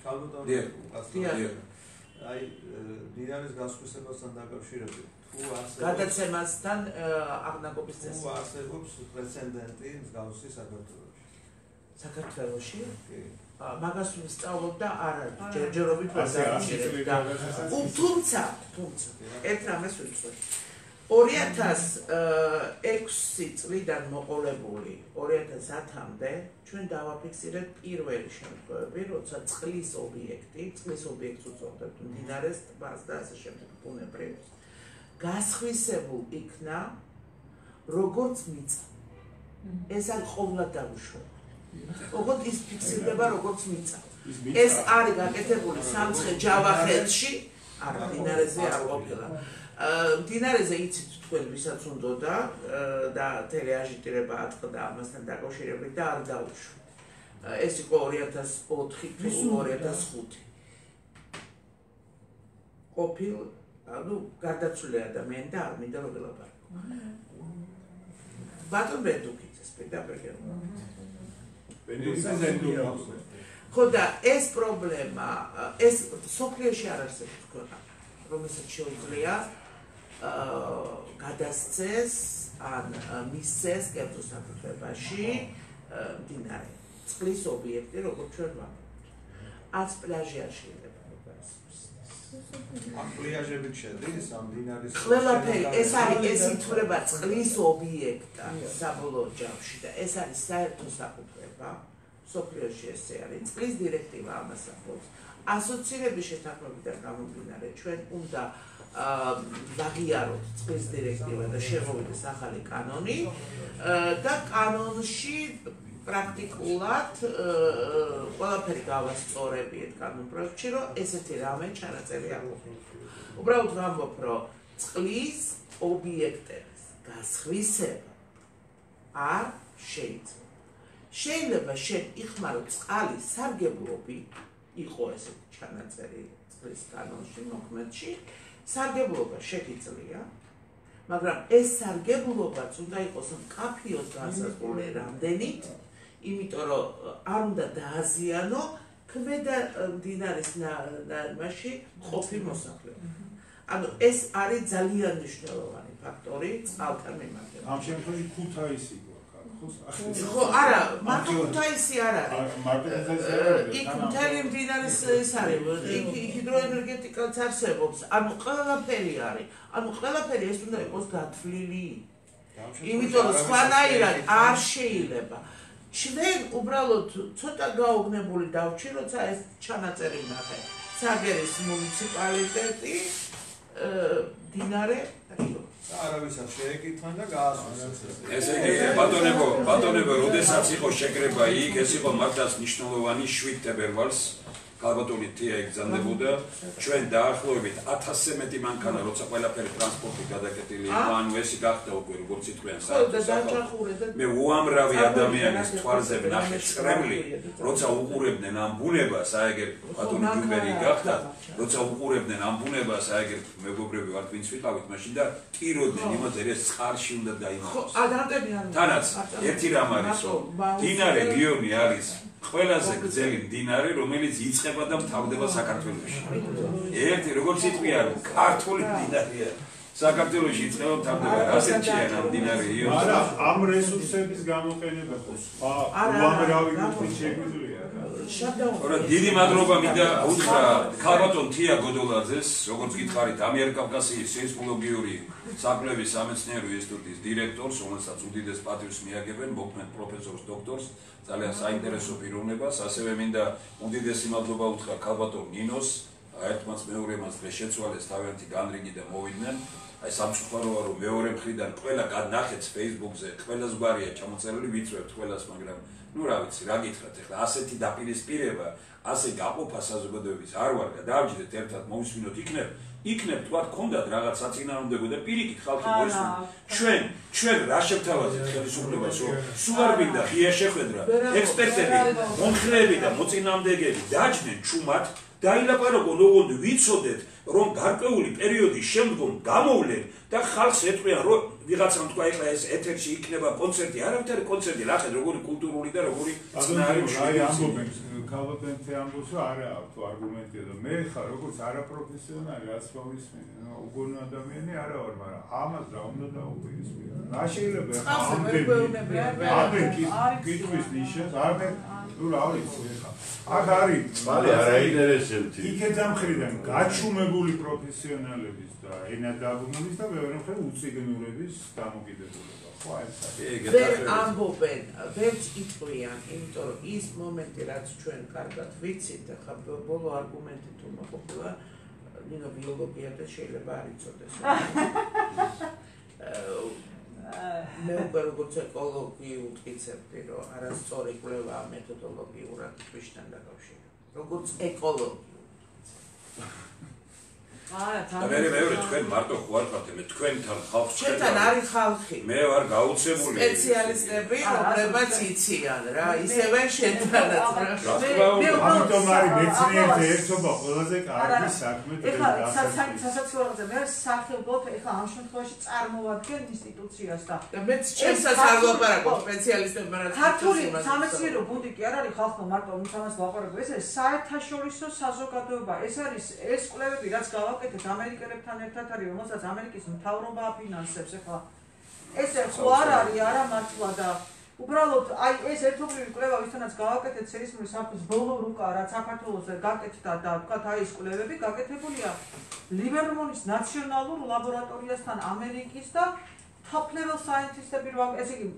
Speaker 6: აი დინარის გასხვისებასთან დაკავშირებით თუ ასე
Speaker 2: გადაცემასთან აღნაგობის წესი
Speaker 6: თუ არსებობს პრეცედენტი მსგავსი საქართველოში
Speaker 2: საქართველოში მაგას ვისწავლობდა არ არის ჯერჯერობით ვაზარდები და თუმცა თუმცა ერთ რამეს ვიწვევ ორი ათას ექვსი წლიდან მოყოლებული ორი ათას ათამდე ჩვენ დავაფიქსირეთ პირველი შემთხვევები, როცა წყლის ობიექტი, წყლის ობიექტს უწოდებთ მდინარეს, ტბას და ასე შემდეგ ბუნებრივს, გასხვისებულ იქნა როგორც მიწა. ეს არის ყოვლად დაუშვებელი. ოღონდ ის ფიქსირდება როგორც მიწა. ეს არის გაკეთებული სამცხე-ჯავახეთში, არა მდინარეზე არ ყოფილა. მდინარეზე იცით თქვენ ვისაც უნდოდა და ტელეაჟიტირება ატყდა ამასთან დაკავშირებით და არ დაუშვა. ეს იყო ორი ათას ოთხი თუ ორი ათას ხუთი. ყოფილ, ანუ გარდაცვლილი ადამიანი და არ მინდა რომ ველაპარაკო. ბატონ ბენდუკიძეს პირდაპირ გეუბნები. ხო და ეს პრობლემა, ეს სოფლიოში არ არსებობს ქვეყანა, რომელსაც შეუძლია გადასცეს ან მისცეს კერძო საფუძვებაში მდინარე. წყლის ობიექტი, როგორც ჩვენ ვამბობთ. ას პლაჟი არ შეიძლება ეს.
Speaker 6: ამ პლაჟებით შედის ამ მდინარის
Speaker 2: ყველაფერი ეს არის ეს ითვლება წყლის ობიექტა საბოლოო ჯამში და ეს არის საერთო საკუთრება. სოფლიოში ესე არის. წყლის დირექტივა ამას ახლავს. ასოცირების შეთანხმებიდან გამომდინარე ჩვენ უნდა ვაღიაროთ წყლის დირექტივა და შემოვიდეს ახალი კანონი და კანონში პრაქტიკულად ყველაფერი გავასწორებიეთ კანონ პროექტში, რომ ესეთი რამე ჩანაწერი არ ყოფილა. უბრალოდ ვამბობ, რომ წყლის ობიექტების გასხვისება არ შეიძლება. შეიძლება შენ იხმარო წყალი სარგებლობი იყო ესეთი ჩანაწერი წყლის კანონში მოქმედში სარგებლობა შეგიძლია მაგრამ ეს სარგებლობაც უნდა იყოს მკაფიოდ განსაზღვრული რამდენით იმიტომ რომ არ უნდა დააზიანო ქმედა მდინარის ნარმაში ყოფილი მოსახლეობა. ანუ ეს არის ძალიან მნიშვნელოვანი ფაქტორი წყალთან მიმართებით.
Speaker 3: ამ შემთხვევაში ქუთაისი
Speaker 2: ხო, არა, მარტო ქუთაისი არ არის. იქ მთელი მდინარის ეს არის, იქ ჰიდროენერგეტიკაც არსებობს. ანუ ყველაფერი არის. ანუ ყველაფერი ეს უნდა იყოს გათვლილი. იმიტომ რომ სხვანაირად არ შეიძლება. ჩვენ უბრალოდ ცოტა გაუგნებული დავჭი, როცა ეს ჩანაწერი ვნახე. ცაგერის მუნიციპალიტეტი, მდინარე რიო.
Speaker 6: არავის არ შეეკითხა და გაასვენეს.
Speaker 1: ესე იგი, ბატონებო, ბატონებო, როდესაც იყო შეკრება იქ, ეს იყო მართლაც მნიშვნელოვანი შვიდ თებერვალს. ქალბატონი თია იგზავნებოდა, ჩვენ დაახლოებით ათასზე მეტი მანქანა, როცა ყველაფერი ტრანსპორტი გადაკეტილი იყო, ანუ ესი გახდა უკვე როგორც იტყვიან საერთოდ. მე უამრავი ადამიანის თვალზე ვნახე წრემლი, როცა უყურებდნენ ამ ბუნებას, აი ეგერ ბატონი ჯუბერი გახდა, როცა უყურებდნენ ამ ბუნებას, აი ეგერ მეგობრები ვართ, ვინც ვიყავით მაშინ და ტიროდნენ იმაზე, ეს წყარში უნდა დაიმარხოს. თანაც ერთი რამ არის, რომ მდინარე რიონი არის ყველაზე გრძელი მდინარე, რომელიც იწყება და მთავრდება საქართველოში. ერთი, როგორც იტყვია, ქართული მდინარეა. საქართველოში იწყება მთავრდება, ასეთია ამ მდინარე რიონი.
Speaker 3: არა, ამ რესურსების გამოყენება ხო სხვა უამრავი კუთხით შეგვიძლია.
Speaker 1: რა დიდი მადლობა მინდა უთხრა ქალბატონ თია გოდოლაძეს, როგორც გითხარით, ამიერკავკასიის სეისმოლოგიური საკვლევის სამეცნიერო ინსტიტუტის დირექტორს, რომელსაც უდიდეს პატივს მიაგებენ, მოქმედ პროფესორს, დოქტორს, ძალიან საინტერესო პიროვნებას, ასევე მინდა უდიდესი მადლობა უთხრა ქალბატონ ნინოს, ერთმანს მეორემაც დღეს შეცვალეს თავიანთი განრიგი და მოვიდნენ. აი სამწუხაროა რომ მეორე მხრიდან ყველა განახეთს Facebook-ზე, ყველა ზგვარია ჩამოწერილი, ვიწვევთ ყველას, მაგრამ ну რა ვიცი, რა გითხრათ ახლა, ასეთი დაპირისპირება, ასე გაყოფა საზოგადოების არ ვარ და დავჯდეთ ერთად მოვისმინოთ იქნებ, იქნებ თქვა გქონდათ რაღაც საწინააღმდეგო და პირიქით ხალხი მოისმინა. ჩვენ, ჩვენ რა შევთავაზეთ ხელისუფლებას, რომ სულ არ მინდა ღია შეხვედრა, ექსპერტები, მომხრეები და მოწინააღმდეგეები დაჯდნენ ჩუმად დაილაპარაკონ, ოღონდ ვიცოდეთ, რომ გარკვეული პერიოდის შემდგომ გამოვლენ და ხალხს ეტყვიან, რომ ვიღაცამ თქვა, ეხლა ეს ეთერში იქნება კონცერტი, არავითარი კონცერტი, ნახეთ, როგორი კულტურული და როგორი
Speaker 3: წნარი აი ამბობენ, ქალბატონი ამბობს, რომ არა აქვს არგუმენტია და მე ხარ როგორც არაპროფესიონალი, რაც მოვისმენ, უგონო ადამიანი არა ვარ, მაგრამ ამას რა უნდა დაუპირისპირო? რა შეიძლება ამდენი ამდენი კითხვის ნიშნებს, ამდენ ნუ რა ვიცი ხა. აქ არის
Speaker 7: მალე არა ინტერესებთ.
Speaker 3: იქეთა მხრიდან გაჩუმებული პროფესიონალების და ენა დაბმულის და მეორე მხრიდან უწიგნურების დამოკიდებულება. ხო, ეს არის.
Speaker 2: ვერ ამბობენ, ვერც იტყვიან, იმიტომ რომ ის მომენტი, რაც ჩვენ კარგად ვიცით, ხა ბოლო არგუმენტი თუ მოხდა, ნინო ბიოლოგია და შეიძლება არ იცოდეს. მე უკვე როგორც ეკოლოგი ვტკიცებდი, რომ არასწორი კვლევა მეთოდოლოგიურად თვისთან დაკავშირებით. როგორც ეკოლოგი.
Speaker 1: და მე მეორე თქვენ მარტო ხوار ხართ, მე თქვენთან ხალხს
Speaker 2: ჩვენთან არის ხალხი.
Speaker 1: მე ვარ გაუცემული
Speaker 2: სპეციალისტები, რომლებიც იციან რა, ისევე შენთანაც რა.
Speaker 3: ამიტომ არის მეცნიერთა ერთობა ყველაზე კარგი საქმე და
Speaker 4: ეხლა სასაცილოზე მე სახელობ ეხლა ამ შემთხვევაში წარმოვადგენ ინსტიტუციას და
Speaker 2: მეც ჩემსაც არ ლაპარაკობ სპეციალისტებმა რაც
Speaker 4: ქართული სამეცნიერო ბუდი კი არ არის ხალხმა მარტო ამას ლაპარაკობ, ეს არის საერთაშორისო საზოგადოება, ეს არის ეს კვლევები რაც გავაკეთეთ ამერიკელებთან ერთად არის, რომელსაც ამერიკის მთავრობა აფინანსებს ეხლა. ეს ხო არ არის არა მართლა და უბრალოდ აი ეს ერთობლივი კვლევა ვისთანაც გავაკეთეთ სეისმური საფუძვლის ბოლო რუკა რაც საქართველოსზე გაკეთდა და ვთქვათ აი ეს კვლევები გაკეთებულია ლიბერმონის ნაციონალურ ლაბორატორიასთან ამერიკის და top level scientistები რო ესე იგი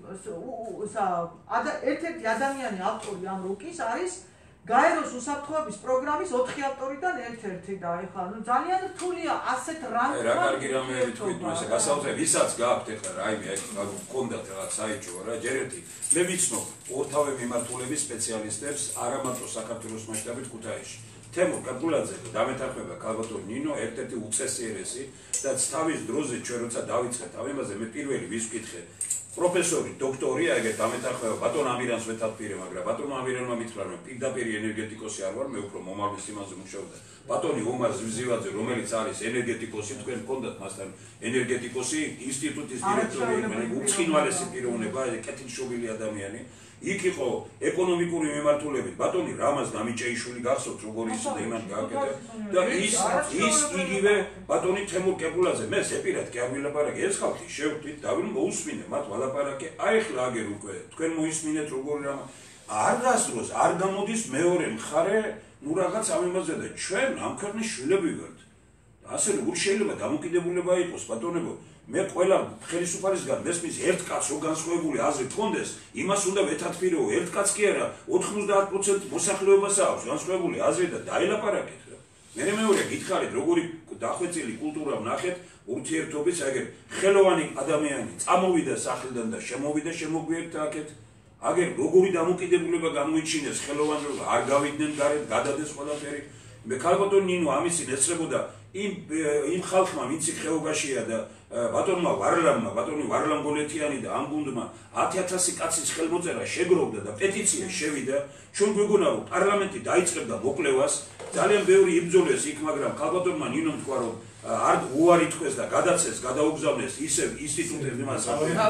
Speaker 4: ერთ-ერთი ადამიანი ავტორი ამ რუკის არის გაეროს უსაფრთხოების პროგრამის ოთხი ავტორიდან ერთ-ერთი და ეხლა ნუ ძალიან რთულია ასეთ რამე
Speaker 1: რა კარგი რამეა თქვით ესე გასაუბრე ვისაც გააქვთ ეხლა რაიმე აი გქონდათ რაღაც საერთო რა ჯერ ერთი მე ვიცნობ ორთავე მიმართულების სპეციალისტებს არა მარტო საქართველოს მასშტაბით ქუთაისში თემურ კაპულაძე და დამეთანხმება ქალბატონ ნინო ერთ-ერთი უწესიერესი და თავის დროზე ჩვენ როცა დავიწყეთ ამ იმაზე მე პირველი ვის ვკითხე პროფესორი, დოქტორი, ეგ დამეთანხმება ბატონ ამირანს ვეთანხმირე, მაგრამ ბატონ ამირანმა მითხრა რომ პირდაპირ ენერგეტიკოსი არ ვარ, მე უფრო მომავლის იმაზე მუშაობდა. ბატონი ომარ ზვიზივაძე, რომელიც არის ენერგეტიკოსი, თქვენ გქონდათ მასთან ენერგეტიკოსი, ინსტიტუტის დირექტორი, მე უცხინვალესი პიროვნება, კეთილშობილი ადამიანი. იქ იყო ეკონომიკური მიმართულებით ბატონი რამაზ გამიჭეიშვილი გახსოვთ როგორი ის და იმან გააკეთა და ის ის იგივე ბატონი თემურ კეპულაძე მე ზეპირად კი არ ვილაპარაკე ეს ხალხი შევხვდით და ვინ მოусმინე მათ ვალაპარაკე აი ახლა აგერ უკვე თქვენ მოისმინეთ როგორი რამ არ გასდროს არ გამოდის მეორე მხარე ნუ რაღაც ამ იმაზე და ჩვენ ამ ქვეყნის შვილები ვართ ასე როგორ შეიძლება დამოკიდებულება იყოს ბატონებო მე ყველა ხელისუფალისგან მესმის ერთ კაცს რო განსხვავებული აზრი გქონდეს, იმას უნდა ვეთანხმირო, ერთ კაცს კი არა, ოთხმოცდაათ პროცენტი მოსახლეობას აქვს განსხვავებული აზრი და დაელაპარაკეთ რა. მე მეორე გითხარით, როგორი დახვეწილი კულტურა ვნახეთ ურთიერთობის, აგერ ხელოვანი ადამიანი წამოვიდა სახლიდან და შემოვიდა შემოგვიერთდა აქეთ. აგერ როგორი დამოკიდებულება გამოიჩინეს ხელოვანობა, არ გავიდნენ გარეთ, გადადეს ყველაფერი. მე ქალბატონ ნინო ამისინ ეცრებოდა იმ იმ ხალხმა ვინც იქ ხეობაშია და ბატონმა ვარლამმა ბატონი ვარლამ გოლეთიანი და ამ გუნდმა ათი ათასი კაცის ხელმოწერა შეგროვდა და პეტიცია შევიდა ჩვენ გვეგონა რომ პარლამენტი დაიწყებდა მოკლევას ძალიან ბევრი იბრძოლეს იქ მაგრამ ქალბატონმა ნინომ თქვა რომ არ უარი თქვეს და გადაცეს გადაუგზავნეს ისევ ინსტიტუტებს იმას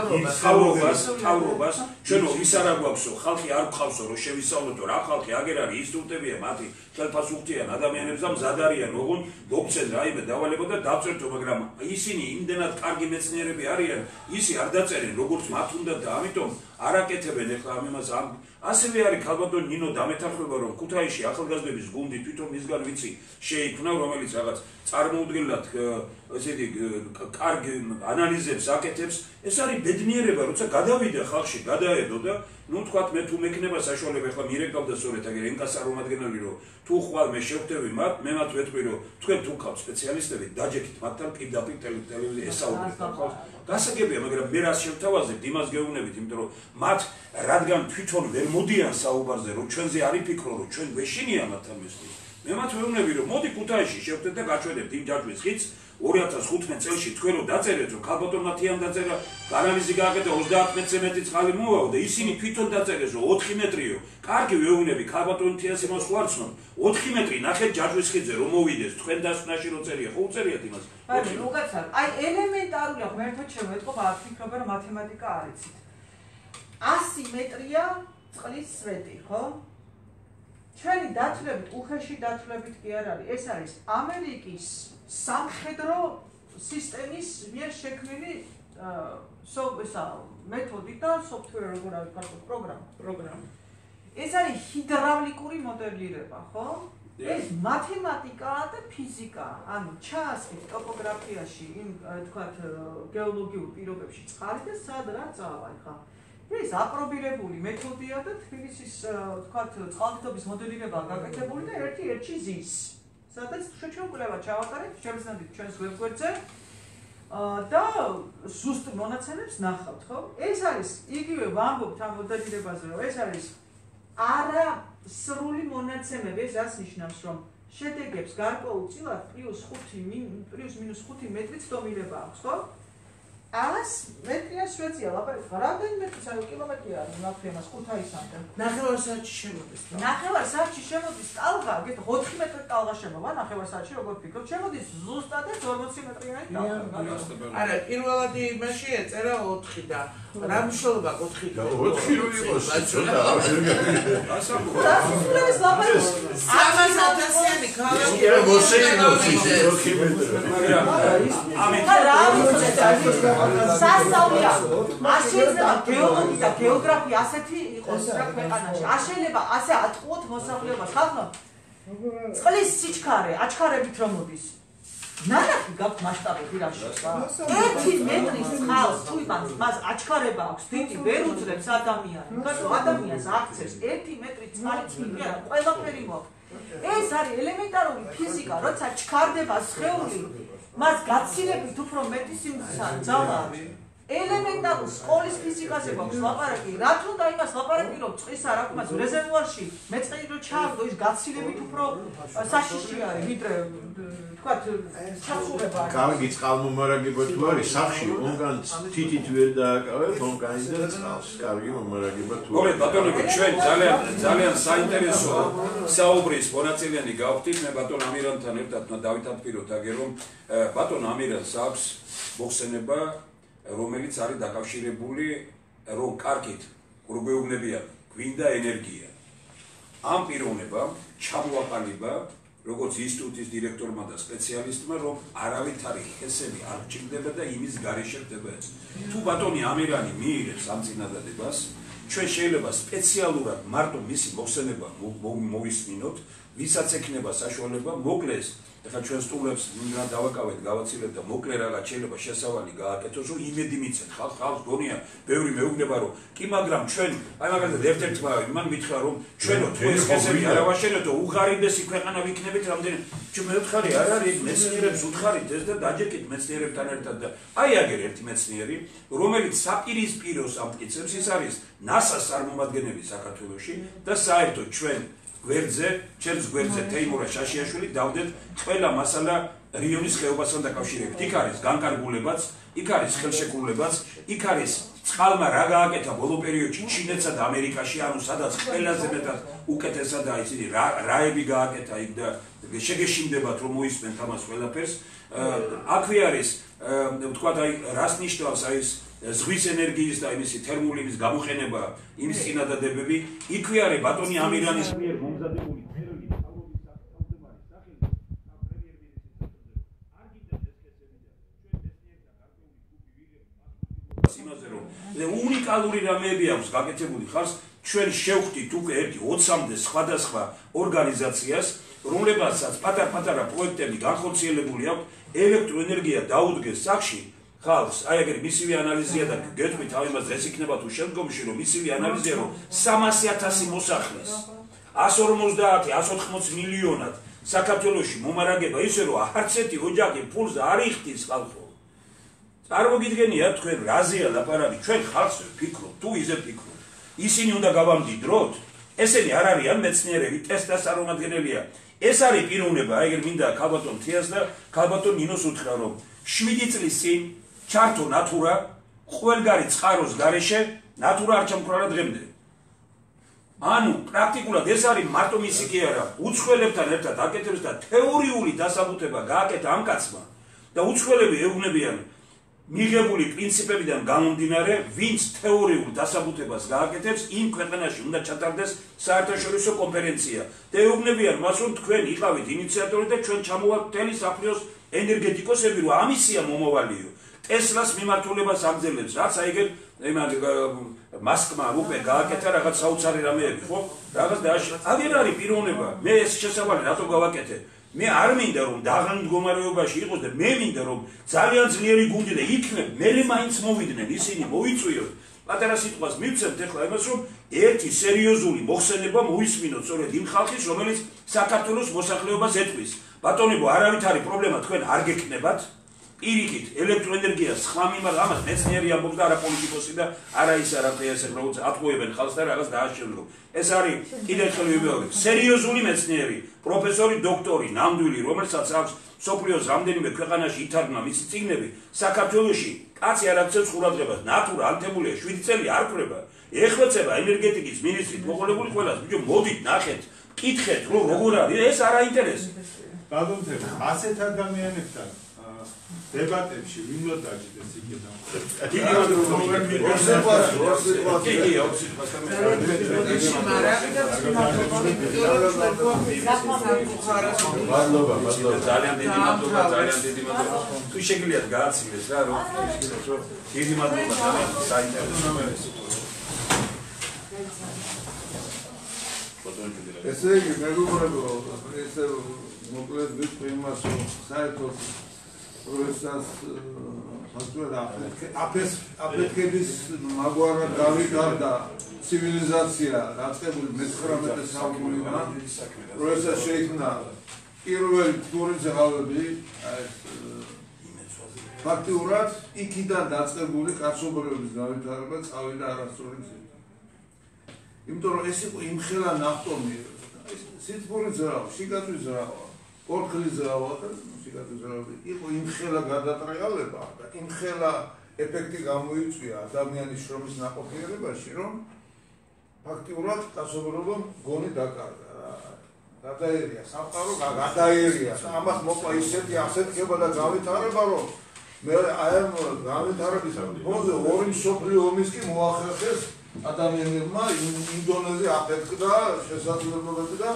Speaker 1: თავრობას თავრობას ჩვენო ის არა გვაქვსო ხალხი არ გყავსო რომ შევისწავლოთ რა ხალხი აგერ არის ინსტიტუტებია მათი ხელფასუხტიან ადამიანებს და მზად არიან ოღონდ მოგცენ რაიმე დავალებო და დავწერთო მაგრამ ისინი იმდენად კარგი მეცნიერები არიან ისი არ დაწერენ როგორც მათ უნდა და ამიტომ არ აკეთებენ ეხლა ამ იმას ამ ასევე არის ქალბატონ ნინო დამეთანხმება რომ ქუთაისში ახალგაზრდების გუნდი თვითონ მისგან ვიცი შეიქმნა რომელიც რაღაც წარმოუდგენლად ესეთი კარგი ანალიზებს აკეთებს ეს არის ბედნიერება როცა გადავიდა ხალხში გადაედო და ну თქვათ მე თუ მექნება საშუალება ახლა მირეკავდა სწორედ აგერ ენკას არომადგენელი რომ თუ ხვალ მე შევხვდები მათ მე მათ ვეთქვი რომ თქვენ თუ ხავთ სპეციალისტები დაჯექით მათთან პირდაპირ ტელევიზია ესაუბრეთ ხალხს გასაგებია მაგრამ მე რას შევთავაზებთ იმას გეუბნებით იმიტომ რომ მათ რადგან თვითონ ვერ მოდიან საუბარზე რომ ჩვენზე არ იფიქრო რომ ჩვენ გვეშინია მათთან მესმის მე მათ ვეუბნები რომ მოდი ქუთაისში შევხვდეთ და გაჩვენებთ იმ ჯაჭვის ხიდს ორი ათას თხუთმეტ წელში თქვენ რომ დაწერეთ რომ ქალბატონ მათიან დაწერა განალიზი გააკეთა ოცდაათ მეტრზე მეტი წყალი მოავა და ისინი თვითონ დაწერეს რომ ოთხი მეტრიო კარგი ვეუბნები ქალბატონ თიანს იმას ხوارცნობ ოთხი მეტრი ნახეთ ჯაჭვის ხიდზე რომ მოვიდეს თქვენ დასკვნაში რო წერია ხო უწერიათ იმას
Speaker 4: აი უკაცრავ აი ელემენტარულია ხო ერთად შევეთყობ არ ფიქრობ რომ მათემატიკა არ იცით ასი მეტრია წყლის სვეტი ხო ჩვენი დათვლებით უხეში დათვლებით კი არ არის ეს არის ამერიკის სამხედრო სისტემის მიერ შექმნილი სოფისა მეთოდი და software როგორ არის ქართულ პროგრამა
Speaker 2: პროგრამა
Speaker 4: ეს არის ჰიდრავლიკური მოდელირება ხო ეს მათემატიკაა და ფიზიკა ანუ ჩაასხით ტოპოგრაფიაში იმ თქვათ გეოლოგიურ პირობებში წყალი და სად რა წავა ხა ეს აპრობირებული მეთოდია და თბილისის თქვათ წყალდიდობის მოდელირება გაკეთებული და ერთი ერთში ზის სადაც ჩვენ კვლევა ჩავატარეთ შევძნებით ჩვენს ვებგვერდზე და ზუსტ მონაცემებს ნახავთ ხო ეს არის იგივე ვამბობთ ამ მოდელირებაზე რომ ეს არის არა სრული მონაცემები ეს რას ნიშნავს რომ შედეგებს გარკვეულწილად პლუს ხუთი პლუს მინუს ხუთი მეტრით დომილება აქვს ხო ას მეტრია შვეცია ლაპარაკი რამდენი მეტრი კილომეტრია ნახევარს ხუთაისამდე
Speaker 2: ნახევარ საათში შემოდის
Speaker 4: ნახევარ საათში შემოდის ტალღა გეთ ოთხი მეტრი ტალღა შემოვა ნახევარ საათში როგორ ფიქრობ შემოდის ზუსტად ორმოცი მეტრიანი ტალღა
Speaker 2: არა პირველად იმაში ეწერა ოთხი და რა მნიშვნელობა ოთხი
Speaker 7: ოთხი რო იყოს ცოტა
Speaker 4: დასრულებს ლაპარაკი
Speaker 2: სამას ათასიანი ქალაქი
Speaker 7: რა მოსეინოს ოთხი მეტრი
Speaker 1: მაგრამ ამით
Speaker 4: რა მოწესა სასწაულია აშენება გეოლოგი და გეოგრაფია ასეთი იყოს რა ქვეყანაში აშენება ასე ატყუოთ მოსახლეობას ხალხო წყლის სიჩქარე აჩქარებით რომ მოდის ნანახი გაქვს მასშტაბები რაში ერთი მეტრის წყალს თუ იმას მას აჩქარება აქვს დიდი ვერ უძლებს ადამიანი იმიტომ ადამიანს აქცევს ერთი მეტრი წყალი წვიმი არა ყველაფერი მოაქვს ეს არის ელემენტარული ფიზიკა როცა ჩქარდება სხეული მას გაცილებით უფრო მეტი ძალა ელემენტარულ სკოლის ფიზიკაზე გვაქვს ლაპარაკი რა თქმა უნდა იმას ლაპარაკი რომ წყლის არ აქვს მას რეზერვუარში მეწყერი რო ჩააგდო ის გაცილებით უფრო საშიში არის ვიდრე თქვათ ჩახურება
Speaker 7: კარგი წყალმომარაგება თუ არის სახში ონგან თითით ვერ დააკავებ ონგან და წყალს კარგი მომარაგება თუ
Speaker 1: მოგეთ ბატონები ჩვენ ძალიან ძალიან საინტერესო საუბრის მონაწილეანი გავხდით მე ბატონ ამირანთან ერთად დავით ათფიროთ აგერ რომ ბატონ ამირანს აქვს მოხსენება რომელიც არის დაკავშირებული რომ კარგით გრუბეუბნებიან გვინდა ენერგია ამ პიროვნებამ ჩამოაყალიბა როგორც ინსტიტუტის დირექტორმა და სპეციალისტმა რომ არავითარი ხესები არ ჭირდება და იმის გარეშე ხდება ეს თუ ბატონი ამირანი მიიღებს ამ წინადადებას ჩვენ შეიძლება სპეციალურად მარტო მისი მოხსენება მოვისმინოთ ვისაც ექნება საშუალება მოკლეს ეხლა ჩვენ სტუმრებს მინდა დავაკავეთ გავაცილეთ და მოკლე რაღაც შეიძლება შესავალი გააკეთოს რომ იმედი მიცეთ ხალხ ხალხს გონია ბევრი მეუბნება რომ კი მაგრამ ჩვენ აი მაგალითად ერთ-ერთმა მან მითხრა რომ ჩვენო თუ ეს ხესები არ ავაშენეთო უღარიბესი ქვეყანა ვიქნებით რამდენი ჩვენ მეუთხარი არ არის მეცნიერებს უთხარით ეს და დაჯეკით მეცნიერებთან ერთად და აი აგერ ერთი მეცნიერი რომელიც საპირისპიროს ამტკიცებს ის არის ნასას წარმომადგენელი საქართველოში და საერთოდ ჩვენ გვერდზე, ჩემს გვერდზე თეიმურა შაშიაშვილი დავდეთ ყველა მასალა რიონის ხეობასთან დაკავშირებით. იქ არის განკარგულებაც, იქ არის ხელშეკრულებაც, იქ არის წყალმა რა გააკეთა ბოლო პერიოდში ჩინეთსა და ამერიკაში, ანუ სადაც ყველაზე მეტად უკეთესადაა ისინი რაები გააკეთა იქ და შეგეშინდებათ რომ მოისმენთ ამას ყველაფერს. აქვე არის ვთქვათ აი რას ნიშნავს აი ეს ზღვის ენერგიის და იმისი თერმული იმის გამოყენება იმის წინადადებები იქვე არის ბატონი ამირანის მიერ მომზადებული ფეროდი თავობის საკუთრებარის სახელი ამ პრემიერ-მინისტრის არ გინდა ეს ხესები და ჩვენ მეცნიერთა გარკვეული ჯგუფი ვიღებთ იმაზე რომ უნიკალური რამეები აქვს გაკეთებული ხარს ჩვენ შევხვდით უკვე ერთი ოცამდე სხვადასხვა ორგანიზაციას რომლებსაც პატარ-პატარა პროექტები განხორციელებული აქვს ელექტროენერგია დაუდგეს სახში ხალხს აი ეგრე მისივე ანალიზია და გეტყვით თავ იმას ეს იქნება თუ შემდგომში რომ მისივე ანალიზია რომ სამასი ათასი მოსახლის εκατს ორმოცდაათი εκατს ოთხმოცი მილიონად საქართველოში მომარაგება ისე რომ არც ერთი ოჯახი ფულს არ იხდის ხალხო წარმოგიდგენია თქვენ რაზეა ლაპარაკი ჩვენ ხალხს ვფიქრობ თუ იზე ვფიქრობ ისინი უნდა გავამდიდროთ ესენი არ არიან მეცნიერები ტესტას წარმომადგენელია ეს არის პიროვნება, აი ეგრე მინდა ქალბატონ თიას და ქალბატონ ნინოს უთხრა რომ შვიდი წლის წინ ჩართო ნატურა ყველგარი წყაროს გარეშე ნატურა არ ჩამქრალა დღემდე. ანუ პრაქტიკულად ეს არის მარტო მისი კი არა, უცხოელებთან ერთად აკეთებს და თეორიული დასაბუთება გააკეთა ამ კაცმა და უცხოელები ეუბნებიან მიღებული პრინციპებიდან გამომდინარე, ვინც თეორიულ დასაბუთებას გააკეთებს, იმ ქვეყანაში უნდა ჩატარდეს საერთაშორისო კონფერენცია. და ეუბნებიან მას, რომ თქვენ იყავით ინიციატორი და ჩვენ ჩამოვალთ მთელი მსოფლიოს ენერგეტიკოსები, რომ ამისია მომავალიო. ტესლას მიმართულებას აგზელებს, რაც აიგეთ მასკმა უკვე გააკეთა რაღაც საოცარი რამეები, ხო? რაღაც და აგერ არის პიროვნება. მე ეს შესავალი რატო გავაკეთე? მე არ მინდა რომ დაღლილ მდგომარეობაში იყოს და მე მინდა რომ ძალიან ძლიერი გუნდი და იქნებ მერე მაინც მოვიდნენ ისინი მოიწვიოთ პატარა სიტყვას მივცემთ ახლა იმას რომ ერთი სერიოზული მოხსენება მოისმინოთ სწორედ იმ ხალხის რომელიც საქართველოს მოსახლეობას ეტყვის ბატონებო არავით არის პრობლემა თქვენ არ გეკნებათ პირიქით ელექტროენერგიას სხვა მიმართ ამას მეცნიერი ამბობს და არა პოლიტიკოსი და არა ის არა ეს როგორც ატყუებენ ხალხს და რაღაც დააშენო ეს არის კიდევ ხელი ვიმეორებ სერიოზული მეცნიერი პროფესორი დოქტორი ნამდვილი რომელსაც აქვს სოფლიოს რამდენიმე ქვეყანაში ითარგმნა მისი წიგნები საქართველოში კაცი არ აქცევს ყურადღებას ნატურა ალთებულია შვიდი წელი არ ხრება ეხლაცება ენერგეტიკის მინისტრით მოყოლებული ყველას ბიჭო მოდით ნახეთ კითხეთ რომ როგორ არის ეს არ აინტერესებს
Speaker 3: ბატონო ასეთ ადამიანებთან დებატებში ვინ უნდა დაჭდეს იქიდან?
Speaker 1: დიდი მადლობა.
Speaker 6: ორსიყვარს, ორსიყვარს.
Speaker 1: კი, კი, ორსიყვარს.
Speaker 7: მადლობა, მადლობა.
Speaker 1: ძალიან დიდი მადლობა, ძალიან დიდი მადლობა. თუ შეგიძლიათ გააცილეს რა, რომ ისინი რომ დიდი მადლობა ძალიან საინტერესო.
Speaker 6: ესე იგი, მეგობრებო, ესე მოკლედ ვიტყვი იმას, რომ საერთოდ როდესაც აფეს აფეთქების მაგვარა გავიგარდა ცივილიზაცია დაწყებული მეცხრამეტე საუკუნიდან როდესაც შეიქმნა პირველი თურქული ზღავები ფაქტიურად იქიდან დაწყებული კაცობრიობის განვითარება წავიდა არასწორი გზით. იმიტომ რომ ეს იყო იმხელა ნახტომი სითბური ზრავა, შიგაწვის ზრავა, ორქლის ზრავა და იყო იმხელა გადატრიალება და იმხელა ეფექტი გამოიწვია ადამიანის შრომის ნაყოფიერებაში, რომ ფაქტიურად კაცობრიობა გონი დაკარგა. გადაერია სამყარო, გადაერია. ამას მოკლა ისეთი ასეთქება და გავითარება, რომ მე აი ამ გავითარების ფონზე ორი მსოფლიო ომის კი მოახერხეს ადამიანებმა ინდონეზია აფეთქდა შესაძლებლობები და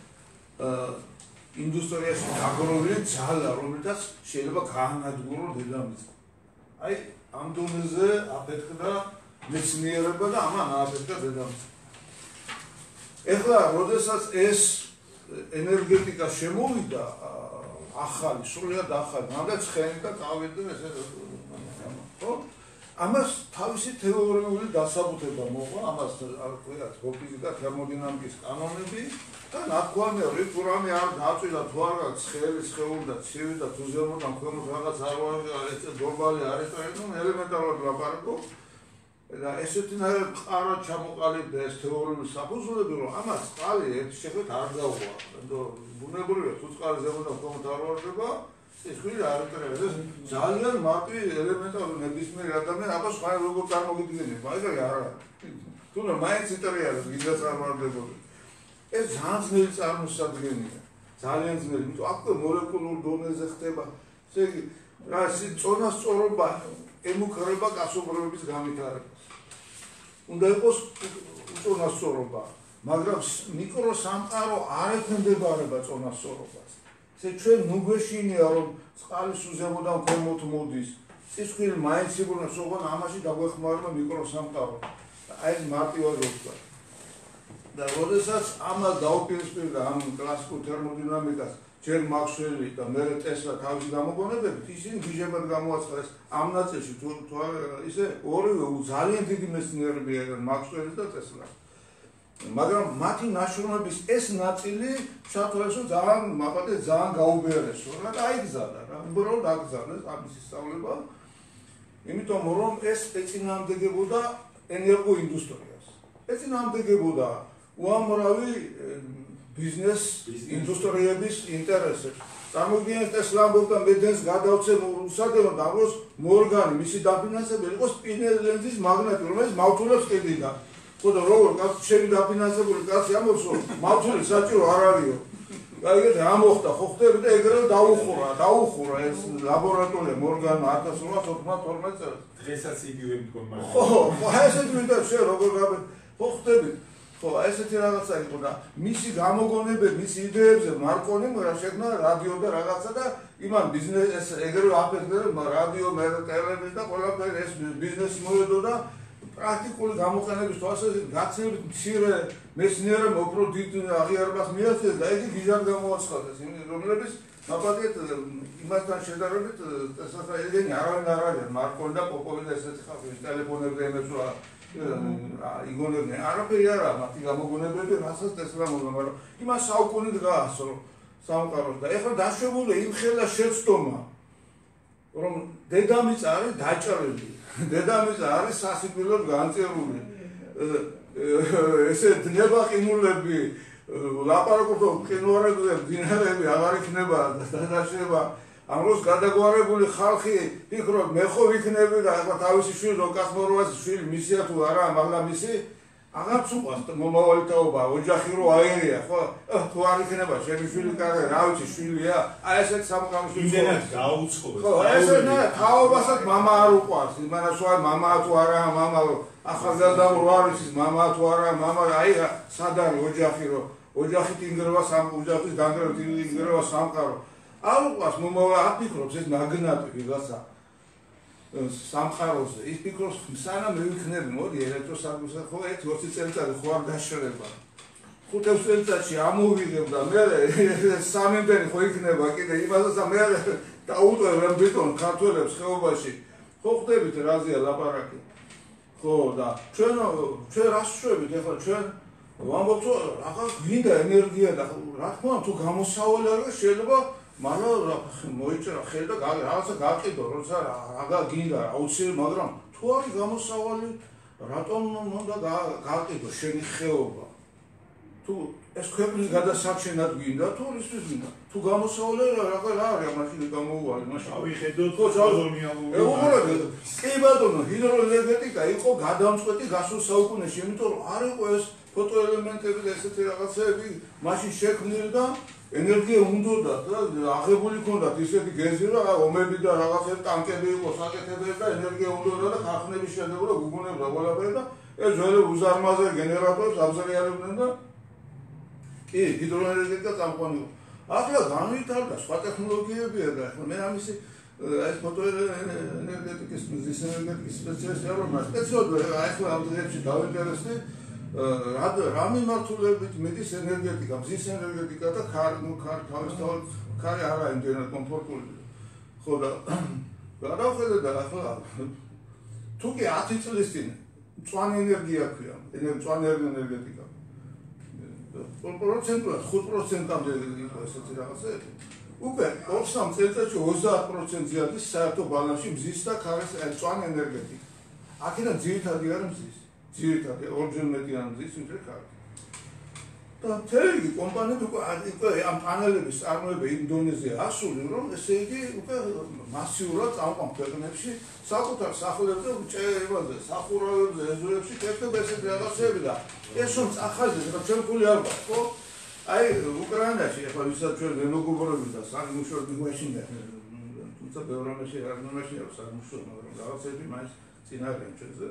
Speaker 6: ინდუსტრიაში დაგროვილი ძალა, რომელთაც შეიძლება გაანადგურონ დედამიწა. აი, ამ დონეზე აფეთქდა მეცნიერება და ამან ააფეთქდა დედამიწა. ეხლა, როდესაც ეს ენერგეტიკა შემოვიდა, ახალი, სრულიად ახალი, მანდა ცხენი და წავიდა ესე ხო? ამას თავისი თეორიული დასაბუთება მოყვა, ამას ქვია ფიზიკა, თერმოდინამიკის კანონები და ნათქვამია, რომ თუ რამე არ დაწვიდა, თუ არ გაქვს ცხელი, სხეული და ცივი და თუ ზემოდან ქვემოთ რაღაც არ არის, გლობალი არის და ნუ ელემენტარულად ლაპარაკობ და ესეთნაირად მყარად ჩამოყალიბდა ეს თეორიული საფუძვლები, რომ ამას წყალი ერთ შეხვედრით არ დაუყვა. ბუნებრივია, თუ წყალი ზემოდან ქვემოთ არ ვარდება ეს ხილი არ ტრევს ძალიან მარტივი ელემენტარული ნებისმიერი ადამიანი აბას ხარ როგორ წარმოგიდგენია მაგარი არ არის თუნდაც მაინც იტალიაში გინდა წარმარდებოდი ეს ძალიან ძნელი წარმოსადგენია ძალიან ძნელი იმიტომ აქ მოლეკულურ დონეზე ხდება ესე იგი რა წონასწორობა ემუქრება კაცობრიობის განვითარებას უნდა იყოს წონასწორობა მაგრამ მიკროსამყარო არ ექვემდებარება წონასწორობას ჩვენ ნუ გვეშინია რომ წყალი სუზემოდან ქვემოთ მოდის სისხლი მაინც იბრძვის ოღონ ამაში დაგვეხმარება მიკროსამყარო აი ეს მარტივად ვთქვა და როდესაც ამას დაუპირისპირდა ამ კლასიკურ თერმოდინამიკას ჯერ მაქსველი და მერე ტესლა თავის გამოგონებებით ისინი გიჟებად გამოაცხადეს ამ ნაწილში თუ ისე ორივე ძალიან დიდი მეცნიერები არიან მაქსველი და ტესლა მაგრამ მათი ნაშრომების ეს ნაწილი ჩათვალეს რომ ძალიან მაღალი ძალიან გაუბერესო რა დაიგზავნა რა უბრალოდ აგზავნეს ამის სწავლება იმიტომ რომ ეს ეწინააღმდეგებოდა ენერგოინდუსტრიას ეწინააღმდეგებოდა უამრავი ბიზნეს ინდუსტრიების ინტერესებს. Წარმოიდგინეთ ეს ლამბობდა მედენს გადავცემულ უსადენოდ ამბობს მორგანი მისი დაფინანსებელი იყო სპინელენძის მაგნატი რომელიც მავთულებს ყიდიდა. ხო და როგორ კაცი შენი დაფინანსებული კაცი ამბობს რომ მავთული საჭირო არ არისო. გაიგეთ რა მოხდა ხო ხდები და ეგრევე დაუხურა დაუხურა ეს ლაბორატორია მორგანმა ათას ოთხმოცდაათი წელს.
Speaker 3: დღესაც იგივე მდგომა.
Speaker 6: ხო ხო ესეთი ვიდა შე როგორ გაბ ხო ხდები ხო ესეთი რაღაცა იყო და მისი გამოგონებები მისი იდეებზე მარკონიმ რა შექმნა რადიო და რაღაცა და იმან ბიზნეს ეგრევე აფეთქდა რადიო მე ტელევიზია და ყველაფერი ეს ბიზნესი მოედო და პრაქტიკული გამოყენების თვალსაზრისით გაცილებით მცირე მეცნიერებმა უფრო დიდ აღიარებას მიაღწიეს და იგი გიჟად გამოაცხადეს რომლებიც ნაბადეთ იმასთან შედარებით ესაა ეგენი არავინ არ არის მარკონი და პოპოვი და ესეთი ხალხი ტელეფონებზე ემებს რა იგონებდნენ არაფერი არა მათი გამოგონებები რასაც տեսლა მოგა მაგრამ იმას საუკუნით გაასწრო სამყაროს და ეხლა დაშვებულია იმ ხელა შეცდომა რომ დედამიწა არის დაჭრილი დედამიწა არის სასიკვდილოდ განწერული ესე დინებაყინულები ლაპარაკობთ მყინვარებზე მდინარეები აღარ იქნება დაშება ამროს გადაგვარებული ხალხი ფიქრობ მე ხო ვიქნები და ახლა თავისი შვილი რო კასპოროვას შვილი მისია თუ არა მაგრამ მისი აღარც უყვარს მომავალი თაობა ოჯახი რო აერია ხო თუ არ იქნება შენი შვილი კარგი რა ვიცი შვილია აი ესეთ სამყაროში
Speaker 3: იმენად გაუცხობთ
Speaker 6: ხო ესე ნა თაობასაც მამა არ უყვარს იმანაშოა მამა თუ არა მამა ახალგაზრდა რო არის ის მამა თუ არა მამა აი სად არის ოჯახი რო ოჯახით ინგრევა სამ ოჯახის განგრევით ინგრევა სამყარო არ უყვარს მომავალ აფიქრობს ეს მაგნატი ვიღაცა სამყაროზე ის ფიქრობს სანამ მივიქნები მოდი ელექტროსადგურს ხო ერთი ოცი წელიწადი ხო არ დაშრება ხუთი წელიწადში ამოვიღებ და მე სამამდენი ხო იქნება კიდე იმასაც და მე დაუტოვებ რომ ბეტონ ქართველებს ხეობაში ხო ხდებით რაზეა ლაპარაკი ხო და ჩვენ ჩვენ რას შვებით ახლა ჩვენ ვამბობთ რაღაც გვინდა ენერგია და რა თქმა უნდა თუ გამოსავალი არის შეიძლება მაგრამ მოიჭრა ხელი და რაღაცა გაყიდო როცა რა გინდა აუცილებლად მაგრამ თუ არის გამოსავალი რატომ უნდა გაყიდო შენი ხეობა თუ ეს ქვეყნის გადასარჩენად გინდა თუ ისთვის გინდა თუ გამოსავალი რა რა არის მაშინ გამოუვალი მაშინ
Speaker 3: ავიხედოთ ხო ზონიალური
Speaker 6: ეგ კი ბატონო ჰიდროენერგეტიკა იყო გადამწყვეტი გასულ საუკუნეში იმიტომ რომ არ იყო ეს ფოტოელემენტები და ესეთი რაღაცები მაშინ შექმნილი და ენერგია უნდოდა და აღებული ქონდათ ისეთი გეზი რა ომები და რაღაცები ტანკები იყო საკეთებია და ენერგია უნდოდა და ხახნების შედეგად გუგუნებდა ყველაფერი და ეს ძველი უზარმაზარ გენერატორს აბზარიალებდნენ და კი ჰიდროენერგეტიკა წამყვანი ახლა განვითარდა სხვა ტექნოლოგიებია და ახლა მე ამისი ეს ფოტოენერგეტიკის მზის ენერგეტიკის სპეციალისტი არ ვარ სპეციალურად ახლა ამ დღეებში დავინტერესდი რა მიმართულებით მიდის ენერგეტიკა, მზის ენერგეტიკა და ქარი, ნუ ქარი თავისთავად ქარი არა იმდენად კომფორტული. ხო და გადავხედე და ახლა თუ კი ათი წლის წინ მწვანე ენერგია ქვია, მწვანე ენერგეტიკა. პროცენტულად ხუთ პროცენტამდე იყო ესეთი რაღაცები. უკვე ოცდაათი წელიწადში ოცდაათი პროცენტი არის საერთო ბალანსში მზის და ქარის მწვანე ენერგეტიკა. აქედან ძირითადი არის მზის. ძირითადად ორჯერ მეტი ან მზის ვიდრე ქარი. და თელი კომპანიები უკვე ამ პანელების წარმოება ინდონეზია ასული რომ ესე იგი უკვე მასიურად წამყვან ქვეყნებში საკუთარ სახლებზე ჭერებზე, სახურავებზე, ეზოებში კეთდება ესეთი რაღაცები და ეს რომ წახაზეს რა ჩვენ ფული არ გვაქვს, ხო? აი უკრაინაში ახლა ვისაც ჩვენ მეგობრები და საგმუშოები გვეშინდა თუმცა ბევრ რამეში არ მომაშია საგმუშო მაგრამ რაღაცები მაინც წინ არიან ჩვენზე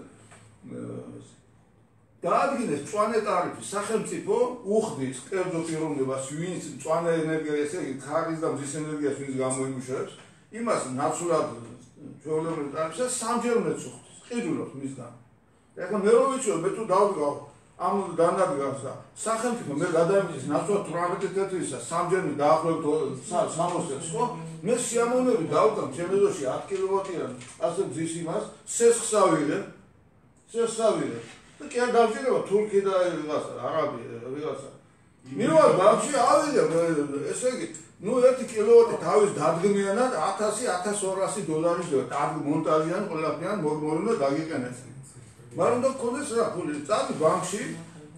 Speaker 6: დაადგინეს მწვანე ტარიფი სახელმწიფო უხდის კერძო პიროვნებას ვინც მწვანე ენერგია ესე იგი ქარის და მზის ენერგიას ვინც გამოიმუშავებს იმას ნაცვლად ჩვეულებრივ ტარიფს სამჯერმეც უხდის ყიდულობს მისგან ეხლა მე რო ვიცი მე თუ დავდგავ ამ დანადგარს და სახელმწიფო მე გადამიჯეს ნაცვლად თვრამეტი თეთრისა სამჯერმე დაახლოებით სამოცდას ხო მე სიამოვნებით დავდგავ ჩემეზოში ათი კილოვატიან ასე მზის იმას სესხსავირე სესხსავირე და კი არ დავჭირება თურქი და ვიღაცა არაბი ვიღაცა მივალ ბავშვი ავიდე ესე იგი ნუ ერთი კილოვატი თავის დადგმიანად ათასი ათას ორასი დოლარის მონტაჟიან ყველაფერიან მოგმორი და დაგიყენეთ მაგრამ და კონდეს რა ფული წადი ბანკში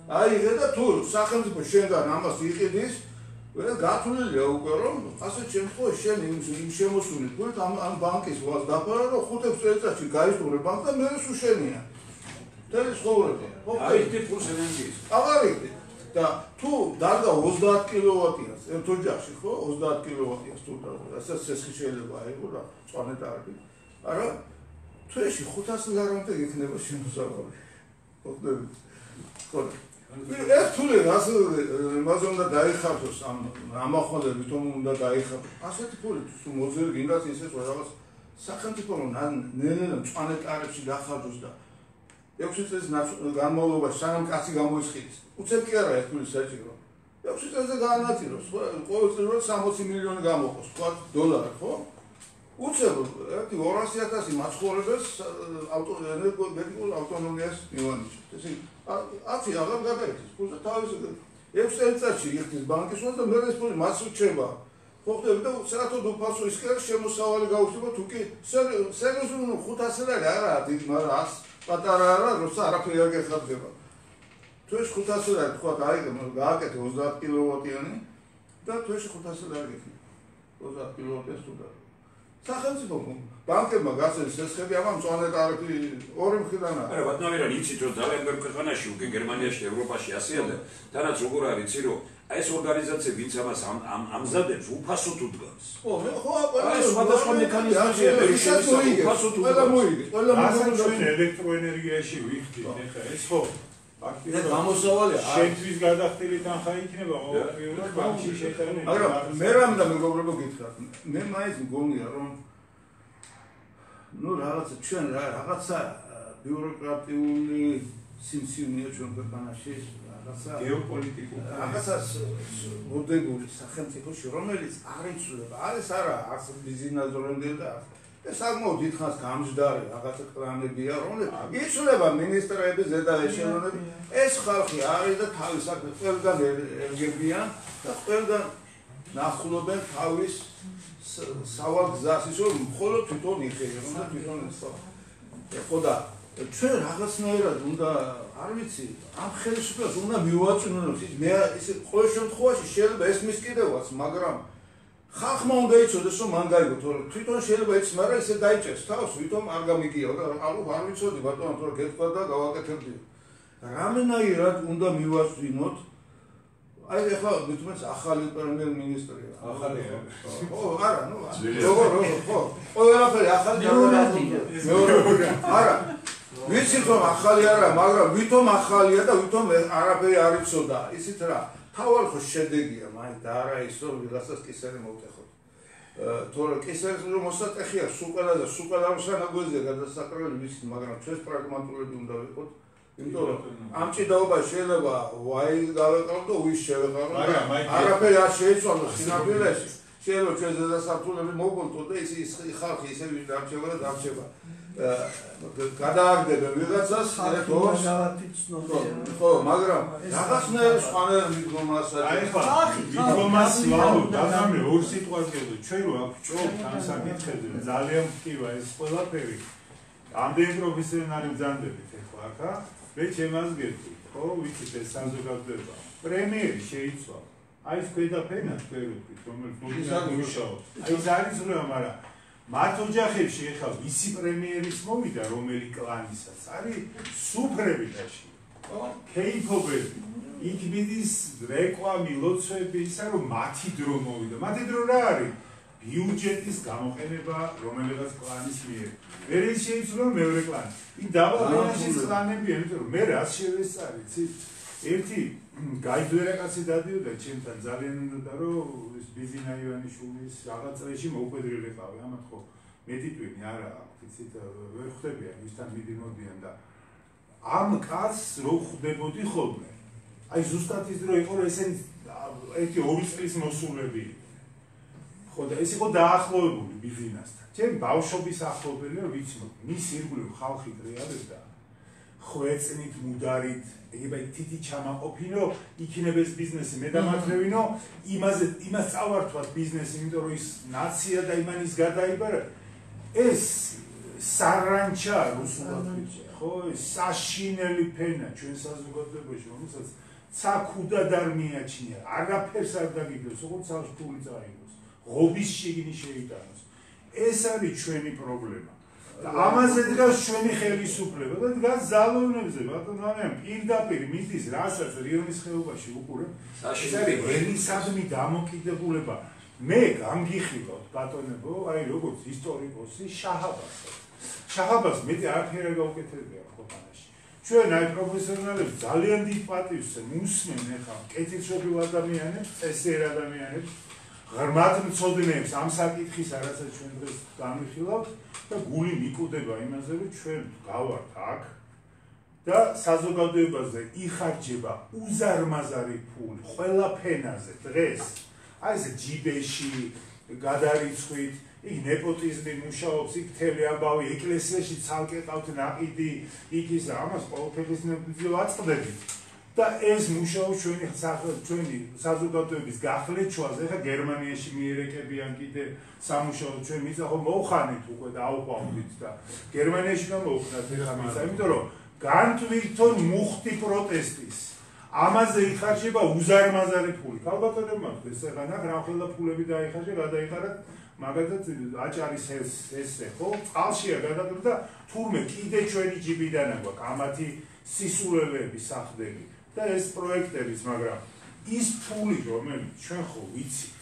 Speaker 6: აიღე და თუ სახელმწიფო შენგან ამას იყიდის, გათვლილია უკვე რომ ასეთ შემთხვევაში შენ იმ შემოსული თქვით ამ ამ ბანკის ვალს დაფარა რომ ხუთი წელიწადში გაისტუმრე ბანკს და მე სულ შენია. მთელი ცხოვრება.
Speaker 1: აიხდი ფულს ენერგიის.
Speaker 6: აღარ იყდი. და თუ დარგა ოცდაათ კილოვატიას ერთ ოჯახში ხო ოცდაათ კილოვატიას თუ რასაც ეს შეიძლება აიღო რა წვანე ტარები. არა თვეში ხუთასი ლარამდე იქნება შემოსავალი. ხოდები. ხო ეს თული რას მასე უნდა დაიხარჯოს ამ ამახვალებით რომ უნდა დაიხარჯოს ასეთი ფული თუ მოძერ გინდათ ისე რაღაც სახელმწიფო რომ ნელ-ნელა მწვანე ტარებში გახარჯოს და ექვსი წლის განმავლობაში სანამ კაცი გამოისხიდეს უცებ კი არა ეს ფული საჭირო ექვსი წელზე გაანაწილოს ყოველწლიურად სამოცი მილიონი გამოყოს თქვა დოლარი ხო უცებ ერთი ორასი ათასი მაცხოვრებელს ენერგეტიკულ ავტონომიას მივანიშნოთ ესე ათი აღარ გადაიქცეს ფულზე თავის ექვსი წელიწადში იხდის ბანკის ვალს და მე ეს ფული მას უჩება ხო ხდები და საერთოდ უფასო ისკერ შემოსავალი გაუჩნდება თუ კი სერიოზული ხუთასი ლარი არაა დიდი მაგრამ ას პატარა არა როცა არაფერი არ გეხარჯება თუ ეს ხუთასი ლარი თქვა აიღე გააკეთე ოცდაათ კილოვატიანი და თუ ეს ხუთასი ლარი გექნება ოცდაათ კილოვატიანს თუ და სახელმწიფო ბანკებმა გასცეს სესხები ამან მწვანე ტარიფი ორი მხრიდანაა.
Speaker 1: არა, ბატონო, იცით რომ ძალიან ბევრ ქვეყანაში, უკვე გერმანიაში, ევროპაში ასეა და თანაც როგორ არის, იცი რომ აი ეს ორგანიზაციები ვინც ამას ამზადებს, უფასოდ უდგას.
Speaker 6: ხო, ხო, ყველა
Speaker 1: სხვადასხვა მექანიზმია, უფასოდ უდგას.
Speaker 6: ყველა მოიგებს, ყველა
Speaker 3: მოიგებს. ჩვენ ელექტროენერგიაში ვიხდით, ეხლა ეს ხო
Speaker 6: და გამოსავალია
Speaker 3: შენთვის გადახდილი თანხა იქნება ყოველდღიურად ბანკში შეტანა.
Speaker 6: მაგრამ მე რამდა მეგობრებო გითხრათ, მე მაინც მგონია რომ ну რაღაცა ჩვენ რაღაცა ბიუროკრატიული სიმსივნეა ჩვენ ქვეყანაში რაღაცა
Speaker 3: გეოპოლიტიკური
Speaker 6: რაღაცა მოდებული სახელმწიფოში რომელიც არ იცვლება არის არა არც ბიზნესორები და ეს საკმაოდ დიდხანს გამჯდარი რაღაცა კლანებია რომლებიც იცვლება მინისტრები ზედა ეშელონები ეს ხალხი არის და თავის საქმე ყველგან ერგებიან და ყველგან ნახულობენ თავის სავალ გზას ის რომ მხოლოდ თვითონ იხერხება და თვითონ ხო და ჩვენ რაღაცნაირად უნდა არ ვიცი ამ ხელისუფლებას უნდა მივაწვინოთ მე ის ყოველ შემთხვევაში შეიძლება ეს მის კიდევაც მაგრამ ხალხმა უნდა იცოდეს რომ მან გაიგო თორე თვითონ შეიძლება იცის მაგრამ ისე დაიჭერს თავს ვითომ არ გამიგია და ალო არ ვიცოდი ბატონო თორე გეტყვა და გავაკეთებდი რამენაირად უნდა მივაწვინოთ აი ეხლა მithumets ახალი პრემიერ-მინისტრია.
Speaker 3: ახალია.
Speaker 6: ხო, არა, ნუ როგორ როგორ ხო. ყველაფერი ახალი
Speaker 4: მეურნეობია.
Speaker 6: არა. ვიცით რომ ახალი არა, მაგრამ ვითომ ახალია და ვითომ არაფერი არ იცოდა. ისიც რა, თავად ხო შედეგია, მაინც და არა ის რომ ვიღაცას კისერი მოვტეხოთ. თორე კისერს რომ მოსატეხია, სულ ყველაზე სულ ყველაზე ნაგვეზია გადასაკრებელი ვიცით, მაგრამ ჩვენს პრაგმატულები უნდა ვიყოთ. იმიტომ რომ ამ ჭიდაობას შეიძლება ვაი გავეყავ და ვის შევეყავ და არაფერი არ შეიცვალოს სინამდვილეში შეიძლება ჩვენ ზედასართულები მოგონთო და ის ის ხალხი ისე დარჩება და დარჩება გადააგდებენ ვიღაცას ერთოს ხო მაგრამ რაღაცნაირ სხვანაირ მიდგომას
Speaker 3: აი ხა მიდგომას ვაუ დაგამე ორ სიტყვას გეუბნები ჩვენ რო აქ ჭობთ ამ საკითხებზე ძალიან მტკივა ეს ყველაფერი ამდენი პროფესიონალი ბრძანდებით ეხლა აქა მე ჩემას გეტყვით, ხო, ვიცით ეს საზოგადოება. პრემიერი შეიცვალა. აი ეს ქვედაფენა თქვენთვის, რომელიც მოგიშაობს. აი ეს არის რა, მაგრამ მათ ოჯახებში ეხლა ვისი პრემიერის მოვიდა, რომელი კლანისაც არის სუფრები დაში. ხო, კეიფობები. იქ მიდის რეკლამი, ლოცვები, ისა რომ მათი დრო მოვიდა. მათი დრო რა არის? ბიუჯეტის გამოყენება რომელიღაც კლანის მიერ. მე ის შეიცვალა მეორე კლანი. იქ დაბალფენაშიც კლანებია, იმიტომ რომ მე რაც შევესწარი, იცით? ერთი გაიძვერა კაცი დადიოდა ჩემთან ძალიან უნდა რომ ეს ბიზინა ივანიშვილის რაღაც წრეში მოუკვედრილიყავი, ამათ ხო მეტი ტვინი არა, იცით, ვერ ხვდებიან ისთან მიდიმოდიან და ამ კაცს რო ხვდებოდი ხოლმე. აი ზუსტად ის დრო იყო რომ ესენი ერთი ორი წლის მოსულები ხო და ეს იყო დაახლოებული ბიზნესთან. ჩემ ბავშვობის ახლობელი რომ ვიცი, მის ირგვლივ ხალხი რეალობდა ხვეწნით, მუდარით, ეგება თითი ჩამაყოფინო, იქნებ ეს ბიზნესი მედამათრევინო, იმაზე იმას წავართვათ ბიზნესი, იმიტომ რომ ის ნაცია და იმანის გადაიბარა. ეს სარანჩა რუსულად ვიცი ხო საშინელი ფენა ჩვენ საზოგადოებაში რომელსაც ცაკუდად არ მიაჩნია არაფერს არ დაგიგებს როგორც საშფული წაიღოს ღობის შიგნი შეიტანოს ეს არის ჩვენი პრობლემა და ამაზე დგას ჩვენი ხელისუფლება და დგას ზალოვნებზე ბატონო ამიან პირდაპირ მიდის რასაც რიონის ხეობაში უყურებ ეს არის ერისადმი დამოკიდებულება მე გამგიხილავთ ბატონებო აი როგორც ისტორიკოსი შაჰაბასს შაჰაბას მეტი არაფერი არ გაუკეთებია ქვეყანაში ჩვენ აი პროფესიონალებს ძალიან დიდ პატივს მუსმენ ეხლა კეთილშობილ ადამიანებს წესიერ ადამიანებს ღრმად მცოდნეებს ამ საკითხისა რასაც ჩვენ დღეს განვიხილავთ და გული მიკუდება იმაზე რომ ჩვენ გავართ აქ და საზოგადოებაზე იხარჯება უზარმაზარი ფული ყველა ფენაზე დღეს აი ეს ჯიბეში გადარიცხვით იქ ნეპოტიზმი მუშაობს იქ მთელი ამბავი ეკლესიაში ცალკე ყავთ ნაყიდი იქ ის ამას ყოველთვის ნებრძილ აწყდებით და ეს მუშაობს ჩვენი ჩვენი საზოგადოების გახლეჩვაზე ხა გერმანიაში მიერეკებიან კიდე სამუშაო ჩვენ მიწა ხო მოუხანით უკვე და აუყვავდით და გერმანიაში და მოუხნათ ეხლა მიწა იმიტომ რომ განთვითონ მუხტი პროტესტის ამაზე იხარჯება უზარმაზარი ფული ქალბატონებმა ეს ეხლა რა ყველა ფულები დაიხარჯა გადაიხარათ მაგალითად აჭარის ეს ესე ხო წყალშია გადაგდა და თურმე კიდე ჩვენი ჯიბიდანა გვაქვს ამათი სისულელეები სახლები და ეს პროექტებიც მაგრამ ის ფული რომელიც ჩვენ ხო ვიცით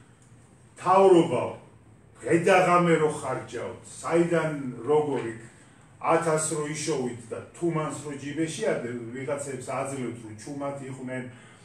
Speaker 3: თავრობა ღედაღამე რო ხარჯავთ საიდან როგორი ათას რო იშოვით და თუმანს რო ჯიბეში ვიღაცებს აძლევთ რომ ჩუმად იყვნენ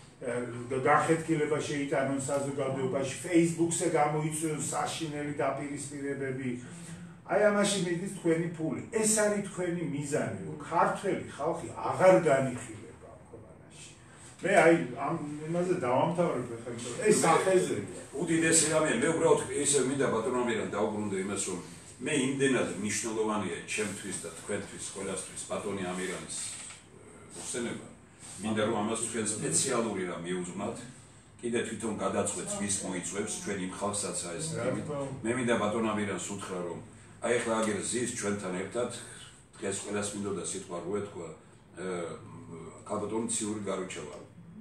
Speaker 3: განხეთქილება შეიტანონ საზოგადოებაში Facebook-ზე გამოიწვიოს საშინელი დაპირისპირებები აი ამაში მიდის თქვენი ფული ეს არის თქვენი მიზანი რომ ქართველი ხალხი აღარ განიხილება ამ ქვეყანაში მე აი ამ იმაზე დავამთავრებ ხა იმიტომ ეს სახეზე
Speaker 1: უდიდესი რამე მე უბრალოდ ისე მინდა ბატონებიდან დავუბრუნდე იმას რომ მე იმდენად მნიშვნელოვანია ჩემთვის და თქვენთვის ყველასთვის ბატონი ამირანის ხსენება მინდა რომ ამას თქვენ სპეციალური რამ მიუძღვნათ კიდე თვითონ გადაწყვეტს ვის მოიწვევს ჩვენ იმ ხალხსაც ეს მე მინდა ბატონ ამირანს უთხრა რომ აი ახლა აგერ ზის ჩვენთან ერთად დღეს ყველას მინდოდა სიტყვა რო ეთქვა ქალბატონი ციური გარუჩევა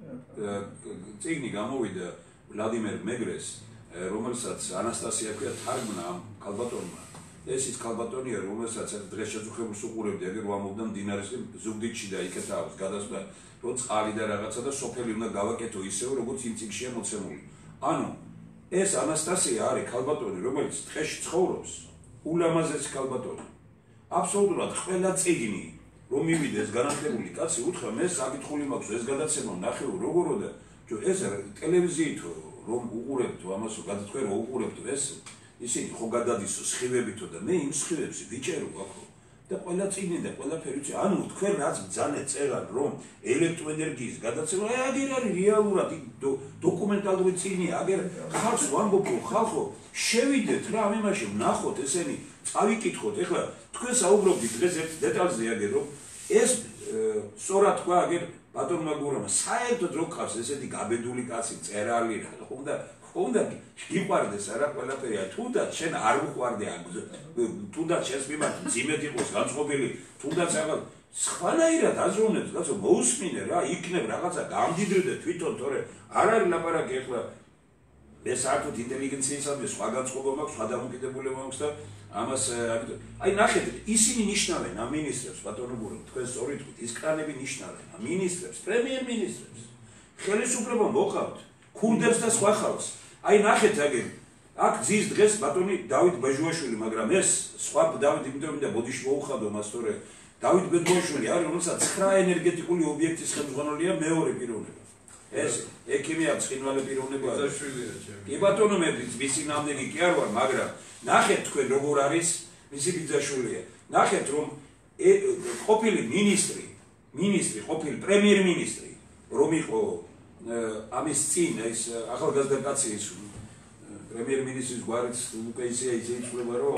Speaker 1: წიგნი გამოვიდა ვლადიმერ მეგრეს რომელსაც ანასტასია ქვია თარგმნა ამ ქალბატონმა ეს ის ქალბატონია რომელსაც დღეს შეძუხებულს უყურებდი აგერ ვამობდა მდინარეს ზუგდიდში და იქეთ აქვს გადასვლა რომ წყალი და რაღაცა და სოფელი უნდა გავაკეთო ისევ როგორც იმ წიგნშია მოცემული ანუ ეს ანასტასია არის ქალბატონი რომელიც დღეში ცხოვრობს ულამაზესი ქალბატონი აბსოლუტურად ყველა წიგნი რომ მივიდეს განათლებული კაცი უთხრა მე საკითხული მაქვს ეს გადაცემა ნახევ როგორო და ეს ტელევიზიით რომ უყურებთ ამას გადათქვენ რომ უყურებთ ეს ისინი ხო გადადისო სხივებითო და მე იმ სხივებში ვიჭერო აქო და ყველა წიგნი და ყველაფერი ვიცი ანუ თქვენ რაც ბძანეთ წერან რომ ელექტროენერგიის გადაცემა აგერ არის რეალურად დოკუმენტალური წიგნი აგერ ხალხს ვამბობ რომ ხალხო შევიდეთ რა ამ იმაში ვნახოთ ესენი წავიკითხოთ ეხლა თქვენ საუბრობთ დღეს ერთ დეტალზე აგერ რომ ეს სწორად თქვა აგერ ბატონმა გურამ საერთოდ რო ყავს ესეთი გაბედული კაცი წერალი რა ხონდა ხონდა გიყვარდეს არა ყველაფერია თუნდაც შენ არ უყვარდე ამ თუნდაც შენს მიმართ ძიმედ იყოს განწყობილი თუნდაც რაღაც სხვანაირად აზროვნებს კაცო მოусმინე რა იქნებ რაღაცა გამდიდრდე თვითონ თორე არ არის ლაპარაკი ეხლა მე საერთოდ ინტელიგენციისადმი სხვა განწყობა მაქვს სხვა დამოკიდებულება მაქვს და ამას აი ნახეთ ისინი ნიშნავენ ამ მინისტრებს ბატონო გურო თქვენ სწორით თქვით ის კრანები ნიშნავენ ამ მინისტრებს პრემიერ-მინისტრებს ხელისუფლება მოყავთ ქურდებს და სხვა ხალხს აი ნახეთ აგერ აქ ძის დღეს ბატონი დავით ბაჟუაშვილი მაგრამ ეს სხვა დავით იმიტომ და ბოდიში მოუხადო მას თორე დავით ბაჟუაშვილი არის რომელსაც ცხრა ენერგეტიკული ობიექტის ხელმძღვანელია მეორე პიროვნება ეს ექიმია ცხინვალე პიროვნებაა ბაჟუაშვილია ჩემი კი ბატონო მე მისი ნამდვილი კი არ ვარ მაგრამ ნახეთ თქვენ როგორ არის მისი ბიძაშვილია ნახეთ რომ ყოფილი მინისტრი მინისტრი ყოფილი პრემიერ-მინისტრი რომ იყო ამის წინ ეს ახალგაზრდა კაცი ის პრემიერ-მინისტრის გვარიც უკვე ისე ისე იცვლება რომ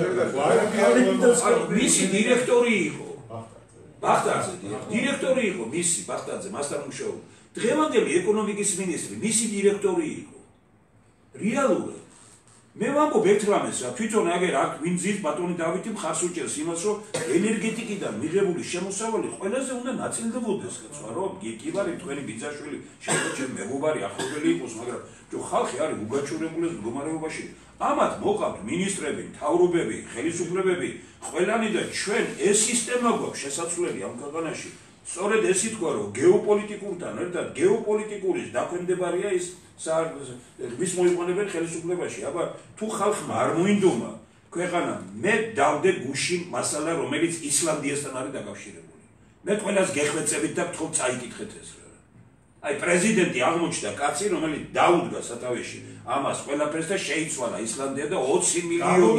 Speaker 1: მისი დირექტორი იყო ბახტაძე დირექტორი იყო მისი ბახტაძე მასთან მუშაობდა დღევანდელი ეკონომიკის მინისტრი მისი დირექტორი იყო რეალურად მე ვამბობ ერთ რამეს რა თვითონ აგერ აქ ვინ ძირს ბატონი დავითი მხარს უჭერს იმას რომ ენერგეტიკიდან მიღებული შემოსავალი ყველაზე უნდა ნაწილდებოდეს კაცო რომ კი ვარ თქვენი ბიძაშვილი შეიძლება მეგობარი ახლობელი იყოს მაგრამ ჯო ხალხი არის უგაჩვენებულის მდგომარეობაში ამათ მოყავთ მინისტრები მთავრობები ხელისუფლებები ყველანი და ჩვენ ეს სისტემა გვაქვს შესაძლებელი ამ ქვეყანაში სწორედ ეს ითქვა რომ გეოპოლიტიკურთან ერთად გეოპოლიტიკურის დაქვემდებარია ის მის მოიყვანებენ ხელისუფლებაში აბა თუ ხალხმა არ მოინდომა ქვეყანა მე დავდე გუშინ მასალა რომელიც ისლანდიასთან არის დაკავშირებული მე ყველას გეხვეწებით და თქო წაიკითხეთ ეს აი პრეზიდენტი აღმოჩნდა კაცი რომელიც დაუდგა სათავეში ამას ყველაფერს და შეიცვალა ისლანდია და ოცი მილიონი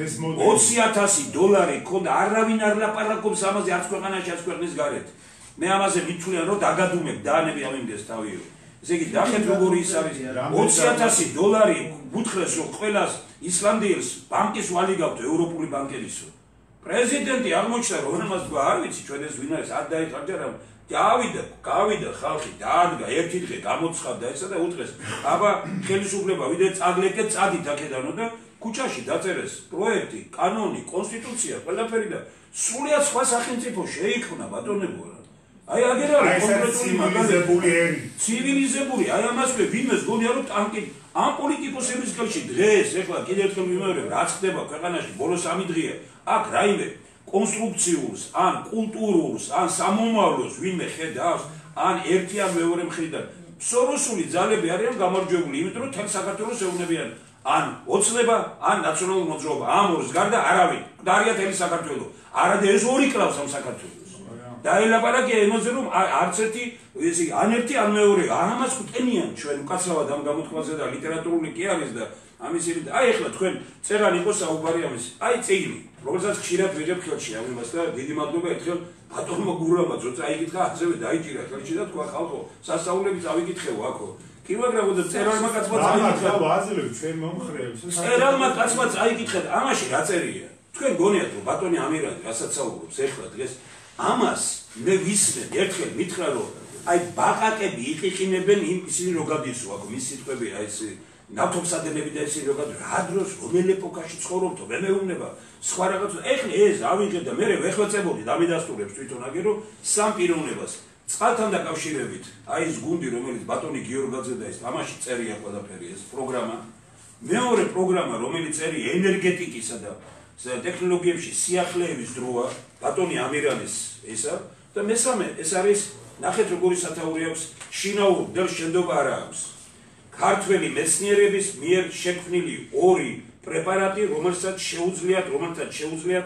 Speaker 1: ოცი ათასი დოლარი ქონდა არავინ არ ლაპარაკობს ამაზე არც ქვეყანაში არც ქვეყნის გარეთ მე ამაზე მithulიან რომ დაგადუმებ დაანები ამიმდეს თავიო ესე იგი დახეთ როგორი ის არის ოცი ათასი დოლარი გუთხრეს რომ ყველას ისლანდიელს ბანკის ვალი გაქვთ ევროპული ბანკერისო პრეზიდენტი აღმოჩნდა რომ ამას თქვა არ ვიცი ჩვენ ეს ვინ არის არ დაიხარჯა რა დავიდა გავიდა ხალხი დაადგა ერთი დღე გამოცხადდა ესა და უთხრეს აბა ხელისუფლება ვიდრე წაგლეკე წადით აქედანო და ქუჩაში დაწერეს პროექტი კანონი კონსტიტუცია ყველაფერი და სრულიად სხვა სახელმწიფო შეიქმნა ბატონებო აი აგერ არის კონკრეტული მაგალითი ცივილიზებული აი ამას ვე ვინმეს გონია რომ ტანკი ამ პოლიტიკოსების ხელში დღეს ეხლა კიდევ ერთხელ ვიმეორებ რაც ხდება ქვეყანაში ბოლო სამი დღეა აქ რაიმე კონსტრუქციულს ან კულტურულს ან სამომავლოს ვინმე ხედავს ან ერთი ან მეორე მხრიდან სოროსული ძალები არიან გამარჯვებული იმიტომ რომ თელ საქართველოს ეუბნებიან ან ოცნება ან ნაციონალური მოძრაობა ამ ორს გარდა არავინ მკვდარია თელი საქართველო არადა ეს ორი კლავს ამ საქართველოს დაელაპარაკია იმაზე რომ არც ერთი ესე იგი ან ერთი ან მეორე არ ამას გვტენიან ჩვენ უკაცრავად ამ გამოთქმაზე და ლიტერატურული კი არის და ამის იმით აი ახლა თქვენ წერან იყო საუბარი ამის აი წიგნი რომელსაც ხშირად ვიღებ ხელში ამას და დიდი მადლობა ერთხელ ბატონმა გურამმა ძოცა აიკითხა ასევე დაიჭირა ხელში და თქვა ხალხო სასწაულები წავიკითხეო აქო კი მაგრამ და წერალმა კაცმა წაიკითხა
Speaker 3: ვაზრებ ჩვენ მომხრეებს
Speaker 1: წერალმა კაცმა წაიკითხა ამაში რა წერია თქვენ გონიათ რომ ბატონი ამირანი რასაც საუბრობს ახლა დღეს ამას მე ვისმენ ერთხელ მითხრა რომ აი ბაყაყები იყიყინებენ იმ ისინი რო გადისო აქ მის სიტყვები აი ეს ნავთობსადენები და ისინი რო გადი რა დროს რომელ ეპოქაში ცხოვრობთ მე მეუბნება სხვა რაღაც ეხლა ეს ავიღე და მე ვეხვეწებოდი დამიდასტურებს თვითონ აგერო სამ პიროვნებას წყალთან დაკავშირებით აი ეს გუნდი რომელიც ბატონი გიორგაძე და ეს ამაში წერია ყველაფერი ეს პროგრამა მეორე პროგრამა რომელიც წერია ენერგეტიკისა და ტექნოლოგიებში სიახლეების დროა ბატონი ამირანის ესა და მესამე ეს არის ნახეთ როგორი სათაური აქვს შინაურ დელ შენდობა არა აქვს ქართველი მეცნიერების მიერ შექმნილი ორი პრეპარატი რომელსაც შეუძლიათ რომელსაც შეუძლიათ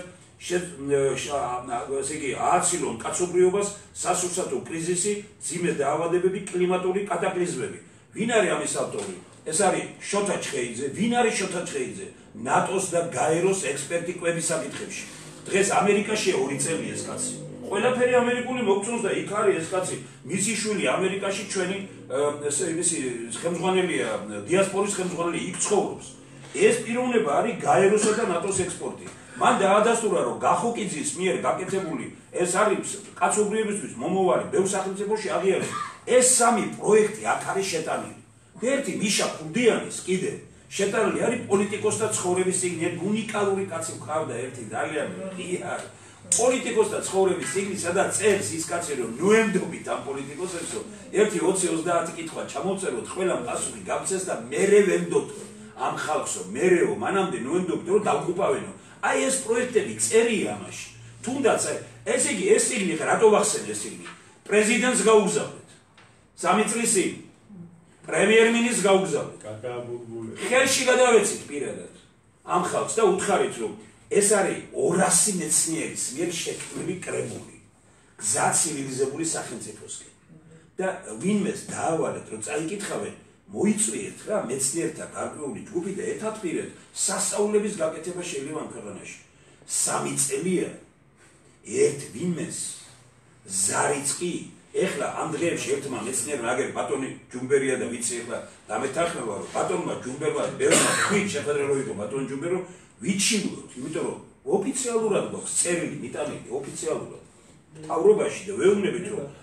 Speaker 1: ესე იგი ააცილონ კაცობრიობას სასურსათო კრიზისი ძიმე დაავადებები კლიმატური კატაკლიზმები ვინ არის ამის ავტორი ეს არის შოთა ჩხეიძე ვინ არის შოთა ჩხეიძე ნატოს და გაეროს ექსპერტი კვების საკითხებში დღეს ამერიკაშია ორი წელი ეს კაცი ყველაფერი ამერიკული მოგწონს და იქ არის ეს კაცი მისი შვილი ამერიკაში ჩვენი მისი ხელმძღვანელია დიასპორის ხელმძღვანელი იქ ცხოვრობს ეს პიროვნება არის გაეროსა და ნატოს ექსპორტი მან დაადასტურა რომ გახოკიძის მიერ გაკეთებული ეს არის კაცობრიობისთვის მომავალი ბევრ სახელმწიფოში აღიარეს ეს სამი პროექტი აქ არის შეტანილი ერთი მიშა ხუდიანის კიდე შეტანილი არის პოლიტიკოსთა ცხოვრების წიგნი უნიკალური კაცი მყავდა ერთი ძალიან ღია პოლიტიკოსთა ცხოვრების წიგნი სადაც წერს ის კაცი რომ ნოემდობით ამ პოლიტიკოსებსო ერთი ოცი ოცდაათი კითხვა ჩამოვწეროთ ყველა პასუხი გაგცეს და მერე ვენდოთ ამ ხალხსო მერეო მანამდე ნოემდობით რომ დავკუპავენო აი ეს პროექტები წერია ამაში თუნდაც ეს იგი ეს წიგნი რატო ვახსენე ეს წიგნი პრეზიდენტს გაუგზავნეთ სამი წლის წინ პრემიერ-მინისტრს გაუგზავნეთ ხელში გადავეცით პირადად ამ ხალხს და უთხარით რომ ეს არის ორასი მეცნიერის მიერ შექმნილი კრებული გზა ცივილიზებული სახელმწიფოსკენ და ვინმეს დაავალეთ რომ წაიკითხავენ მოიწვიეთ რა მეცნიერთა გარკვეული ჯგუფი და ეთათბირეთ სასწაულების გაკეთება შეიძლება ამ ქვეყანაში სამი წელია ერთ ვინმეს ზარიწყი ეხლა ამ დღეებში ერთმა მეცნიერმა აგერ ბატონი ჯუმბერია და ვიცი ეხლა დამეთანხმება რომ ბატონმა ჯუმბერმა ბევრი თქვით შეხედრე რო იყო ბატონ ჯუმბერო ვიცინოთ იმიტომ რომ ოფიციალურად გვაქვს წერილი მიტანილი ოფიციალურად თავრობაში და ვეუბნებით რომ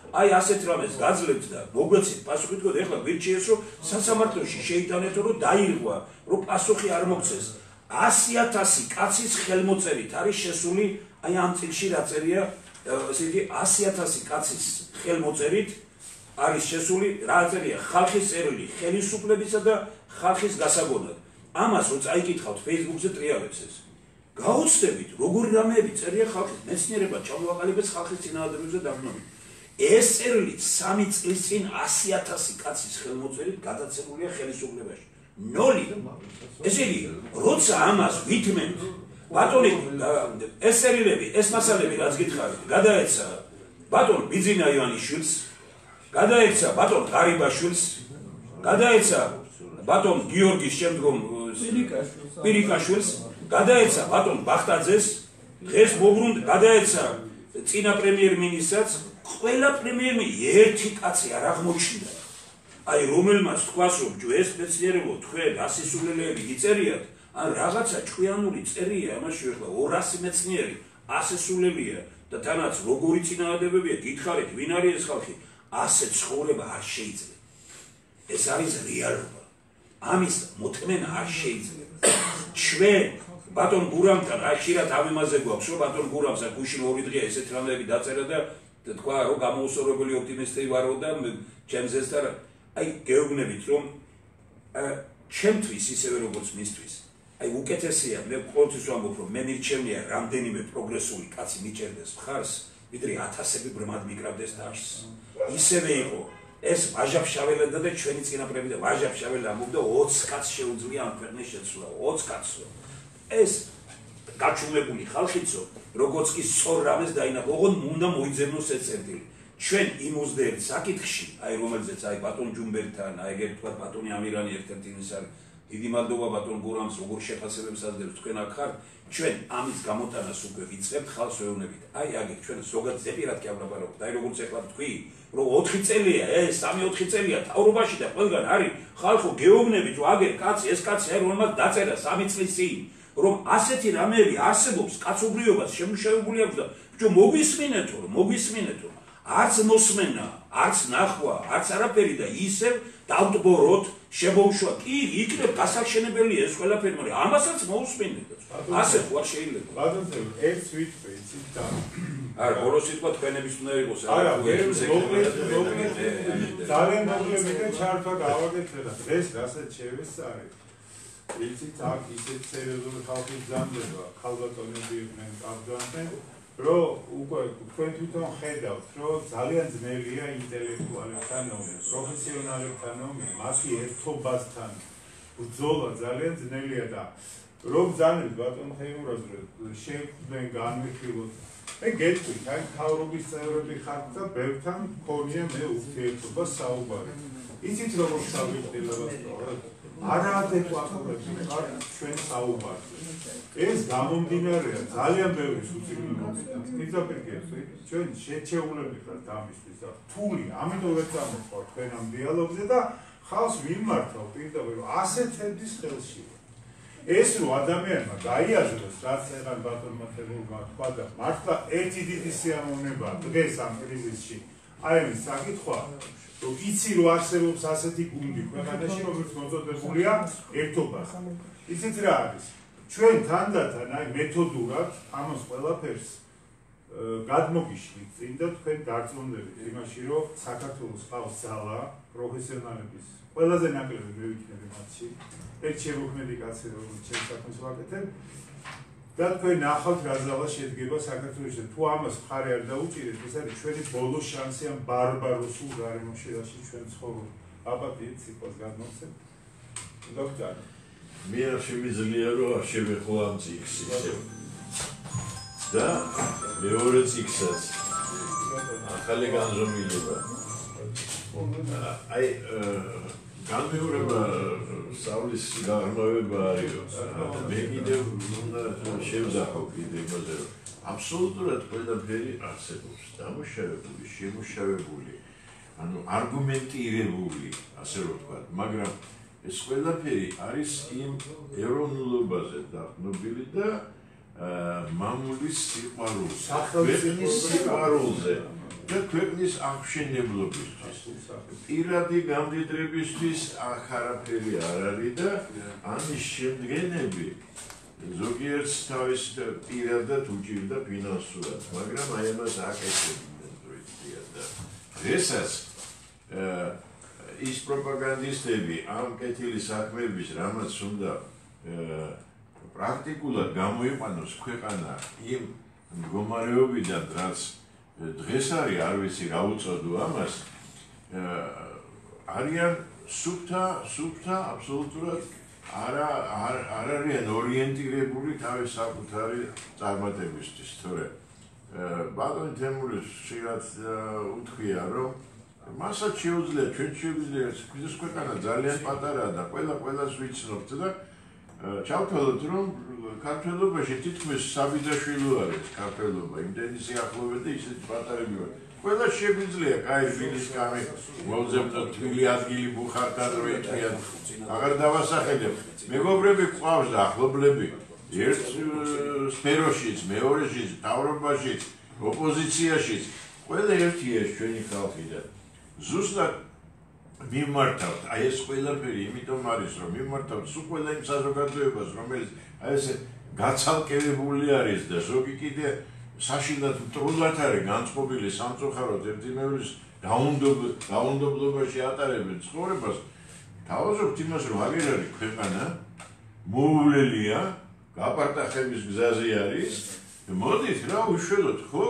Speaker 1: აი ასეთ რამეს გაძლევთ და მოგვეცეთ პასუხი თქო ეხლა გვირჩიეს რომ სასამართლოში შეიტანეთო რომ დაირღვა რომ პასუხი არ მოგცეს ასი ათასი კაცის ხელმოწერით არის შესული აი ამ წიგნში რა წერია ესე იგი ასი ათასი კაცის ხელმოწერით არის შესული რა წერია ხალხის წერილი ხელისუფლებისა და ხალხის გასაგონად ამას რო წაიკითხავთ Facebook-ზე ტრიალებს ეს გაუცდებით როგორი რამეები წერია ხალხის მეცნიერება ჩამოვაყალიბეთ ხალხის წინააღმდეგობაზე დაგნობით ეს წერილი სამი წლის წინ ასი ათასი კაცის ხელმოწერით გადაცემულია ხელისუფლებაში ნოლი ესე იგი როცა ამას ვითმენთ ბატონი ეს წერილები ეს მასალები რაც გითხარით გადაეცა ბატონ ბიძინა ივანიშვილს გადაეცა ბატონ ღარიბაშვილს გადაეცა ბატონ გიორგის შემდგომ პირიკაშვილს გადაეცა ბატონ ბახტაძეს დღეს მოbrund გადაეცა წინა პრემიერ-მინისტრს ყველა პრემიერ-მინისტრი ერთი კაცი არ აღმოჩნდა აი რომელმაც თქვას რომ ეს მეცნიერებო თქვენ ასისულელეები გიწერიათ ან რაღაცა ჭკვიანური წერია ამაში ახლა ორასი მეცნიერი ასისულელია და თანაც როგორი წინააღმდეგებია გითხარით ვინ არის ეს ხალხი ასე ცხოვრება არ შეიძლება ეს არის რეალობა ამის მოთმენა არ შეიძლება ჩვენ ბატონ გურამთან რა ხშირად ამემაზე გვაქვს რომ ბატონ გურამს გუშინ ორი დღეა ესეთ რამეები დაწერა და თქვა რომ გამოუსწორებელი ოპტიმისტი ვარო და ჩემს ეს და აი გეუბნებით რომ ჩემთვის ისევე როგორც მისთვის აი უკეთესია მე ყოველთვის ვამბობ რომ მე მირჩევნია რამდენიმე პროგრესული კაცი მიჭერდეს მხარს ვიდრე ათასები ბრმად მიკრავდეს თავს ისევე იყო ეს ვაჟაფშაველა და ჩვენი წინაპრები და ვაჟაფშაველა ამბობდა ოცი კაცს შეუძლია ამ ქვეყნის შეცვლა ოცი კაცს ეს გაჩუმებული ხალხიცო როგორც კი სწორ რამეს დაინახო ოღონდ უნდა მოიძებნოს ეს წერტილი ჩვენ იმ ოცდაერთ საკითხში აი რომელზეც აი ბატონ ჯუმბერთან აი ეგ თქვა ბატონი ამირანი ერთ-ერთი ის არის დიდი მადლობა ბატონ გურამს როგორ შეფასებებს აძლევს თქვენ აქ ხართ ჩვენ ამის გამოტანას უკვე ვიწყებთ ხალხს ვეუბნებით აი აგერ ჩვენ ზოგადად ზეპირად კი აბრაბარებთ აი როგორც ეხლა თქვი რომ ოთხი წელია ეს სამი ოთხი წელია თავრობაში და ყველგან არის ხალხო გეუბნებით რომ აგერ კაცი ეს კაცი აი რომელმაც დაწერა სამი წლის წინ რომ ასეთი რამეები არსებობს კაცობრიობას შემუშავებული აქვს და ბიჭო მოგვისმინეთო მოგვისმინეთო არც მოსმენა არც ნახვა არც არაფერი და ისევ დავტბოროთ შემოუშვა კი იქნებ გასახშენებელია ეს ყველაფერი მაგრამ ამასაც მოусმინეთ ასე ხო არ შეიძლება
Speaker 3: ბატონო ერთ ვიტყვი იცით და
Speaker 1: არა ბოლოს სიტყვა თქვენების უნდა იყოს
Speaker 3: არა ძალიან მოკლედ და ჩართვა გავაკეთე ეს რასაც შევესწარი იცით აქ ისეთ სერიოზული ხალხი ბრძანდება ქალბატონები იყვნენ კაბძანდნენ რომ უკვე თქვენ თვითონ ხედავთ რომ ძალიან ძნელია ინტელექტუალებთან ომი პროფესიონალებთან ომი მათი ერთობასთან ბრძოლა ძალიან ძნელია და რომ ბრძანებთ ბატონ თეიმურაზ რომ შეგვდნენ განვიხილოთ მე გეტყვით აი თავრობის წევრები ხართ და ბევრთან მქონია მე ურთიერთობა საუბარი იცით როგორ შევიწყდება არაადეკვატურები ხართ ჩვენ საუბარზე ეს გამომდინარეა ძალიან ბევრი სუცილი მომენტი მიზაპირკეთე ჩვენ შეჩეულები ხართ ამისთვის და რთული ამიტომ ვერ წამოყვარ თქვენ ამ დიალოგზე და ხალხს მიმართავ პირდაპირ რომ ასეთების ხელში ეს რო ადამიანმა გაიაზროს რაც ეხან ბატონმა თემურმა თქვა და მართლა ერთი დიდი სიამოვნებაა დღეს ამ კრიზისში აი ეს საკითხვა რომ იცი რომ არსებობს ასეთი გუნდი ქვეყანაში რომელიც მოწოდებულია ერთობა იცით რა არის ჩვენ თანდათან აი მეთოდურად ამას ყველაფერს გადმოგიშლით წინ და თქვენ დარწმუნდებით იმაში რომ საქართველოს ყავს ძალა პროფესიონალების ყველაზე ნაკლები მე ვიქნები მათში ერთ შემოქმედი კაცი როგორც ჩემს საქმეს ვაკეთებ და თქვენ ნახავთ რა ძალა შედგება საქართველოში თუ ამას მხარე არ დაუჭირეთ ეს არის ჩვენი ბოლო შანსი ამ ბარბაროსულ გარემოში ჩვენ ცხოვრობთ აბატიეთ სიტყვას გადმოვცემ დოქტორ
Speaker 7: მე არ შემიძლია რომ არ შევეხო ამ წიგნს ისევ და მეორე წიგნსაც ახალი განზომილება აი განმეორება სწავლის გაღრმავება არის მე კიდევ უნდა შევძახო კიდევ იმაზე რომ აბსოლუტურად ყველაფერი არსებობს დამუშავებული შემუშავებული ანუ არგუმენტირებული ასე რომ ვთქვათ მაგრამ ეს ყველაფერი არის იმ ეროვნულობაზე დაყრდნობილი და მამულის სიყვარულზე სახელმწიფოს სიყვარულზე და ქვეყნის აღმშენებლობისთვის. პირადი გამდიდრებისთვის აქ არაფერი არ არის და ამის შემდგენები ზოგიერთს თავის პირადად უჭირდა ფინანსურად, მაგრამ აი ამას აკეთებდნენ პროექტია და დღესაც ის პროპაგანდისტები ამ კეთილი საქმეების რამაც უნდა პრაქტიკულად გამოიყვანოს ქვეყანა იმ მდგომარეობიდან, რაც დღეს არის, არ ვიცი რა უწოდო ამას, არიან სუფთა, სუფთა აბსოლუტურად არა არ არიან ორიენტირებული თავის საკუთარი წარმატებისთვის, თორე ბატონ თემურის ხშირად უთქვია, რომ მასაც შეუძლია, ჩვენ შეგვიძლია ეს ქვეყანა ძალიან პატარაა და ყველა ყველას ვიცნობთ და ჩავთვალოთ, რომ ქართველობაში თითქმის საბიძაშვილი არის ქართველობა, იმდენი სიახლოვე და ისეთი პატარები ვარ. ყველა შეგვიძლია კაი ვილის კამი მოვძებნოთ თბილი ადგილი ბუხართან რო იტყვიან. აღარ დავასახელებ. მეგობრები ყავს და ახლობლები ერთ სფეროშიც, მეორეშიც, მთავრობაშიც, ოპოზიციაშიც. ყველა ერთია ჩვენი ხალხი და ზუსტად მიმართავთ, აი ეს ყველაფერი იმიტომ არის, რომ მიმართავთ სულ ყველა იმ საზოგადოებას, რომელიც აი ესე გაცალკევებული არის და ზოგი კიდე საშინლად მტრულად არის განწყობილი სამწუხაროდ ერთი მეორის დაუნდობლობაში ატარებენ ცხოვრებას. თავაზობთ იმას, რომ აღარ არის ქვეყანა, მოუვლელია, გაპარტახების გზაზე არის. მოდით რა უშველოთ, ხო?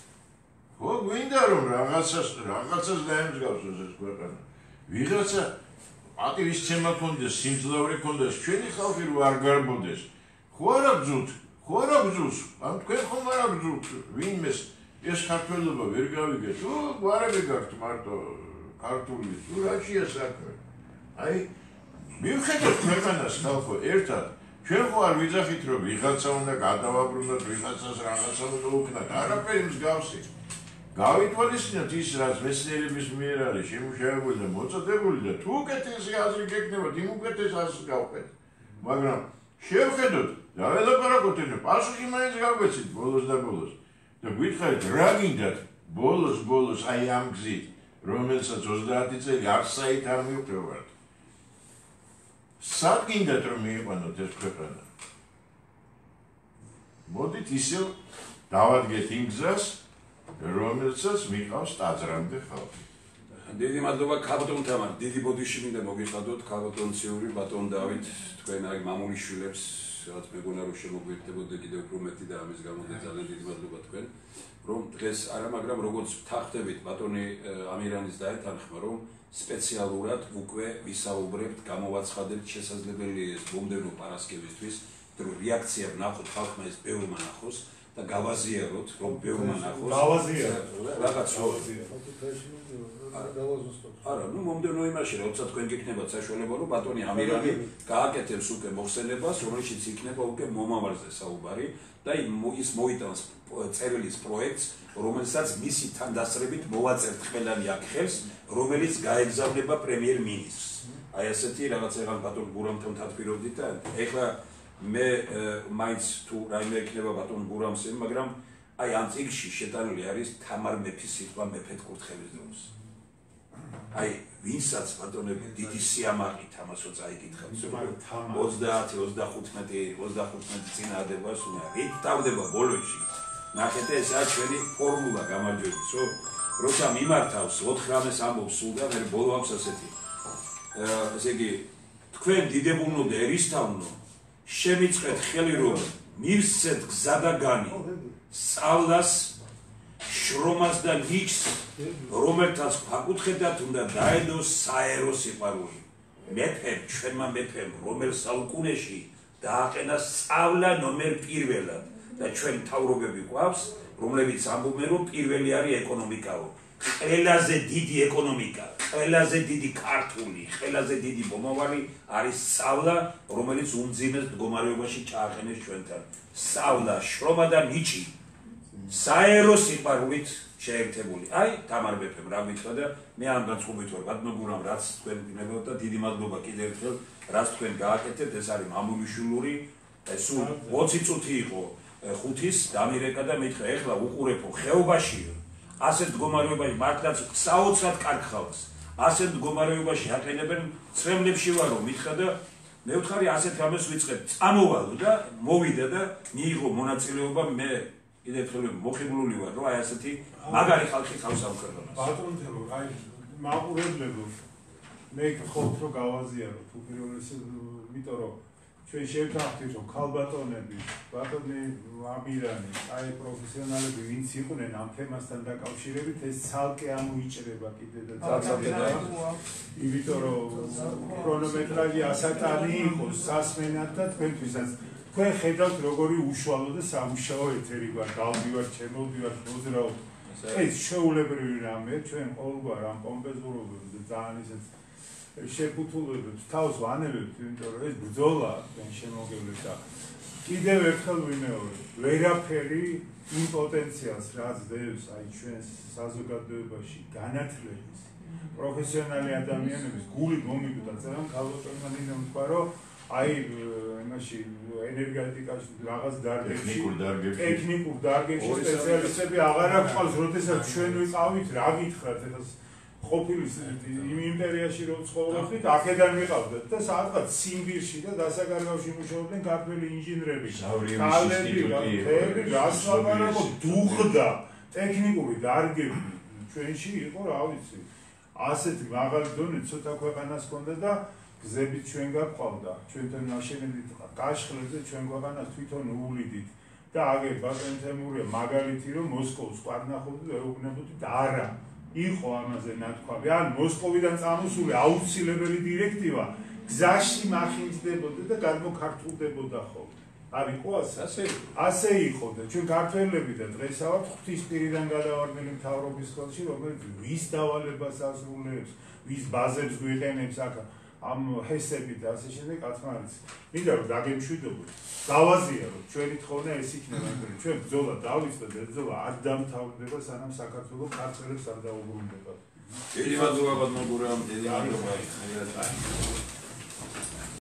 Speaker 7: ხო, გვინდა რომ რაღაცას რაღაცას დაემსგავსოს ეს ქვეყანა. ვიღაცა პატივისცემა ქონდეს, სიმძლავრე ქონდეს, ჩვენი ხალხი რო არ გარბოდეს. ხო არა ბძულთ, ხო არა ბძულს, ამ თქვენ ხომ არა ბძულთ, ვინმეს ეს ქართველობა ვერ გავიგეთ. ო, გვარები გაქვთ მარტო ქართული, თუ რაშია საქმე. აი, მივხედოთ ქვეყანას ხალხო ერთად. ჩვენ ხო არ ვიძახით რომ ვიღაცა უნდა გადავაბრუნოთ, ვიღაცას რაღაცა უნდა უკნათ, არაფერი მსგავსი. გავითვალისწინოთ ის, რაც მეცნიერების მიერ არის შემუშავებული და მოწოდებული და თუ უკეთესი აზრი გექნებათ, იმ უკეთეს აზრს გავყვეთ. მაგრამ შევხედოთ და ველაპარაკოთ, პასუხი მაინც გავგვეცით ბოლოს და ბოლოს. და გითხარით რა გინდათ ბოლოს ბოლოს აი ამ გზით, რომელსაც ოცდაათი წელი არცაით არ მივხვდებით. სად გინდათ რომ მიიყვანოთ ეს ქვეყანა? მოდით ისევ დავადგეთ იმ გზას, რომელსაც მიყავს ტაძრამდე ხალხი.
Speaker 1: დიდი მადლობა ქალბატონ თამარ, დიდი ბოდიში მინდა მოგიხადოთ ქალბატონ ციური, ბატონ დავით, თქვენ აი მამული შვილებს, რაც მეგონა რომ შემოგვიერთდებოდე კიდევ უფრო მეტი და ამის გამო ძალიან დიდი მადლობა თქვენ, რომ დღეს არა, მაგრამ როგორც ვთანხმდებით ბატონი ამირანის დაეთანხმა, რომ სპეციალურად უკვე ვისაუბრებთ, გამოვაცხადებთ შესაძლებელი ეს მომდევნო პარასკევისთვის, რომ რეაქცია ვნახოთ ხალხმა ეს ბევრმა ნახოს. და გავაზიაროთ, რომ ბევრმა ნახოს.
Speaker 3: გავაზიაროთ.
Speaker 1: რაღაც არა, ნუ მომდევნო იმაში, როცა თქვენ გიქნებათ საშუალება, რომ ბატონი ამირანი გააკეთებს უკვე მოხსენებას, რომელშიც იქნება უკვე მომავალზე საუბარი და ის მოიტანს წერილის პროექტს, რომელსაც მისი თანდასწრებით მოვაწერთ ყველანი აქ ხელს, რომელიც გაეგზავნება პრემიერ-მინისტრს. აი ასეთი რაღაც ეგან ბატონ გურამთან თათბირობდით და ეხლა მე მაინც თუ რაიმე იქნება ბატონ გურამსენ, მაგრამ აი ამ წიგნში შეტანილი არის თამარ მეფის სიტყვა მეფედ კურთხევის დროს. აი ვინსაც ბატონები დიდი სიამაყით ამასო წაიკითხავთ, ოცდაათი, ოცდახუთმეტი, ოცდახუთმეტი წინაადებას უნდა რით დავდება ბოლოში. ნახეთ ესაა ჩვენი ფორმულა გამარჯვებისო, როცა მიმართავს ოთხ რამეს ამბობს სულ და მე ბოლო ამს ასეთი. ესე იგი თქვენ დიდებულნო და ერისთავნო შემიწყეთ ხელი რომ მივსცეთ გზა და განი სწავლას, შრომას და ნიჭს, რომელთაც ფაკუთხედათ უნდა დაედოს საერო სიყვარული. მეფემ, ჩვენმა მეფემ, რომელ საუკუნეში დააყენა სწავლა ნომერ პირველად და ჩვენ მთავრობები გვაქვს, რომლებიც ამბობენ რომ პირველი არის ეკონომიკაო. ყველაზე დიდი ეკონომიკა, ყველაზე დიდი ქართული, ყველაზე დიდი მომავალი არის სწავლა, რომელიც უმძიმეს მდგომარეობაში ჩააყენეს ჩვენთან. სწავლა, შრომა და ნიჭი საერო სიყვარულით შეერთებული. აი, თამარ მეფემ რა გითხრა და მე ამ განწყობით ვარ, ბატონო გურამ, რაც თქვენ გინებოთ და დიდი მადლობა კიდევ ერთხელ, რაც თქვენ გააკეთებთ, ეს არის მამულიშვილური, სულ ოცი წუთი იყო ხუთის დამირეკა და მითხრა, ეხლა უყურებო ხეობაში ასეთ მდგომარეობაში მართლაც საოცრად კარგ ხალხს ასეთ მდგომარეობაში აყენებენ ცრემლებში ვარო მითხრა და მე ვთხარი ასეთ რამეს ვიწყებ წამოვალო და მოვიდა და მიიღო მონაწილეობა მე კიდევ ერთხელ მოხიბლული ვარ რომ აი ასეთი მაგარი ხალხი ყავს ამ ქვეყანას
Speaker 3: ბატონო აი მაყურებლებო მე გხობთ რომ გავაზიარო თუ პირველი იმიტომ რომ ჩვენ შევთანხმდით რომ ქალბატონები ბატონი ამირანი აი პროფესიონალები ვინც იყვნენ ამ თემასთან დაკავშირებით ეს ცალკე ამოიჭრება კიდე და ცალკე იმიტომ რომ ქრონომეტრაჟი ასაკანი იყოს სასმენად და თქვენთვისაც თქვენ ხედავთ როგორი უშუალო და სამუშაო ეთერი გვაქვს გავდივართ ჩემოვდივართ მოძრაობ ეს შეულებრივი რამეა ჩვენ ყოველგვარ ამ კომპენზურობებს და ძალიან ისეთ შეფუთულებებს თავს ვანებებთ იმიტომ რომ ეს ბრძოლა ჩვენ შემოგევლეთ და კიდევ ერთხელ ვიმეორებ ვერაფერი იმ პოტენციალს რაც დევს აი ჩვენს საზოგადოებაში განათლების პროფესიონალი ადამიანების გული მომიგდა წერან ქალბატონმა ნინო თქვა რომ აი იმაში ენერგეტიკაში რაღაც დარგებში ტექნიკურ დარგებში სპეციალისტები აღარ აქვს როდესაც ჩვენ ვიყავით რა გითხრათ ეხლა ყოფილი იმ იმპერიაში რომ ცხოვრობდით აქედან ვიყავდეთ და სადღაც ციმბირში და დასაკარგავში მუშაობდნენ ქართველი ინჟინრები ქალები რაფერი გასვლა დუღდა ტექნიკური დარგები ჩვენში იყო რა ვიცი ასეთი მაღალი დონე ცოტა ქვეყანას ჰქონდა და გზებით ჩვენ გაგყავდა ჩვენთან ნაშენებით გაშხლებზე ჩვენ ქვეყანას თვითონ უვლიდით და აგერ ბატონ თემურია მაგალითი რომ მოსკოვს ყარნახობდი და ეუბნებოდი და არა იყო ამაზე ნათქვამი ან მოსკოვიდან წამოსული აუცილებელი დირექტივა გზაში მახინჯდებოდა და გადმოქართულდებოდა ხოლმე არ იყო ასე ასე იყო და ჩვენ ქართველები და დღესავთ ღვთისპირიდან გადავარდნილი მთავრობის ხელში რომელიც ვის დავალებას ასრულებს ვის ბაზებს გვიყენებს აქ ამ ჰესები და ასე შემდეგ კაცმარიც მინდა რომ დაგემშვიდობოთ გავაზიაროთ ჩვენი თხოვნა ეს იქნება იმიტომ ჩვენ ბრძოლა დავიწყეთ ეს ბრძოლა არ დამთავრდება სანამ საქართველოს ქართველებს არ დაუბრუნდებათ
Speaker 1: დიდი მადლობა ბატონო გურამ დიდი მადლობა